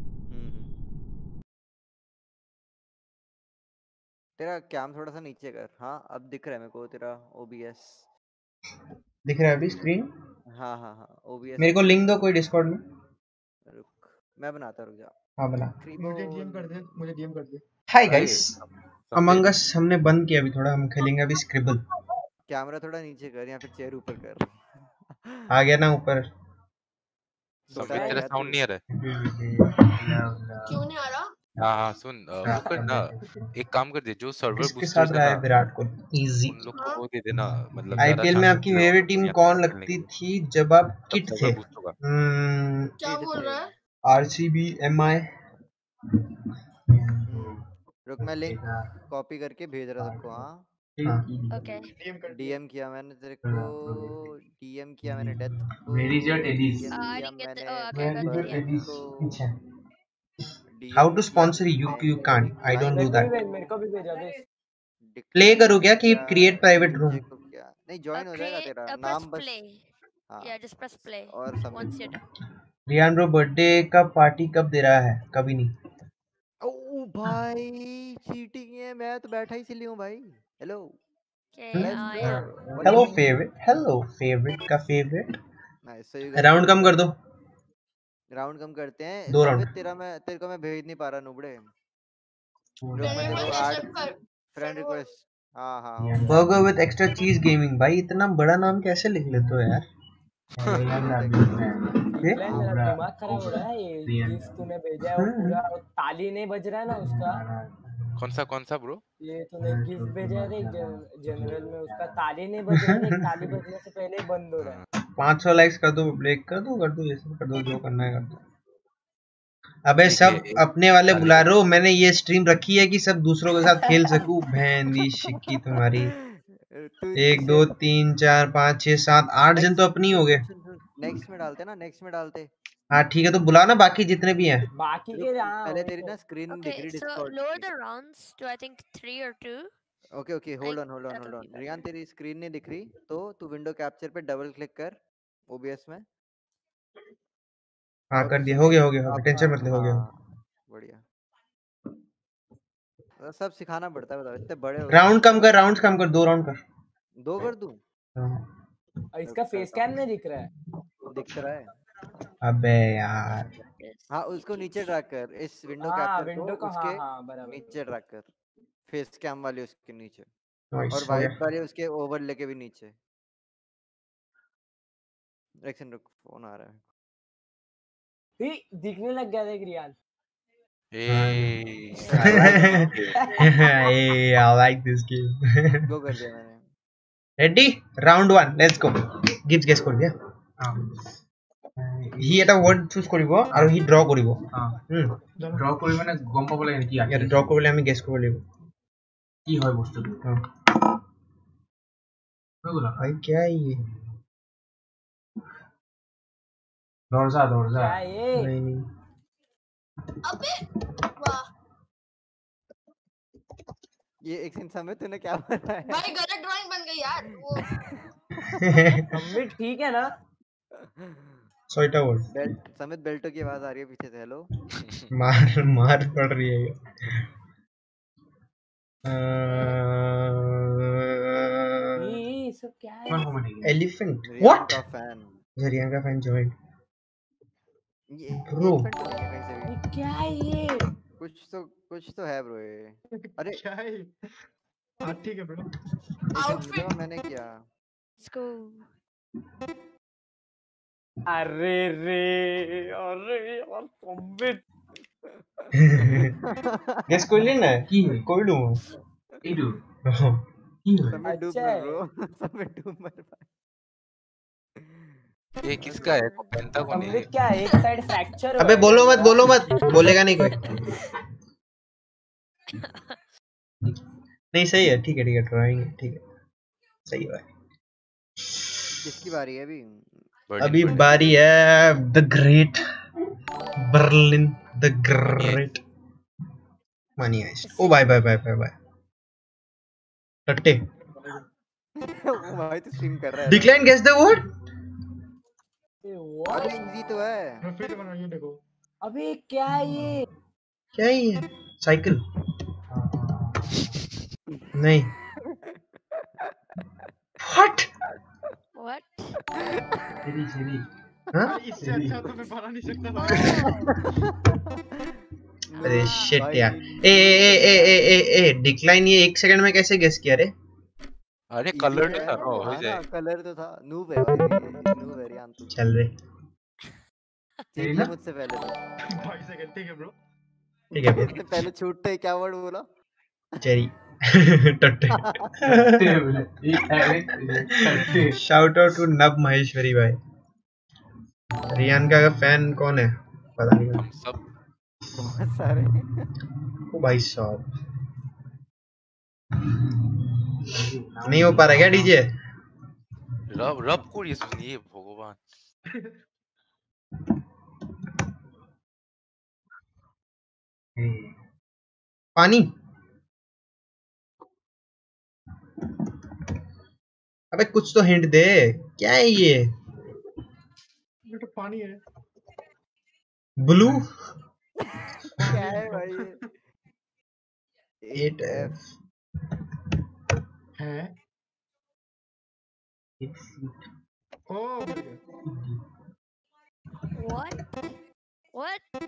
तेरा कैम थोड़ा सा नीचे कर। हाँ अब दिख रहा है मेरे को तेरा OBS। दिख रहा है अभी स्क्रीन? हाँ OBS मेरे को लिंक दो कोई डिस्कॉर्ड में। रुक मैं बनाता, रुक जा। हाँ बना। मुझे डीएम कर दे। हाय गाइस अमंग अस हमने बंद किया, अभी थोड़ा हम खेलेंगे अभी स्क्रिबल। कैमरा थोड़ा नीचे कर या फिर चेयर ऊपर कर। आ गया ना ऊपर? संबित तेरा साउंड नहीं आ रहा है। क्यों नहीं आ रहा? हाँ सुन वो कर ना, एक काम कर दे, जो सर्वर किसके बूस्टर्स साथ है रहा ना है विराट कोहली? इजी। उन लोग को वो दे देना, मतलब आईपीएल में आपकी फेवरेट टीम कौन लगती थी जब आप किड थे? क्या बोल रहा है? RCB, MI. रुक मैं लिंक कॉपी करके भेज रहा सबको। हाँ ओके डीएम किया मैंने तेरे को, डीएम किया मैंने डेथ को, मेरी जेट एडिस। I didn't get the okay got the DM. How to sponsor you can't, I don't do that. मेरे को भी भेजा दे। प्ले करो क्या कि क्रिएट प्राइवेट रूम? नहीं ज्वाइन हो जाएगा तेरा press नाम बस। play. Yeah, just press play. और Once you're done. Riyan bro birthday का पार्टी कब दे रहा है? कभी नहीं। ओ भाई चीटिंग है, मैं तो बैठा ही इसलिए हूँ भाई। हेलो हेलो फेवरेट का फेवरेट। नाइस सो यू राउंड कम कर दो। राउंड कम करते हैं। 2 राउंड। तेरे को मैं भेज नहीं पा रहा नुबड़े। Friend request. हाँ burger with extra cheese gaming. भाई इतना बड़ा नाम कैसे लिख लेते हो यार? मेरा दिमाग खराब हो रहा है। ये चीज तूने भेजा है वो पूरा ताली नहीं बज रहा है ना उसका। कौन सा ब्रो? ये तूने गिफ्ट भेजा है जनरल में, उसका ताली नहीं बज रहा है। ताली बजने से पहले ही बंद हो रहा है। 500 लाइक्स कर दो, ब्रेक कर दो ये सब कर दो, जो करना है कर दो। अबे सब अपने वाले बुला रहे हो, मैंने ये स्ट्रीम रखी है कि सब दूसरों के साथ खेल सकूं। बहनी शिक्की तुम्हारी। 1 2 3 4 5 6 7 8 जन तो अपनी हो गए। नेक्स्ट में डालते ना, नेक्स्ट में डालते। हाँ ठीक है, तो बुला ना बाकी जितने भी हैं। बाकी के पहले तेरी ना स्क्रीन दिख रही So lower the rounds to I think 3 or 2. Okay hold on. Riyan तेरी स्क्रीन नहीं दिख रही तो तू विंडो कैप्चर पे डबल क्लिक कर OBS में। हाँ कर दिया, हो गया टेंशन मत ले, हो गया। बढ़िया। सब सिखाना पड़ता है, बताओ इतने बड़े हो। राउंड कम कर 2 राउंड कर। 2 कर दूं? इसका फेस कैम नहीं दिख रहा है। दिख रहा है। अबे यार। हाँ उसको नीचे ड्रैग कर, इस विंडो कैप्चर को उसके नीचे ड्रैग कर, फेस कैम वाले उसके नीचे और वाइट वाले उसके ओवरले के भी नीचे। एक सेकंड रुक, फोन आ रहा है। दिखने लग गया देख Riyan. I like this game. गो कर दिया मैंने। Ready? Round 1, let's go. Gibbs guess कर दिया। He এটা word choose কৰিব আৰু he draw কৰিব। draw কৰি মানে গম পাব লাগে কি ইয়াত draw কৰিলে আমি guess কৰিব লাগিব কি হয় বস্তুটো। হৈ গ'ল ভাই क्या है ये? दौड़जा नहीं अबे वाह ये एक सेकंड में तूने क्या बनाया है? भाई गलत ड्राइंग बन गई यार वो। समित ठीक है ना? सोइटा वर्ड समित बेल्टो की आवाज आ रही है पीछे से। हेलो मार पड़ रही है ये सब क्या है? Elephant what? फैन रियान का फैन जॉइंड ब्रो। ये क्या है ये? कुछ तो है ब्रो ये। अरे क्या है? हाँ ठीक है ब्रो। आउटफिट मैंने किया। इसको अरे यार संबित गेस कोई लेना है? कोई लूं? এইটো समिट डूब अच्छा है। ब्रो समिट डूब मर पाए। ये किसका है? पेंटागन है। समृद्ध क्या एक साइड फ्रैक्चर हुआ अबे है बोलो क्या मत, बोलो मत, बोलेगा नहीं कोई। नहीं सही है, ठीक है, ड्राइंग ठीक है, सही है। किसकी बारी है अभी? अभी बारी है the great Berlin, the great money heist. Oh bye bye bye bye bye टट्टे। भाई तू स्ट्रीम कर रहा है। Decline guess the word. अरे इजी तो है। फिर बनाइए देखो। अबे क्या है ये? क्या है ये? साइकिल नहीं। व्हाट? हाँ? इससे अच्छा तो मैं बना नहीं सकता था। अरे शिट यार। ए डिक्लाइन ये 1 सेकंड में कैसे गेस किया रे? अरे कलर तो था हो हाँ जाए। ना कलर तो था। नूब है भाई नूब है रियान तू। चल रे ठीक है मुझसे पहले तो। 5 सेकंड ठीक है ब्रो। ठीक है ब्रो। इसने पहले छूटते ही क्या वर्ड बोला? चेरी टट्टे। Shout out to noob Maheshwari भाई। रियान का फैन कौन है पता नहीं। हम सब बहुत सारे। ओ भाई साहब नहीं हो पा रहा क्या डीजे? रब को ये सुनिए भगवान। पानी। अबे कुछ तो हिंट दे, क्या है ये? ये तो पानी है। ब्लू क्या है भाई ये? 8F है। ओह What?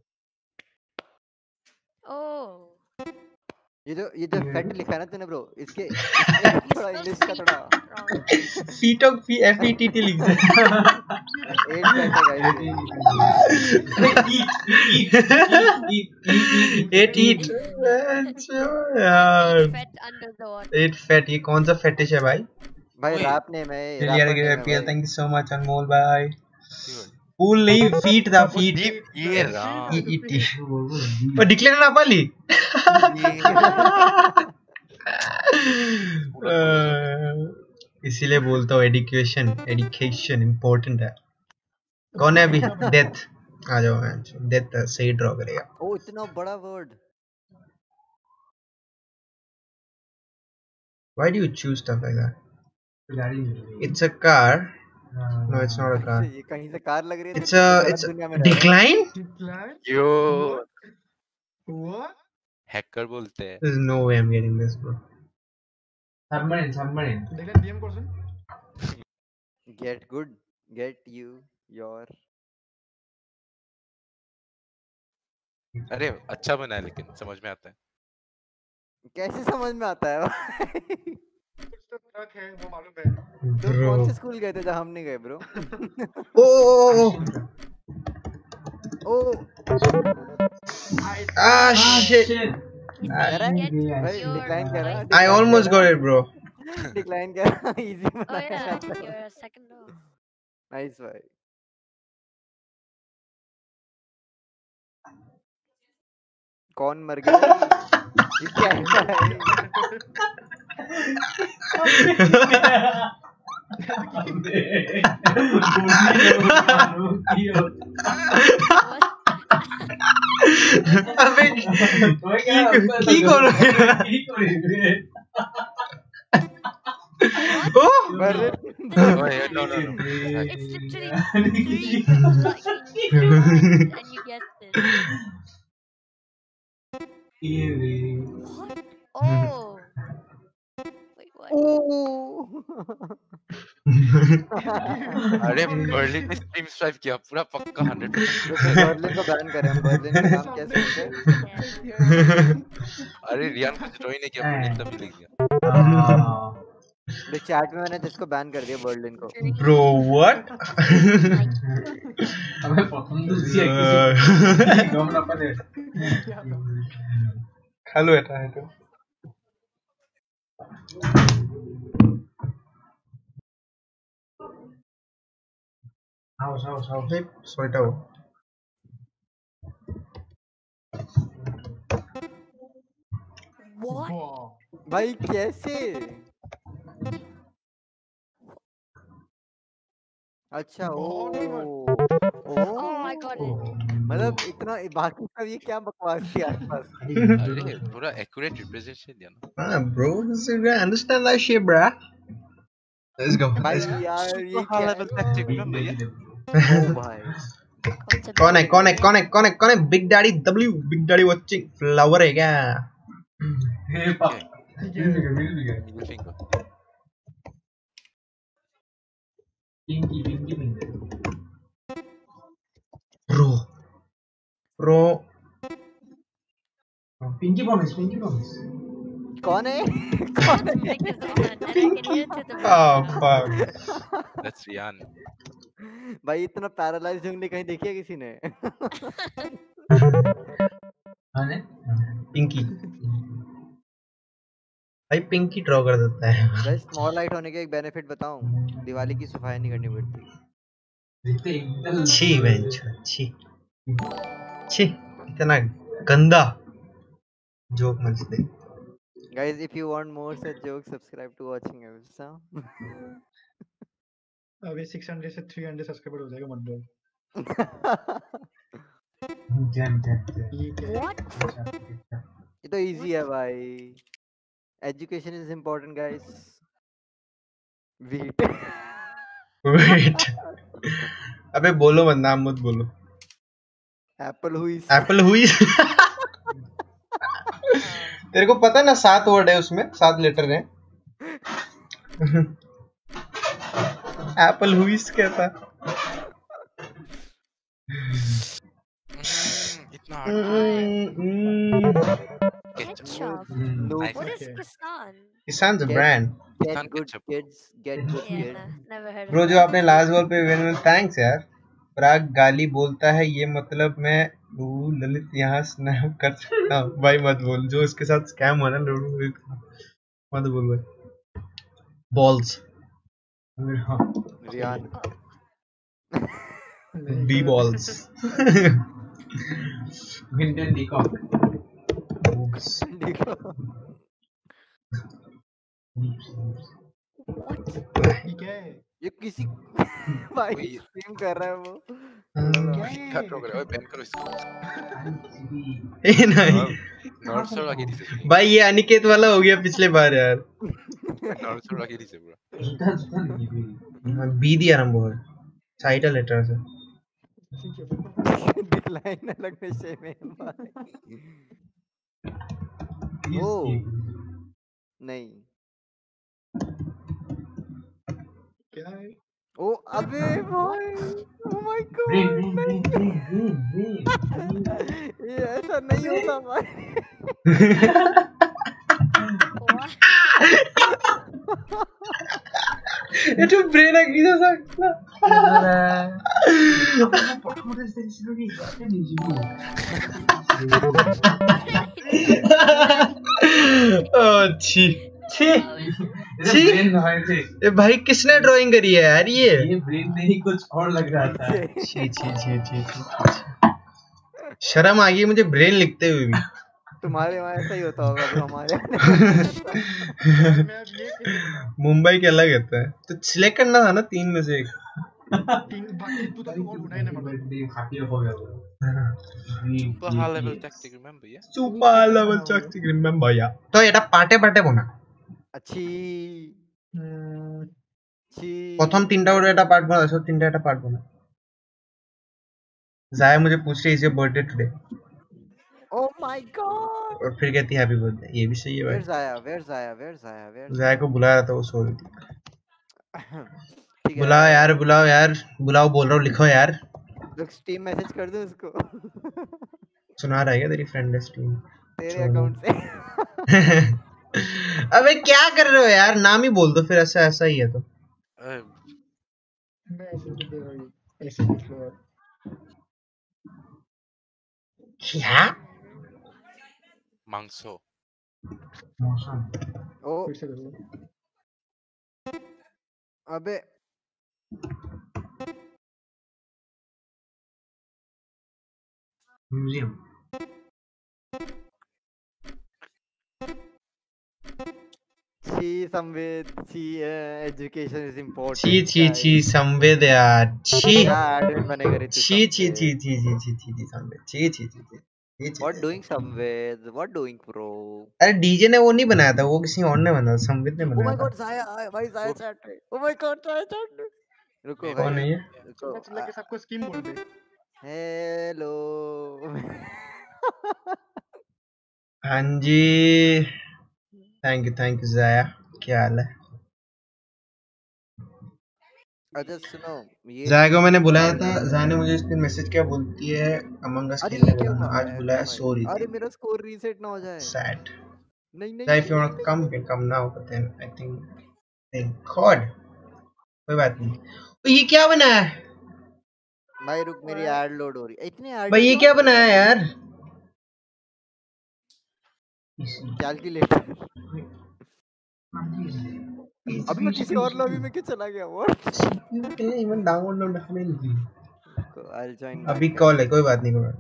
Oh. ये जो फेट लिखा है ना तूने ब्रो इसके थोड़ा इंग्लिश का थोड़ा फीटो FETT लिख दे। 8 फेट है गाइस। 8 यार 8 फेट। ये कौन सा फेटिश है भाई? भाई रैप नेम है। Thank you so much Anmol भाई। पूल नहीं फीट था फीट। ये रहा वो डिक्लेयर ना पाली। इसीलिए बोलता हूँ एडुकेशन इम्पोर्टेंट है। कौन है अभी? डेथ आ जाओ मैच। डेथ सही ड्रॉ करेगा। ओ इतना बड़ा word. Why do you choose stuff like that? It's a car. No, it's not a car. ये कहीं से कार लग रही है। It's a decline. Yo What? Hacker बोलते हैं। There's no way I'm getting this, bro. Submarine. देखा DM question. Get good, get you your। अरे अच्छा बना है लेकिन समझ में आता है। कैसे समझ में आता है भाई? कुछ तो ट्रक है वो मालूम है। तुम कौन से स्कूल गए थे जब हम नहीं गए ब्रो? ओ shit. डिक्लाइन कर रहा। I almost got it, bro. Decline कर रहा। इजी Oh बनाया। yeah, you're second low. Nice भाई। कौन मर गया? ये क्या है? अबे की करो No. It's literally 3 and you guessed it. What? Oh. Wait, what? अरे बर्लिन ने स्ट्रीम स्वाइप किया पूरा पक्का 100%। बर्लिन को बैन करें हम। बर्लिन का नाम कैसे होता है? अरे रियान को ज्वाइन नहीं किया बर्लिन तभी लिख दिया। देख चैट में मैंने जिसको बैन कर दिया बर्लिन को। Bro, what? अबे प्रथम तो सी किसी गम ना पाले। हेलो এটা Hey, sweat out. What? भाई कैसे? अच्छा ओ Oh my god. मतलब इतना बाकी सब ये क्या बकवास थी आसपास? अरे पूरा accurate representation दिया ना। Bro, I understand that shit, bruh. Let's go. भाई Let's go. यार ये Super क्या high level tactic remember yeah? ओ भाई कौन है big daddy W, big daddy watching flower है क्या? Middle finger. Bro. Pinky promise. कौन है? Mic is on and I can hear to the Oh fuck. That's Rian. भाई इतना पैरालाइज जंगली कहीं देखी है किसी ने? पिंकी भाई पिंकी ड्रॉ कर देता है। गाइस स्मॉल लाइट होने के एक बेनिफिट बताऊं, दिवाली की सफाई नहीं करनी पड़ती। छी बेंच छी इतना गंदा जोक मत दे। Guys if you want more such jokes subscribe to watching एवसा। अभी 600 से 300 सब्सक्राइबर हो जाएगा मत बोल। ये तो इजी है भाई। Education is important guys. Wait अबे बोलो मत, नाम मत बोलो। एप्पल हुई तेरे को पता है ना 7 वर्ड है उसमें, 7 लेटर हैं। एप्पल हुईस क्या था? इतना ketchup. What is Kisan? Kisan's a brand. Get good kids. Never heard of Bro जो आपने लास्ट बॉल पे थैंक्स यार। प्राग गाली बोलता है ये मतलब मैं ललित यहाँ स्नैप कर सकता हूँ। भाई मत बोल, जो इसके साथ स्कैम हो रहा है मत बोल भाई। Balls Riyan be balls winter de Kock ये किसी भाई स्ट्रीम कर रहा है वो। क्या ट्रो कर रहा है? बैन करो इसको। नॉर्थ आगे दीजिए भाई ये अनिकेत वाला हो गया पिछले बार यार। नॉर्थ आगे दीजिए पूरा। बी दिया हम बोल टाइटल लेटर से डिक्लाइन अलग नशे में भाई। ओ नहीं क्या है? ओ अबे भाई ओ माय गॉड ये ऐसा नहीं होता भाई। ये तो ब्रेन की तो सकता छी ये भाई किसने ड्राइंग करी है यार? ये ब्रेन नहीं कुछ और लग रहा था। छी शर्म आ गई मुझे ब्रेन लिखते हुए भी। तुम्हारे वहाँ ऐसा ही होता होगा ब्रो, हमारे मुंबई के अलग होता है। तो सिलेक्ट करना था ना 3 में से एक। Super high level tactic remember yeah? Super high level tactic remember yeah. তো এটা পার্টে পার্টে বোনা। अच्छी প্রথম 3টা ওর একটা পার্ট বোনা, সব 3টা একটা পার্ট বোনা। जाया मुझे पूछ रही है is your birthday today. Oh my God! और फिर कहती है हैप्पी बर्थडे। ये भी सही है भाई। Where's Zaya? जाया को बुला रहा था, वो सो रही थी। बुलाओ यार बुलाओ बोल रहा हूँ, लिखो यार। स्टीम मैसेज कर दो उसको। सुना रहा है क्या तेरी फ्रेंड है स्टीम? तेरे अकाउंट से। अबे क्या कर रहे हो यार? नाम ही बोल दो फिर, ऐसा ही है तो। क्या? मांगसो मौसम ओ फिर से कर लो। अबे म्यूजियम छी संवेद छी एजुकेशन इज छी इम्पोर्टेंट छी छी संवेद यार छी क्या एडमिन बनेगा रे तू छी छी छी संवेद छी छी छी छी संवेद छी छी छी छी what doing Samvid what doing bro अरे डीजे ने वो नहीं बनाया था, वो किसी और ने बनाया था, संवित ने ओ बनाया माय था। गॉड जाया भाई जाया चैट है ओ माय गॉड जाया चैट रुको भाई कौन है ये? रुको चिल्ला चिल्ला के सबको स्कीम बोल दे। हेलो हाँ जी, थैंक यू जाया, क्या हाल है? अच्छा सुनो ये जाया को चीज मैंने के बुलाया बारे था, में जाया ने मुझे इस दिन मैसेज किया, बोलती है अमंग अस अरे खेलने ये क्या बुलाना, हुआ आज बुलाया भाई सो रही अरे थी। मेरा स्कोर रीसेट ना हो जाए सैड। नहीं नहीं जाया नहीं if you नहीं want to नहीं come can come now, but then I think thank God, कोई बात नहीं। तो ये क्या बनाया है? भाई रुक मेरी ऐड लोड हो रही है इतने ऐड भाई ये क्यों क्या आती है बनाया भाई यार? कैलकुलेटर अभी मैं किसी और लॉबी में क्यों चला गया व्हाट इवन डाउनलोड रखने नहीं। आई विल जॉइन अभी कॉल है, कोई बात नहीं, कोई बात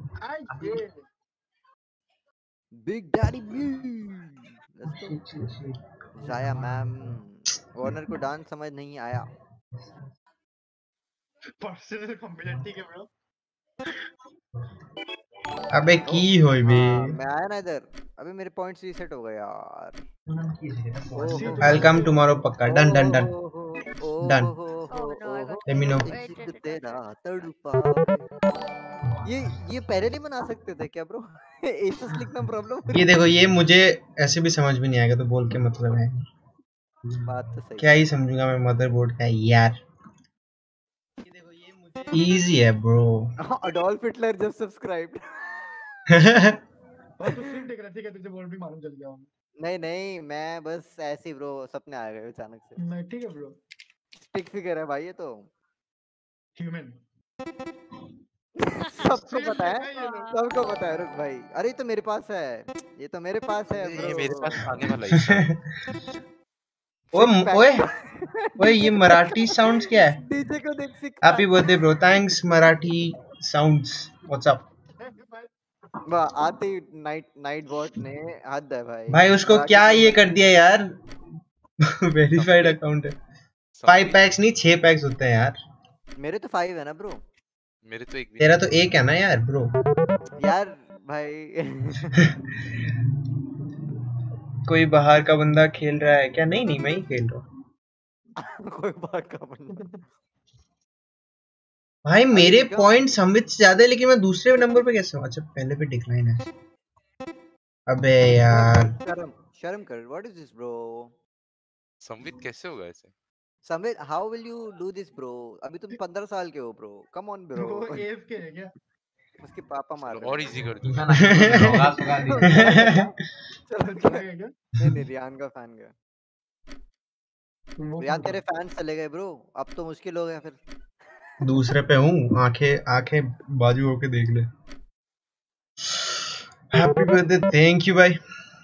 बिग डैडी लेट्स गो जाया मैम ऑनर को डांस समझ नहीं आया पर्सनल कंप्लेंट ठीक है ब्रो। अबे की होई बे। हाँ मैं आया ना इधर अबे मेरे पॉइंट्स रीसेट हो गए यार I'll come tomorrow पक्का, done done done done. Oh no, I got Let me know. kicked. Wait. तेरा तड़पा ये पहले नहीं बना सकते थे क्या ब्रो एसएस लिखना प्रॉब्लम हो ये रही देखो, ये मुझे ऐसे भी समझ में नहीं आएगा, तो बोल के मतलब है बात तो सही क्या ही समझूंगा मैं मदरबोर्ड का यार। इजी है bro. Adolf Hitler just subscribed और तू स्ट्रीम देख रहा ठीक है, तुझे वर्ड भी मालूम चल गया होगा। नहीं नहीं मैं बस ऐसे ही ब्रो सपने आ गए अचानक से नहीं ठीक है ब्रो। स्टिक फिगर है भाई ये तो ह्यूमन सबको पता है सबको पता है रुक भाई अरे ये तो मेरे पास है ये तो मेरे पास है ये मेरे ब्रो पास आने वाला है ओए ओए ये मराठी साउंड्स क्या है? डीजे को देख sick happy birthday bro, thanks Marathi sounds, what's up? वाह आते ही नाइट बॉट ने हद है भाई भाई उसको क्या ये कर दिया यार वेरीफाइड अकाउंट है। 5 पैक्स नहीं 6 पैक्स होते हैं यार। मेरे तो 5 है ना ब्रो। मेरे तो एक भी तेरा तो एक है ना यार ब्रो। यार भाई कोई बाहर का बंदा खेल रहा है क्या? नहीं नहीं मैं ही खेल रहा हूँ। कोई बाहर का बंदा भाई मेरे पॉइंट संवित से ज्यादा है, लेकिन मैं दूसरे नंबर पे कैसे हूँ? अच्छा पहले पे डिक्लाइन है। अबे यार शर्म कर। What is this bro? Samvit कैसे होगा ऐसे? Samvit how will you do this bro? अभी तुम 15 साल के हो ब्रो, कम ऑन ब्रो। वो एएफके है क्या? उसके पापा मार रहे और इजी कर दूं। चलो नहीं रियान का फैन गया। रियान तेरे फैंस चले गए ब्रो, अब तो मुश्किल हो गया फिर। दूसरे पे हूँ, आंखें बाजू होके देख ले। हैप्पी बर्थडे, थैंक यू भाई।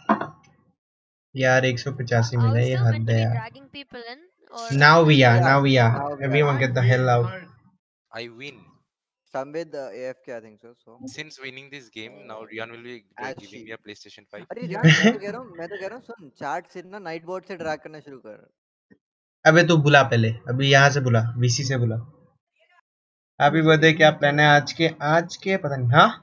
यार 185 मिला, ये हद है यार। Now we are. Everyone get the hell out. I win. Samvid AFK I think so. Since winning this game, now Rian will be giving me a PlayStation 5. अरे रियान मैं तो कह रहा हूँ सुन, चैट से ना नाइट बोर्ड से ड्रैग करना शुरू कर। अबे तू बुला पहले, अभी यहाँ से बुला, वीसी से बुला। हैप्पी बर्थडे, क्या प्लान है आज के पता नहीं। हाँ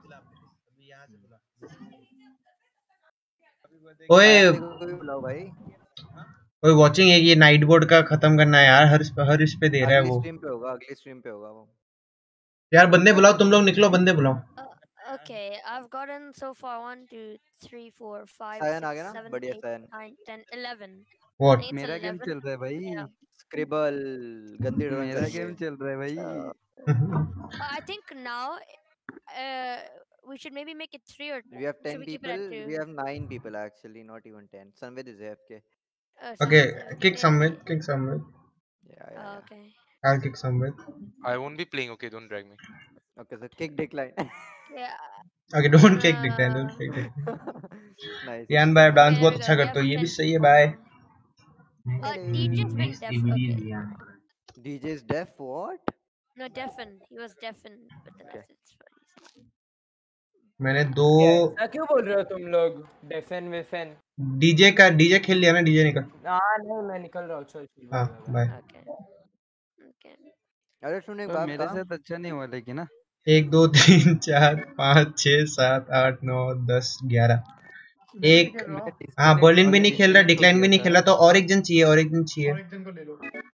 ओए वाचिंग है, ये नाइट बोर्ड का खत्म करना है यार। हर इस पे दे रहा है वो। अगली स्ट्रीम पे होगा वो। यार बंदे बुलाओ, तुम लोग निकलो, बंदे बुलाओ। Okay, I've gotten so far 1 2 3 4 5 Sion 6 आ गया ना? 7 बढ़िया 8 सायन। 9 10 11 What? मेरा गेम चल रहा है भाई। स्क्रिबल गंदी ड्राइंग। मेरा गेम चल रहा है भाई। I think now we should maybe make it 3 or we have 10 should we keep it people. at 2? We have 9 people actually, not even 10. Sanvid is AFK. Okay, kick Samvid. Yeah. Okay. I'll kick Samvid. I won't be playing. Okay, don't drag me. Okay, so kick decline. Yeah. Okay don't kick decline, don't kick decline. Riyan भाई dance बहुत अच्छा करते हो, ये भी सही है। Bye. DJ's been deaf. Okay. DJ is deaf. What? No, deafened. He was deafened with the message. मैंने 2 ऐसा क्यों बोल रहे हो तुम लोग? डेफन वेफन डीजे खेल लिया ना, डीजे निकल। नहीं मैं निकल रहा हूँ, चल हाँ बाय। अरे सुन एक तो बात मेरे साथ अच्छा नहीं हुआ लेकिन ना। 1 2 3 4 5 6 7 8 9 10 11 एक। हाँ बर्लिन भी नहीं खेल रहा, डिक्लाइन भी नहीं खेला, तो और एक जन चाहिए, और एक जन चाहिए। को ले लो।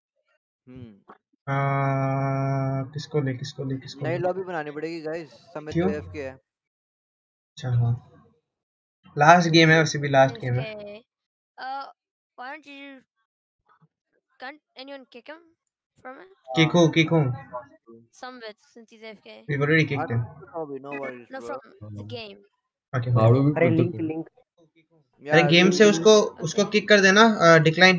किसको ले किसको ले किसको नई ले? लॉबी बनानी पड़ेगी गाइस। समित क्यों? तो AFK है। अच्छा हाँ लास्ट गेम है, वैसे भी लास्ट गेम है। Okay. Why don't you? Can't anyone kick him from it? Kick हूँ। Some bits since he's AFK. We've already kicked him. No worries. No, bro. from the game. Okay. अरे link अरे game से उसको kick कर देना, decline.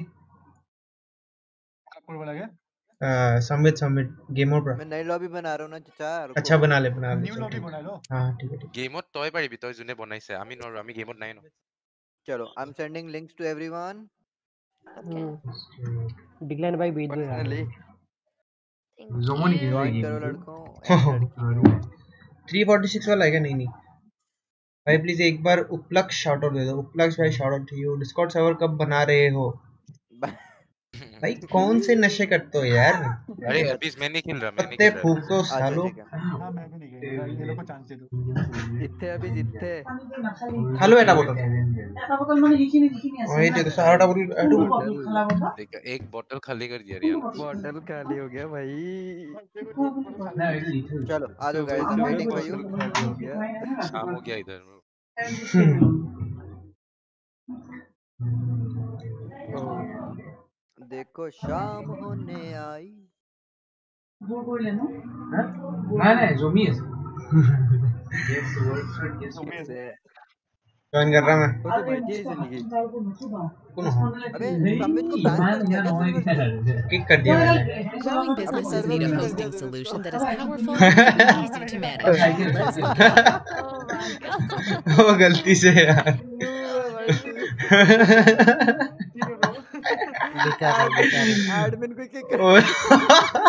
कौन बोला क्या? Submit game over. मैं नई लॉबी बना रहा हूँ ना चाचा। अच्छा बना ले न्यू लॉबी बना लो। हाँ ठीक है। गेमत তই পাৰিবি, তই যোনে বনাইছে, আমি নোৱাৰো, আমি গেমত নাই ন। चलो I am sending links to everyone. Decline भाई भेज दो यार। जोमोनी ज्वाइन करो लड़कों एंड लड़कियों। 346 वाला है क्या? नहीं भाई प्लीज एक बार उपलक्ष शाउट आउट दे दो। उपलक्ष भाई shout out to you. Discord server कब बना रहे हो? भाई कौन से नशे करते हो यार? अरे अभी मैं नहीं खेल रहा, मैं नहीं पत्ते खेल रहा। फूक दो सालो। हां मैं भी नहीं खेल रहा, ये लोग को चांस दे दो। जितने अभी जितने हेलो এটা बोतल এটা बोतल মানে যিখিনি যিখিনি আছে ওই যে সারাটা बोतल খালা बोतल देख एक बोतल खाली कर दिया रियान। बॉटल खाली हो गया भाई। चलो आ जाओ guys, I am waiting for you. शाम हो गया इधर। देखो शाम होने आई। वो बोल लेना नहीं जोमी है। जॉइन कर रहा मैं। वो तो बैठी है जिंदगी। अबे संबित को बैन कर दिया क्या? किक कर दिया मैंने। Growing businesses need a hosting solution that is powerful and easy to manage. Let's look at वो गलती से यार। एडमिन को किक कर।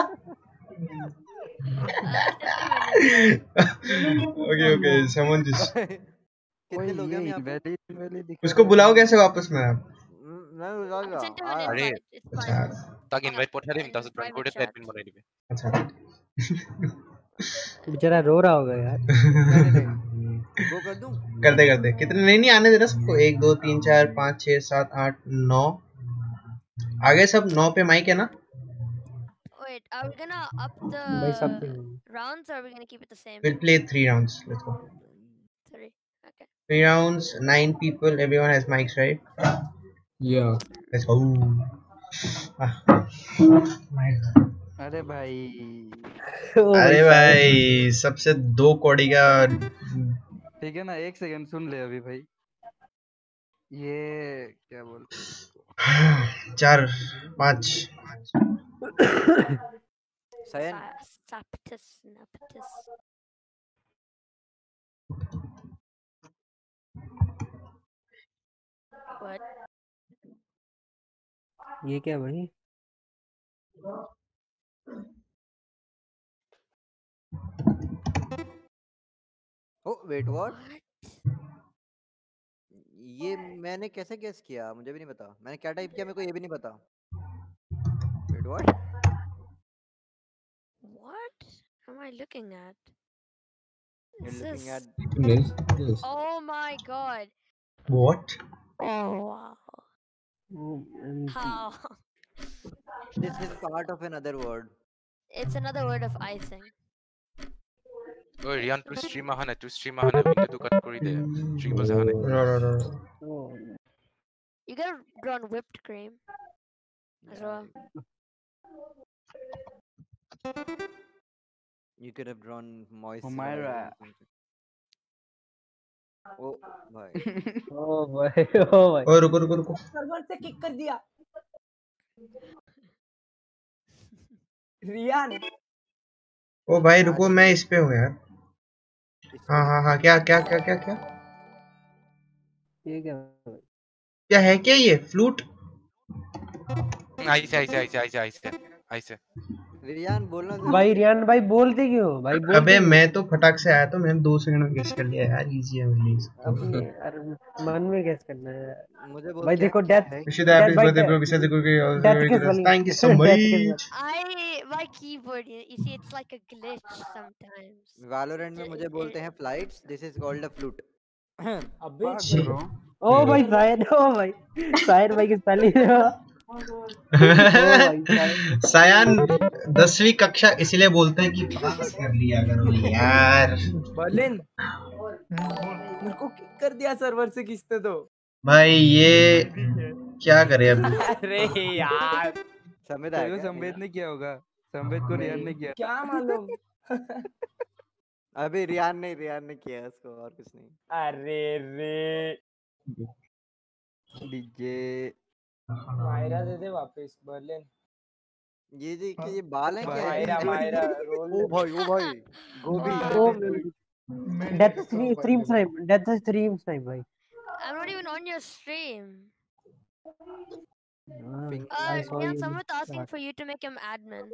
ओके समझ जिस कितने लोग हैं यहाँ पे? उसको बुलाओ कैसे वापस मैं? मैं बुलाऊंगा। अरे तक इनवाइट पठा दे, तसं जॉइन कर दे, एडमिन बनाई दे। अच्छा बेचारा रो रहा होगा यार। वो कर दूं? कर दे। कितने नहीं आने दे रहा सबको। 1 2 3 4 5 6 7 8 9 आगे सब 9 पे माइक है ना? Wait, are we gonna up the rounds or are we gonna keep it the same? We'll play 3 rounds. Let's go. 3. Okay. 3 rounds, 9 people. Everyone has mics, right? Yeah. Let's go. अरे भाई अरे भाई सबसे 2 कौड़ी का। ठीक है ना, एक सेकंड सुन ले अभी भाई। ये क्या बोलते हैं? 4 5 Saptis. What? ये क्या भाई? Oh wait what? ये मैंने कैसे गेस किया? मुझे भी नहीं पता। मैंने क्या टाइप किया मेरे को ये भी नहीं पता। Wait what? What am I looking at? You're looking at Yes. Oh my god. What? Oh wow. How? This is part of another word. It's another word of icing. ओए रियान तू स्ट्रीम आहा ना, वीडियो तो cut कर दे। Streamers आहा ना। No. You could have drawn whipped cream as well. You could have drawn moist. Humaira. Oh भाई। ओ भाई। ओए रुको। सर्वर से किक कर दिया रियान। ओ भाई रुको, मैं इस पे हूँ यार। हाँ क्या क्या क्या क्या क्या ये क्या क्या है क्या ये फ्लूट? ऐसे रियान बोलना भाई रियान भाई बोलते क्यों भाई बोलते अबे क्यों? मैं तो फटाक से आया तो मैंने 2 सेकंड में गेस कर लिया यार, इजी है मेरे लिए। अपने अरे मन में कैसे करना है मुझे बोल भाई क्या देखो क्या डेथ है Wish you the happiest birthday bro. Wish you the death kiss वाली thank you so much. My keyboard, you see, it's like a glitch sometimes. Valorant में मुझे बोलते हैं flights, this is called a flute. अबे ओ भाई शायद ओ भाई शायद भाई की स्पेलिंग सायान 10वीं कक्षा इसलिए बोलते हैं कि पास कर लिया करो यार। बर्लिन मेरे को किक कर दिया सर्वर से किसने तो। भाई ये क्या करे अभी? अरे यार संवेद तो आया ये क्या? संवेद ने किया होगा, संवेद को रियान ने किया। क्या मालूम। अभी रियान ने किया उसको और कुछ नहीं। अरे रे डीजे मायरा दे दे वापस बर्लिन। ये जी कि ये बाल है क्या? मायरा रोल ओ भाई गोभी डेथ स्ट्रीम स्नाइप भाई। I'm not even on your stream. I saw Rian, you. someone's asking for you to make him admin.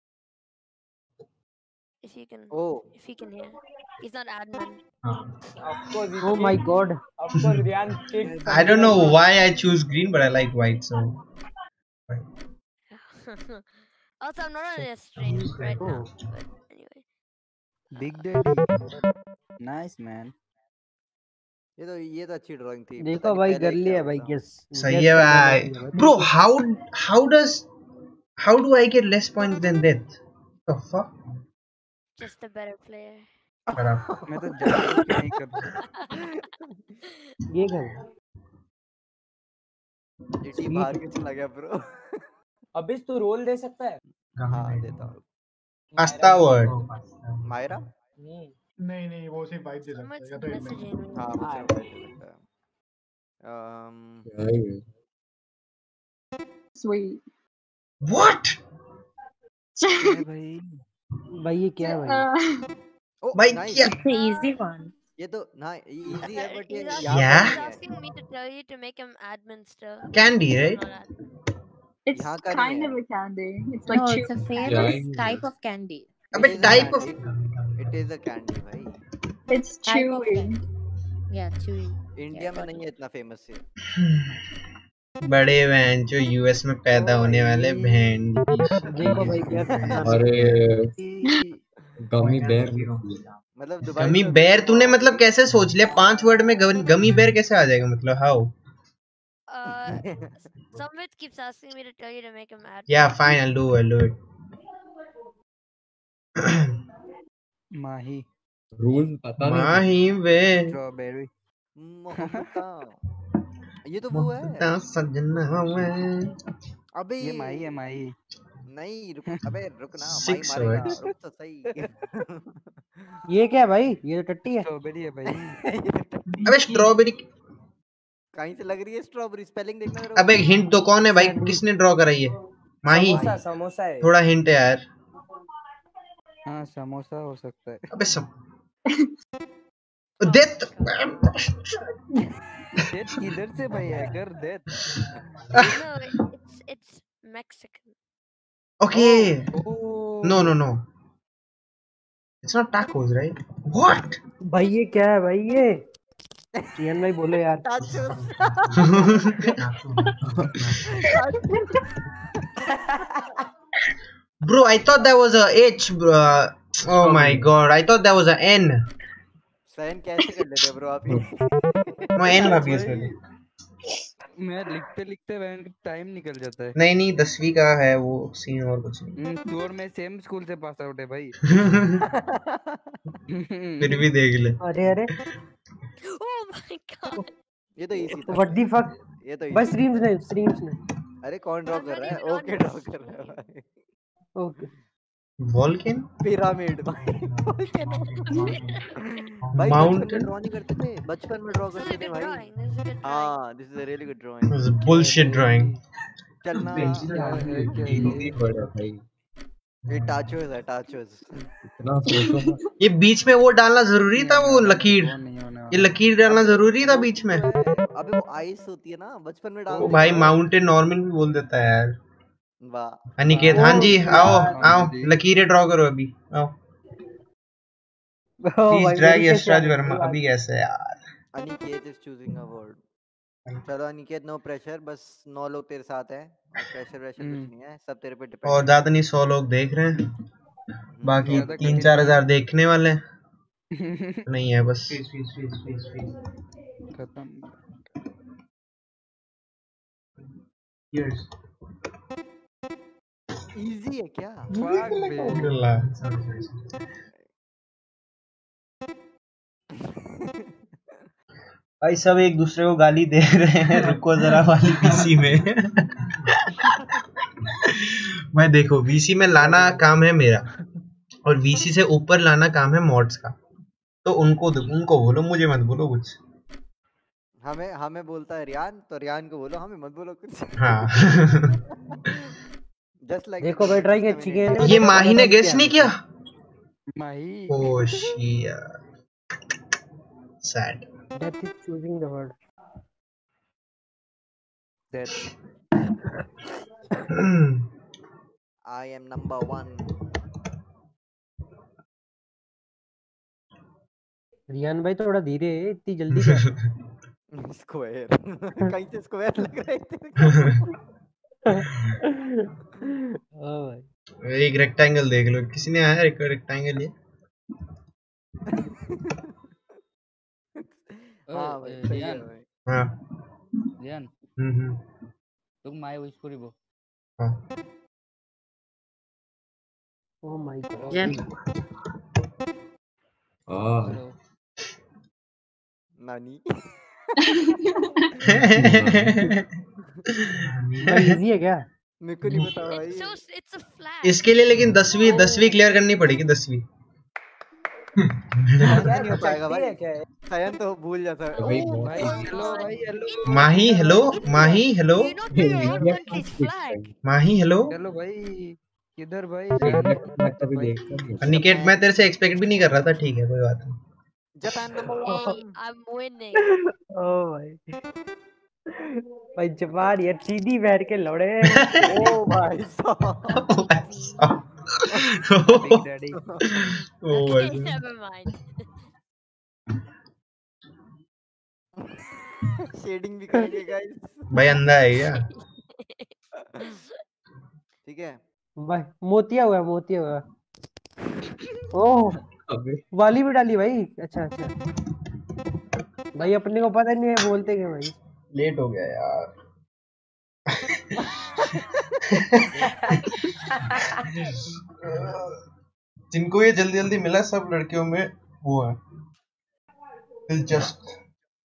If you can. Oh. If he can hear. He's not admin. Of course. Oh my god. Of course, Rian kicked. I don't know why I choose green, but I like white, so. Also, I'm not on your stream right now. But anyway. Big daddy nice man. ये तो अच्छी drawing थी। देखो भाई कर लिया भाई guess. सही है भाई। Bro, how do I get less points than that? The fuck? Just a better player. मैं तो जानबूझ के नहीं कर ये कर इटी बाहर के चला गया ब्रो। अभी तू रोल दे सकता है? हाँ देता हूँ। Pasta word. मायरा? नहीं वो सिर्फ वाइब दे सकता है या तो इमेज। हाँ वो सिर्फ वाइब दे सकता है। Sweet. What? भाई ये क्या है भाई? भाई क्या? It's the easy one. ये तो ना इजी है बट ये Yeah. He's asking me to tell you to make him admin still. Candy, right? It's kind of a candy. It's like No, chew. it's a famous type of candy. अबे type of. It is a candy भाई। It's chewy. Yeah, chewy. India में नहीं है इतना famous है। बड़े बहन जो यूएस में पैदा होने वाले बहन। देखो भाई क्या अरे गमी बेर मतलब गमी बेर तूने मतलब कैसे सोच लिया? 5 वर्ड में गमी बेर कैसे आ जाएगा मतलब how? Samvit keeps asking me to tell you to make him admin. Yeah, fine, I'll do it. Mahi rule पता नहीं। माही वे स्ट्रॉबेरी ये तो वो है सजना वे। अबे ये माही है माही। नहीं रुक अबे रुक ना माही 6 मारेगा words. रुक तो सही। ये क्या भाई? ये तो टट्टी है। स्ट्रॉबेरी है भाई। अबे स्ट्रॉबेरी कहीं से लग रही है स्ट्रॉबेरी, स्पेलिंग देखना जरा। अबे हिंट दो, कौन है भाई? किसने ड्रॉ कराई है? माही। समोसा है। थोड़ा हिंट है यार। हाँ समोसा हो सकता है। अबे सब डेथ किधर से भाई है कर death? No, it's Mexican. Okay. No. It's not tacos, right? What? भाई ये क्या है भाई ये? रियान भाई बोलो यार। Bro, I thought that was a H, bro. Oh my god, I thought that was a N. Sign कैसे कर लेते ब्रो आप ये? मैं N भाभी इसमें। मैं लिखते लिखते टाइम निकल जाता है। नहीं 10वीं का है वो सीन और कुछ नहीं। तू और मैं सेम स्कूल से पास आउट है भाई। फिर भी देख ले। अरे Oh my god. ये तो इजी था। What the fuck? ये तो बस स्ट्रीम्स ने। अरे कौन ड्रॉ कर रहा है? ओके ड्रॉ कर रहा है भाई। ओके। वॉल्केन? पिरामिड भाई। माउंटेन ड्रॉ नहीं करते थे, बचपन में ड्रॉ करते थे भाई। हाँ, this is a really good drawing. It was a bullshit drawing. चलना भाई ये बीच में वो डालना जरूरी था, वो लकीर, ये लकीर डालना जरूरी था बीच में। अबे वो आइस होती है ना, बचपन में डाल ओ भाई माउंटेन नॉर्मल भी बोल देता है यार। वाह अनिकेत, हाँ जी आओ आओ, लकीरें ड्रॉ करो अभी आओ। Please drag Yashraj Verma. अभी कैसे यार? Aniket is choosing a word. चलो अनिकेत, नो प्रेशर, बस 9 लोग तेरे साथ हैं, प्रेशर कुछ नहीं है, सब तेरे पे डिपेंड। और ज्यादा नहीं, 100 लोग देख रहे हैं, बाकी 3-4 हजार देखने वाले नहीं है बस। खत्म। इजी है क्या? भाई सब एक दूसरे को गाली दे रहे हैं, रुको जरा वाली वीसी में। भाई देखो, वीसी में लाना काम है मेरा और वीसी से ऊपर लाना काम है मॉड्स का, तो उनको बोलो, मुझे मत बोलो कुछ। हमें बोलता है रियान, तो रियान को बोलो, हमें मत बोलो कुछ। हाँ। जस्ट लाइक देखो भाई ट्राई की अच्छी गेम है। ये माही ने गेस नहीं किया। Mahi oh shit, sad. Death is choosing the word. I am number 1. Riyan भाई थोड़ा धीरे, इतनी जल्दी क्या? स्क्वायर कहीं से स्क्वायर लग रहा है तेरे ओ भाई, एक रेक्टेंगल देख लो, किसी ने आया एक रेक्टेंगल ये। हाँ भाई, सही है भाई। हाँ रियान तुम माय विश करिबो। हाँ ओ माय गॉड। नानी इजी है क्या? मेरे को नहीं पता भाई। इसके लिए लेकिन 10वीं क्लियर करनी पड़ेगी, 10वीं। नहीं हो पाएगा भाई, सयन तो भूल जाता है। भाई हेलो भाई, hello Mahi hello, Mahi hello, Mahi hello, hello भाई, किधर भाई? अनिकेत मैं तेरे से एक्सपेक्ट भी नहीं कर रहा था, ठीक है कोई बात नहीं। Japan number 1, I'm winning. ओ भाई जापान यार, सीधी बैठ के लौड़े। ओ भाई साहब, big daddy. Okay, never mind. Shading भी करेंगे गाइस। भाई अंधा है क्या? ठीक है भाई, मोतिया हुआ, मोतिया हुआ। ओह वाली भी डाली भाई। अच्छा भाई, अपने को पता नहीं है बोलते क्या भाई। लेट हो गया यार। जिनको ये जल्दी जल्दी मिला, सब लड़कियों में वो है दिलचस्प।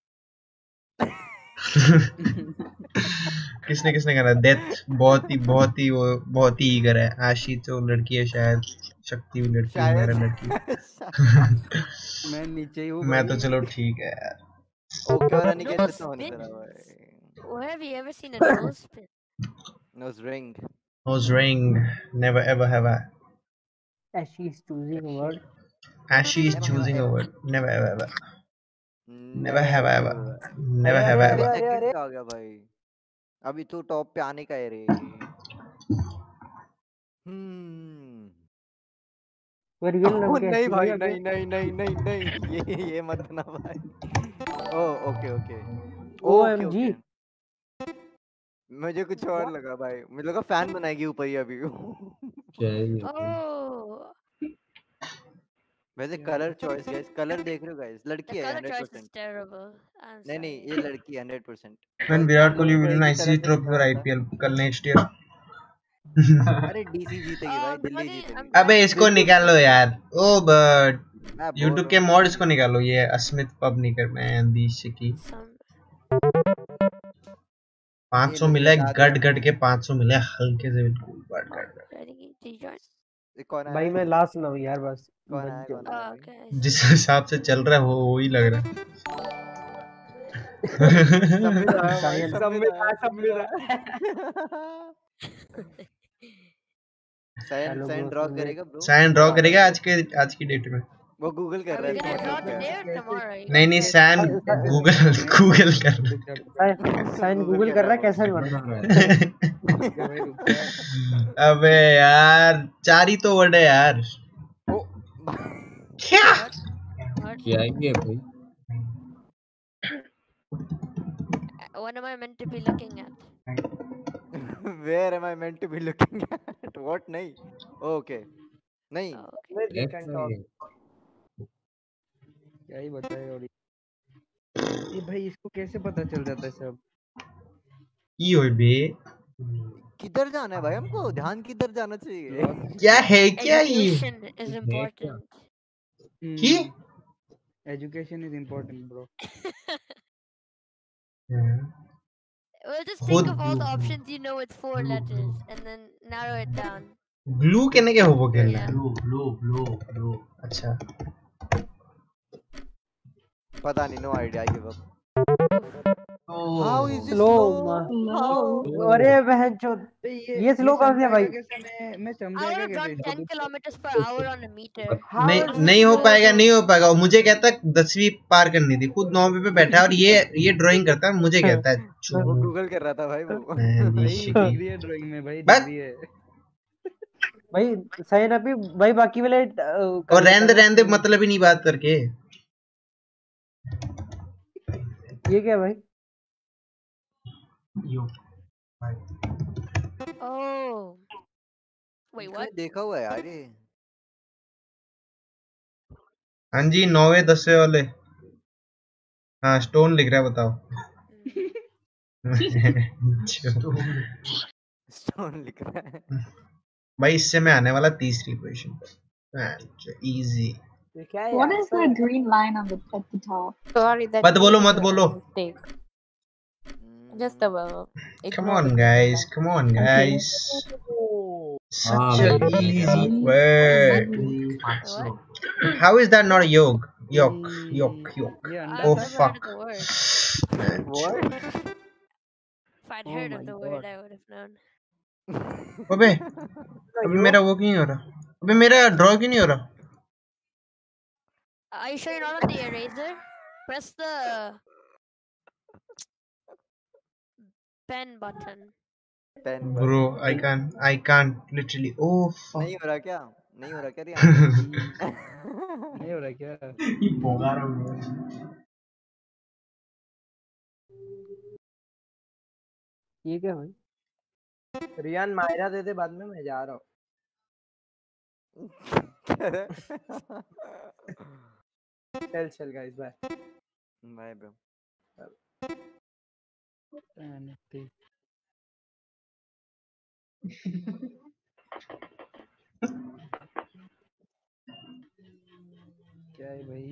किसने करा? डेथ बहुत ही ईगर है। आशी तो लड़की है शायद, शक्ति भी लड़की है, मेरा लड़की। मैं नीचे ही हूँ। मैं तो चलो ठीक है यार। ओके, और अनिकेत कितना होने चला भाई? Have you ever seen a nose spin? Nose ring. Nose ring. Never ever have I. Ashi is choosing a word. Ashi is choosing a word. Never ever ever. Never have I ever. Never have I ever. अरे आ गया भाई, अभी तो top पे आने का है रे। नहीं भाई, नहीं, ये मत ना भाई। ओके OMG, मुझे कुछ और लगा भाई, मुझे लगा फैन बनाएगी ऊपर ही अभी। वैसे कलर चॉइस गाइस, कलर देख रहे हो गाइस, लड़की है 100%। नहीं ये लड़की है 100%। When Virat Kohli will win ICC trophy for IPL कल next year। अरे डीसी जीतेगी भाई, दिल्ली जीतेगी। अबे इसको निकालो यार। ओ बट YouTube के मॉड इसको निकालो, ये अस्मित पब नहीं कर मैं अंदीश की। 500 मिला है, गट के 500 मिले हल्के से, बिल्कुल कौन है भाई? मैं लास्ट ना हूँ यार, बस कौन है? जिस हिसाब से चल रहा है वो ही लग रहा है। साइन ड्रॉ करेगा ब्रो? साइन ड्रॉ करेगा आज की डेट में। वो गूगल कर रहा है इसका मतलब क्या है? नहीं सैन गूगल कर रहा साइन गूगल कर रहा है कैसे बनना। अबे यार 4 ही तो वर्ड है यार। क्या क्या है भाई? What am I meant to be looking at? Where am I meant to be looking at? What? नहीं okay नहीं क्या ही बताए। और ये भाई इसको कैसे पता चल जाता है सब? ये होए बे किधर जाना है भाई हमको? ध्यान किधर जाना चाहिए? क्या है क्या ये? Education is important. की education is important bro. Well, just think of all the options you know with 4 letters and then narrow it down. Blue कहने के होबो खेलना है। ब्लू अच्छा पता नहीं, no idea, I give up. How is slow? अरे बहनचोद ये स्लो कहाँ से भाई? मैं समझा I would have run 10 kilometers per hour on a meter. नहीं हो पाएगा। मुझे कहता 10वीं पार करनी थी, खुद 9वीं पे बैठा है और ये ड्राइंग करता है, मुझे कहता है वो गूगल कर रहा था भाई वो। डिग्री है ड्राइंग में भाई, डिग्री है भाई। साइन अभी भाई बाकी वाले और रहने दे मतलब ही नहीं बात करके। ये क्या भाई? Oh. Wait, what? देखा हुआ है यार ये। हाँ जी 9वें 10वें वाले। हाँ स्टोन लिख रहा है, बताओ। स्टोन लिख रहा है भाई। इससे मैं आने वाला 3री पोजीशन पर। Easy. What is the green line on the at the top? Sorry, that मत बोलो mistake. Just a Come on guys. Such an easy word. How is that not a yolk? Yolk. Oh fuck. What? If I'd heard of the word, I would have known. अबे मेरा वो क्यों नहीं हो रहा? अबे मेरा ड्रॉ क्यों नहीं हो रहा? Are you sure you're not on the eraser? Press the pen button. Bro, I can't literally. Oh fuck. नहीं हो रहा क्या रियान? नहीं हो रहा क्या? ये बोला रहा हूँ। ये क्या भाई? रियान मायरा दे दे, बाद में मैं जा रहा हूँ। चल गाइस, बाय ब्रो। क्या है भाई?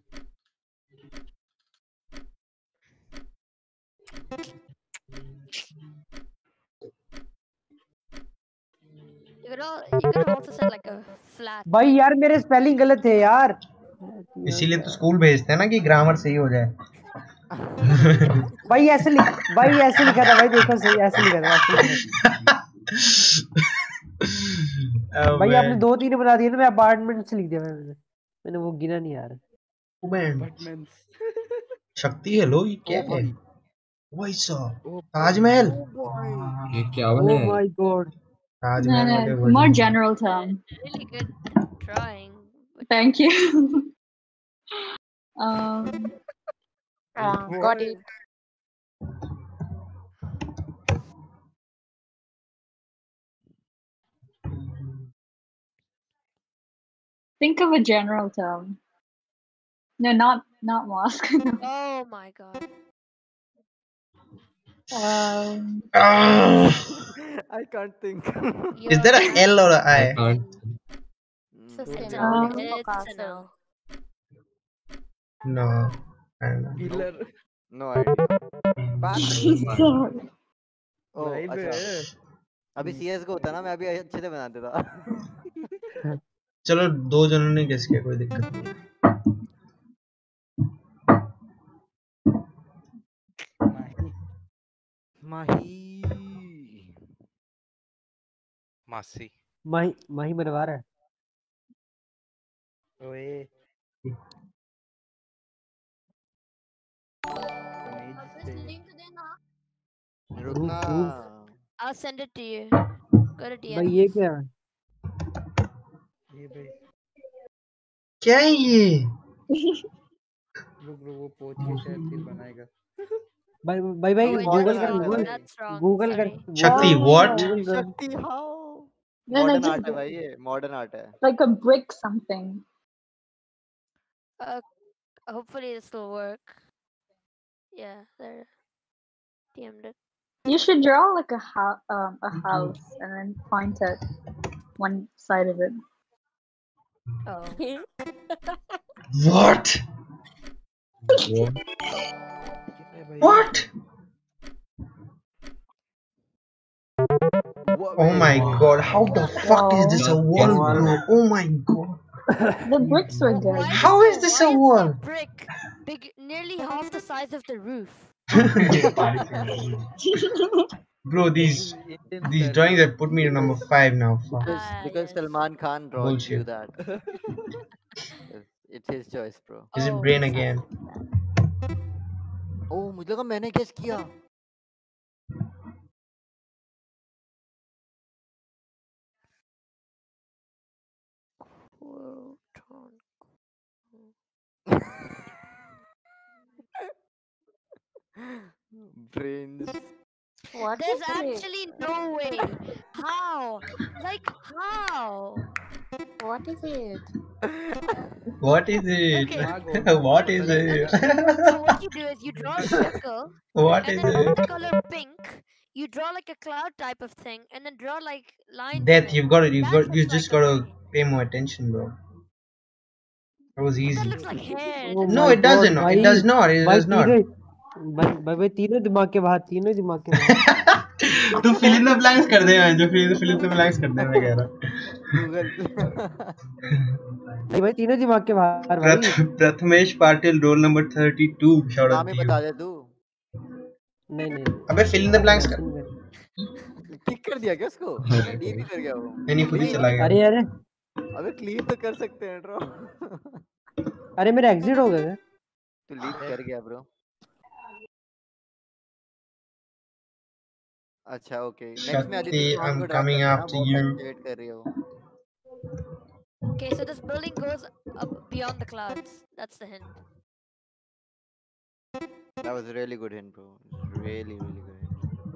You could have also said like a flat. भाई यार मेरे स्पेलिंग गलत है यार। इसीलिए तो स्कूल भेजते हैं ना कि ग्रामर सही हो जाए। भाई ऐसे लिखा था भाई, देखो सही ऐसे लिखा था। भाई आपने 2-3 बना दिए ना, मैं अपार्टमेंट से लिख दिया मैंने वो गिना नहीं यार। शक्ति है लो, ये क्या है भाई साहब? ताजमहल। ये क्या बना है? Oh my god. Taj Mahal more general term. Really good drawing. Thank you. Got it. Think of a general term. No, not mosque. Oh my god. I can't think. Is there an L or an I? It's an L. No. I don't know. Killer. No idea. Oh, अच्छा। अभी CS को होता ना, मैं अभी अच्छे से बना देता। चलो 2 जनों ने गेस किया, कोई दिक्कत नहीं। माही मासी माही मरवा रहा है। ओए लिंक देना। रुकना। I'll send it to you. Go to भाई DM. ये क्या है? ये भाई क्या है ये? रुक वो पोच के शायद फिर बनाएगा। भाई Oh, गूगल that's कर wrong. Google That's wrong. Google कर Sorry. शक्ति what? गूगल कर। Shakti how No, modern just art है भाई, ये मॉडर्न आर्ट है। like a brick something. Hopefully this will work. Yeah, there. DM'd it. You should draw like a house and then point at one side of it. Oh. What? What? Oh my god, how the fuck is this a wall, bro? Oh my god. The bricks were good. How is this a wall? Brick, big, nearly half the size of the roof. Bro, these drawings have put me to number 5 now. Fuck. Because Salman Khan draws you Bullshit. that. It's his choice, bro. Is it brain again? Oh, मुझे लगा मैंने guess किया। Brains. What There's is it? actually no way. How? Like how? What is it? What is it? Okay. What is it? So what you do is you draw a circle, What and is then with it? the color pink, you draw like a cloud type of thing, and then draw like lines. in Death, it. you just gotta pay more attention, bro. That was That easy. looks like hair. Oh No, my it doesn't. God, It does not. It भाई does not. भाई तीनों दिमाग के बाहर तू fill in the blanks कर दे मैं जो fill in the blanks कर दे मैं कह रहा Google. भाई तीनों दिमाग के बाहर भाई। Prathamesh Patil roll number 32 shout out नाम to ही you. बता दे तू। नहीं अबे fill in the blanks कर ठीक कर दिया क्या उसको? क्लीन कर गया वो। नहीं खुद ही चला गया। अरे अबे क्लीन तो कर सकते हैं ड्रॉ। अरे मेरा एग्जिट हो गया। तू लीक कर गया ब्रो। अच्छा ओके नेक्स्ट में Shakti, I'm coming after you. कर रही हो। Okay, so this building goes up beyond the clouds. That's the hint. That was a really good hint, bro. Really good hint.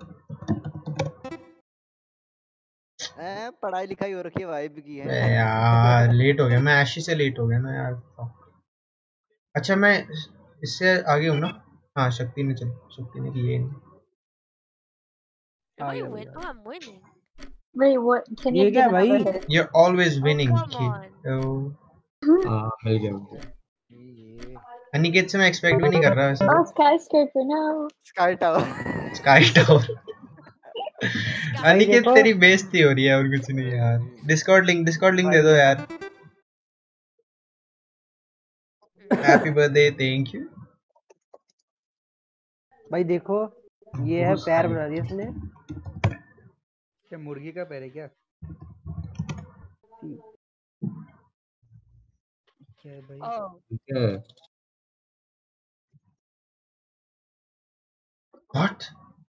पढ़ाई लिखाई हो रखी है, वाइब की है। यार लेट हो गया मैं एशी से लेट हो गया ना यार। अच्छा मैं इससे आगे हूँ ना। हाँ शक्ति ने की ये Am I win? Oh, I'm winning. Wait, what? Can you get another hit? You're always winning, come kid. हाँ मिल गया। अनिकेत से मैं एक्सपेक्ट भी नहीं कर रहा वैसे। Oh, skyscraper, no. Sky tower. Sky tower. Aniket तेरी बेइज्जती हो रही है और कुछ नहीं यार। डिस्कॉर्ड लिंक दे दो यार। Happy birthday, thank you. भाई देखो ये है पैर बना दिया इसने। क्या मुर्गी का पैर है क्या? क्या है भाई? What?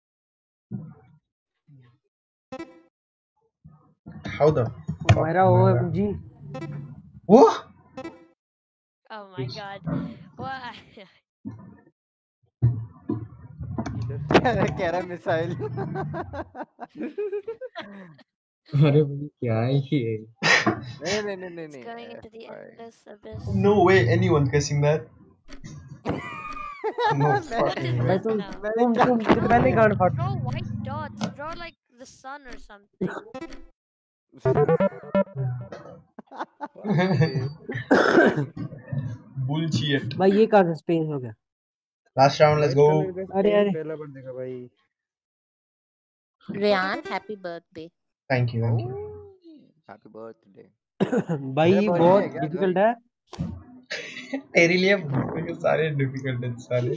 How the? मेरा OMG. What? Oh my god. Why? कह रहा मिसाइल। अरे भाई क्या है ये? नहीं। It's going into the endless abyss. No way anyone's guessing that. No fucking way. तुम पहले गान फाड़। Draw white dots. Draw like the sun or something. Bullshit. भाई ये कहाँ से स्पेस हो गया? Last round, let's go. अरे पहला बार देखा भाई। Ryan, happy birthday. Thank you. Happy birthday. भाई बहुत डिफिकल्ट है। तेरे लिए सारे डिफिकल्ट है सारे।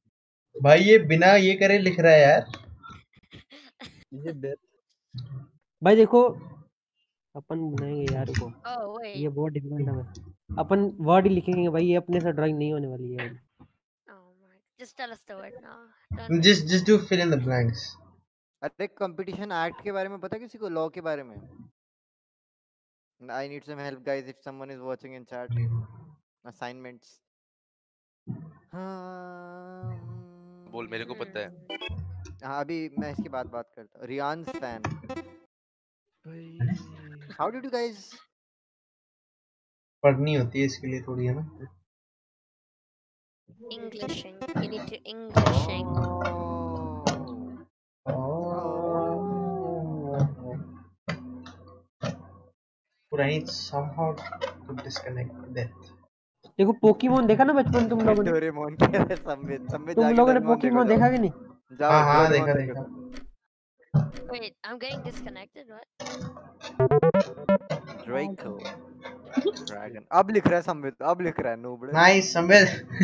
भाई ये बिना ये करे लिख रहा है यार। ये डेथ भाई देखो अपन बनाएंगे यार को, Oh wait. ये बहुत डिफिकल्ट है भाई। अपन वर्ड ही लिखेंगे भाई, ये अपने से ड्राइंग नहीं होने वाली है। Just tell us the word now. Don't just do fill in the blanks. अरे कंपटीशन एक्ट के बारे में पता है किसी को, लॉ के बारे में? I need some help guys if someone is watching in chat. Assignments. बोल, मेरे को पता है। हाँ अभी मैं इसकी बात करता हूँ। Riyan's fan. How did you guys? पढ़नी होती है इसके लिए थोड़ी, है ना? Englishing. You need to Englishing. Right, somehow to disconnect that. देखो पोकेमोन देखा ना बचपन तुम लोगों ने? डोरेमोन कह रहे संबित तुम लोगों ने पोकेमोन देखा कि नहीं? हाँ देखा। Wait, I'm getting disconnected. What? Draco. Dragon. अब लिख रहा है संबित, अब लिख रहा है नोबड़े। Nice संबित।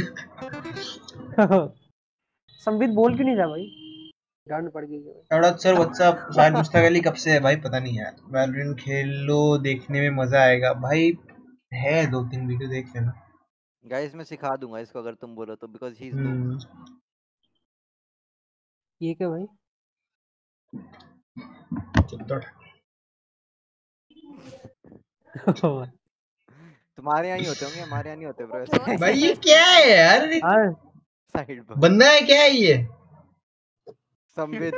संबित बोल क्यों नहीं रहा भाई? डांट पड़ गई है। Shout sir WhatsApp. शायद मुस्तक अली कब से है भाई पता नहीं यार। वैलोरेंट खेल लो, देखने में मजा आएगा भाई। है 2-3 वीडियो देख लेना। गाइस मैं सिखा दूंगा इसको अगर तुम बोलो तो, बिकॉज़ ही इज नो। ये क्या भाई? तुम्हारे यहाँ ही होते होंगे, हमारे यहाँ नहीं होते ब्रो। भाई ये क्या है यार? साइड पर बंदा है क्या है ये? Sambit.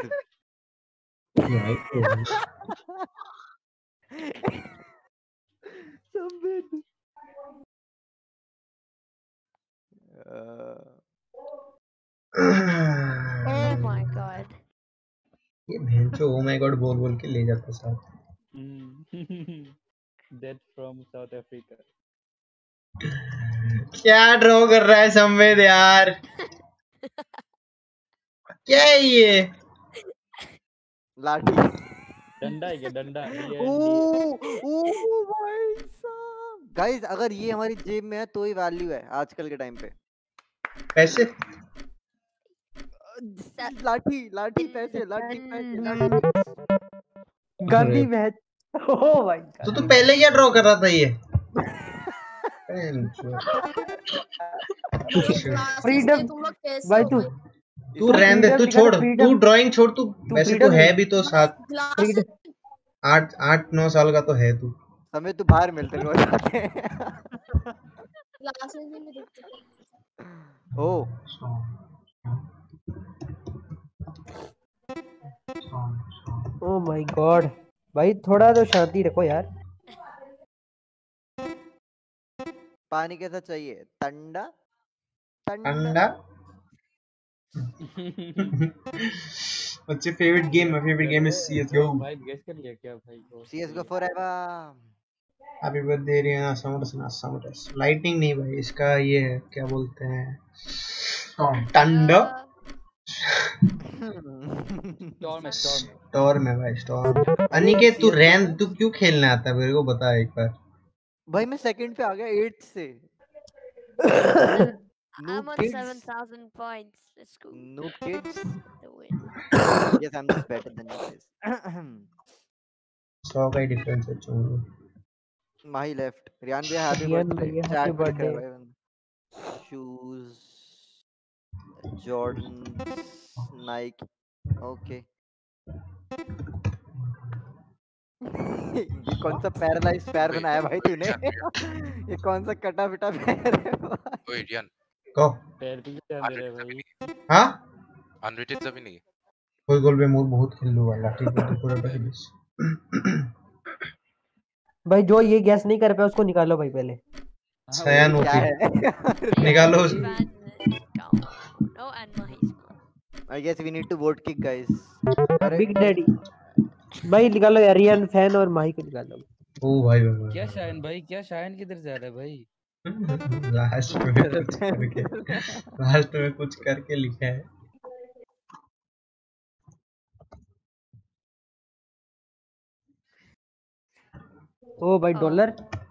Sambit. Oh my god. ये भेंचो oh my god बोल के ले जाता साथ। Dead from South Africa. क्या ड्रॉ कर रहा है संवेद यार? क्या है ये? लाठी। डंडा है क्या? डंडा। गाइस अगर ये हमारी जेब में है तो ही वैल्यू है आजकल के टाइम पे। पैसे? लाठी पैसे। Gandhi match. Oh my god. तो पहले क्या ड्रॉ कर रहा था ये? फ्रीडम भाई तू रहने दे, तू छोड़, तू ड्राइंग छोड़, तू वैसे तो है भी तो 8-9 साल का तो है तू। समय तू बाहर मिलते रोज आते हैं। ओ ओह माय गॉड भाई थोड़ा तो शांति रखो यार। पानी कैसा चाहिए? ठंडा। What's your favorite game? My favorite game is CS:GO. भाई गेस कर लिया क्या भाई? CS:GO forever. Happy birthday Riyana समरस। लाइटिंग नहीं भाई, इसका ये है क्या बोलते हैं? ठंडा। स्टॉर्म है भाई, स्टॉर्म। अनिकेत तू रैंक तू क्यों खेलने आता है मेरे को बता एक बार। भाई मैं सेकंड पे आ गया 8 से। I'm on 7,000 points. Let's go. No kids. The win. Yes, I'm just better than you guys. 100 का ही डिफरेंस है चूंगा। माही लेफ्ट। रियान भैया happy birthday. Happy birthday. Shoes Jordan Nike. Okay. ये कौन सा पैरालाइज पैर बनाया भाई तूने? ये कौन सा कटा पिटा पैर है? ओए रियान को पैर भी ध्यान दे रहे भाई। हां अनरेटेड जब नहीं कोई गोल पे मोर बहुत खेल लो वाला ठीक है पूरा बस। भाई जो ये गैस नहीं कर पाया उसको निकालो भाई पहले। सयान होती निकालो। No and Mahi's gone. I guess we need to vote kick guys. Big daddy भाई निकालो यार, रियान फैन और माही को निकालो। ओ भाई क्या शायन भाई, क्या शायन किधर जा रहा है भाई? लास्ट में कुछ करके लिखा है। ओ भाई dollar.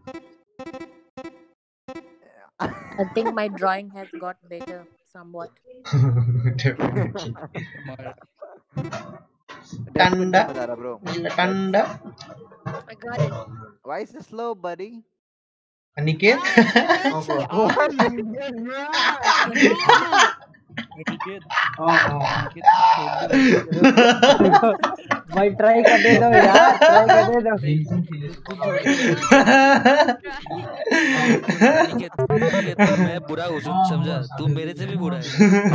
I think my drawing has got better somewhat. टंडा बता रहा ब्रो। टंडा I got it. Why is it slow, buddy? Aniket भाई ट्राई करने दो यार, ट्राई करने दो। मैं बुरा हूँ समझा, तू मेरे से भी बुरा है।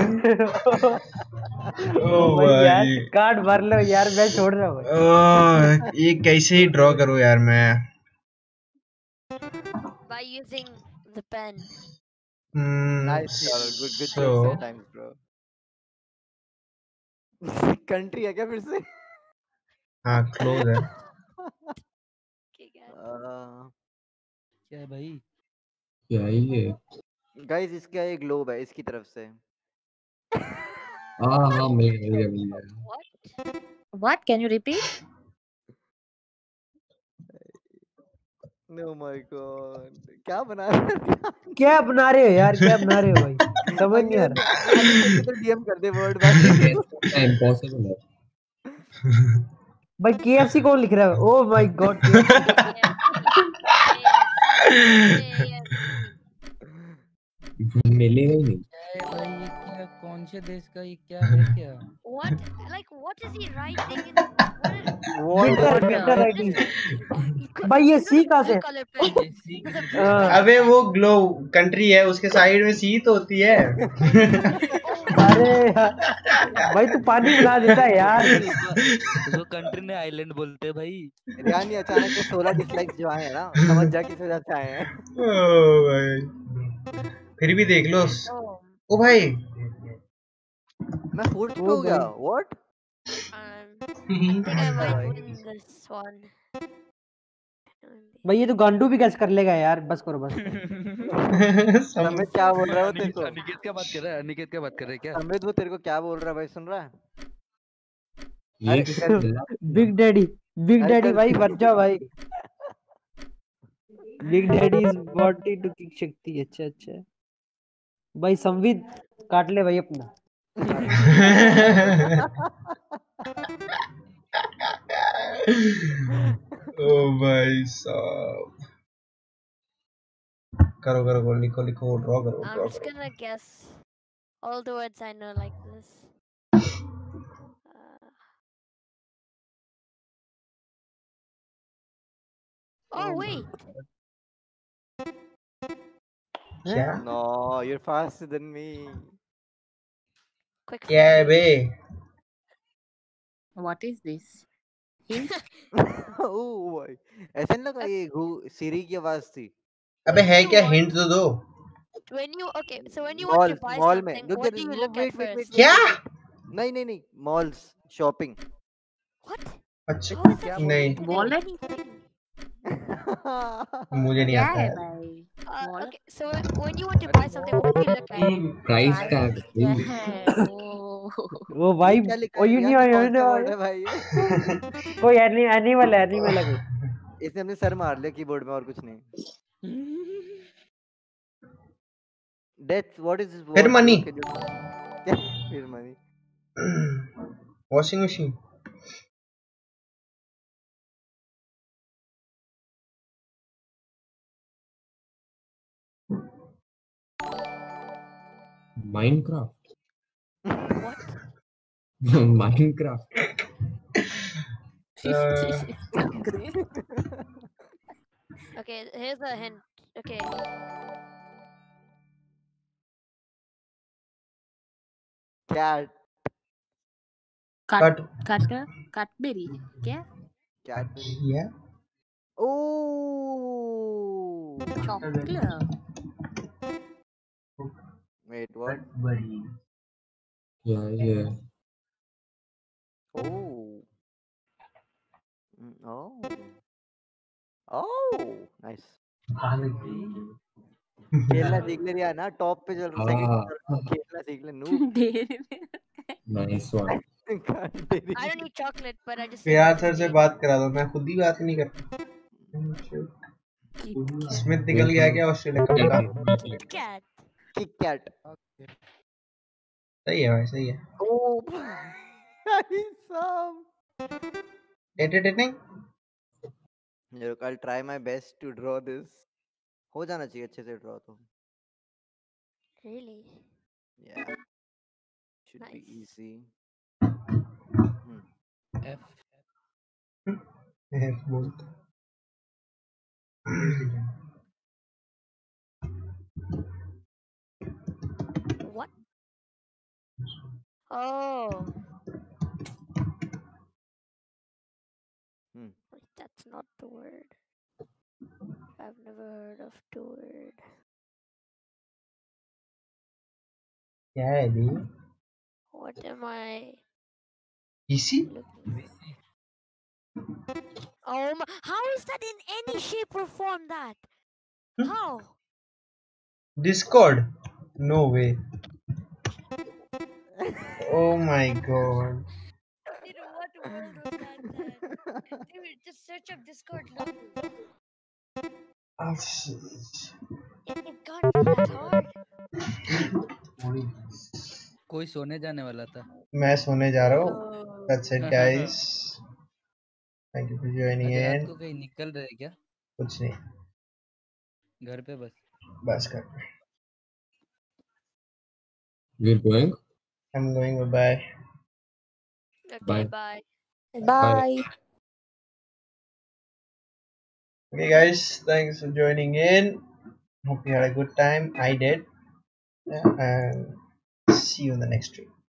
भाई यार कार्ड भर लो यार, मैं छोड़ रहा हूँ। ये कैसे ही ड्रॉ करूँ यार मैं? By using the pen. Nice, bro. Good so sometimes, bro. Country है क्या फिर से? हाँ क्लोज है। क्या है भाई? क्या है ये? गाइस इसका एक ग्लोब है इसकी तरफ से। हाँ मिल गया। What? Can you repeat? No my god, क्या बना रहे हो? क्या बना रहे हो यार, क्या बना रहे हो भाई? समझ नहीं आ रहा। तो डीएम कर दे वर्ड बाय। इम्पॉसिबल है भाई। KFC कौन लिख रहा है? Oh my god. मिलेगा ही नहीं भाई ये क्या, कौन से देश का ये क्या है क्या? What? Like what is he writing in? Victor writing. भाई ये सी कहाँ से? अबे वो ग्लो कंट्री है, उसके साइड में सी तो होती है। अरे भाई तू पानी मिला देता है यार। उसको कंट्री ने आइलैंड बोलते हैं भाई। यानी अचानक से 16 डिसलाइक्स जो आए हैं ना, समझ जा किस वजह से आए हैं। ओ भाई फिर भी देख लो। ओ भाई मैं फोर्थ पे हो गया। What? I think I might win this one. भाई ये तो गांडू भी गैस कर लेगा यार, बस करो बस। समझ क्या बोल रहा है वो तेरे को? अनिकेत क्या बात कर रहा है? अनिकेत क्या बात कर रहा है क्या? अमित वो तेरे को क्या बोल रहा है भाई, सुन रहा है? ये बिग डैडी भाई बच जाओ भाई। Big daddy is body to kick Shakti. अच्छा अच्छा भाई संविद काट ले भाई अपना। ओ भाई साहब करो लिखो ड्रॉ करो। I'm just gonna guess all the words I know like this. Oh wait. क्या? No, you're faster than me. Quick. क्या है बे? What is this? Hint? ओह भाई ऐसे नहीं लगा ये सीरी की आवाज थी। अबे है क्या? हिंट तो दो। When you want to buy mall में something, what do you look at first? क्या? नहीं मॉल्स शॉपिंग। अच्छा नहीं Wallet? मुझे नहीं आता है। Okay, so when you want to buy something, what do you look at? Price tag. वो भाई ओ यूनियन भाई कोई एनिमल है कोई। इसने अपने सर मार लिया कीबोर्ड में और कुछ नहीं। Death, what is this? फिर मनी। फिर money. Washing machine. Minecraft. Minecraft. Okay, here's a hint. Okay. Cat. Catberry. क्या? Catberry. Yeah. Oh. Chocolate. Wait, what? Yeah. Oh. Nice. खेलना सीख ले यार ना, टॉप पे चल रहा है, खेलना सीख ले noob. Nice one. I don't need chocolate, but I just. प्यार सर से बात करा दो, मैं खुद ही बात नहीं करता। स्मिथ निकल गया क्या ऑस्ट्रेलिया का पूरा? Kick cat. सही है भाई, सही है। ओ भाई साहब Entertaining? Look, I'll try my best to draw this. हो जाना चाहिए अच्छे से draw तो. Really? Yeah. Should be Nice. easy. F. F bolt. What? Oh. Wait, that's not the word. I've never heard of the word. क्या है दी? What am I? Easy? Oh my, how is that in any shape or form that? How? Discord? No way. Oh my god. Dude, what world was that? Dude, just search up Discord lobby. Oh shit. It can't be that hard. कोई सोने जाने वाला था. मैं सोने जा रहा हूँ. That's it guys. Thank you for joining आज रात in. को कहीं निकल रहे क्या? कुछ नहीं. घर पे बस. बस कर. We're going. I'm going. Bye. Okay, bye. Bye. Okay guys, thanks for joining in. Hope you had a good time. I did. Yeah, and see you in the next stream.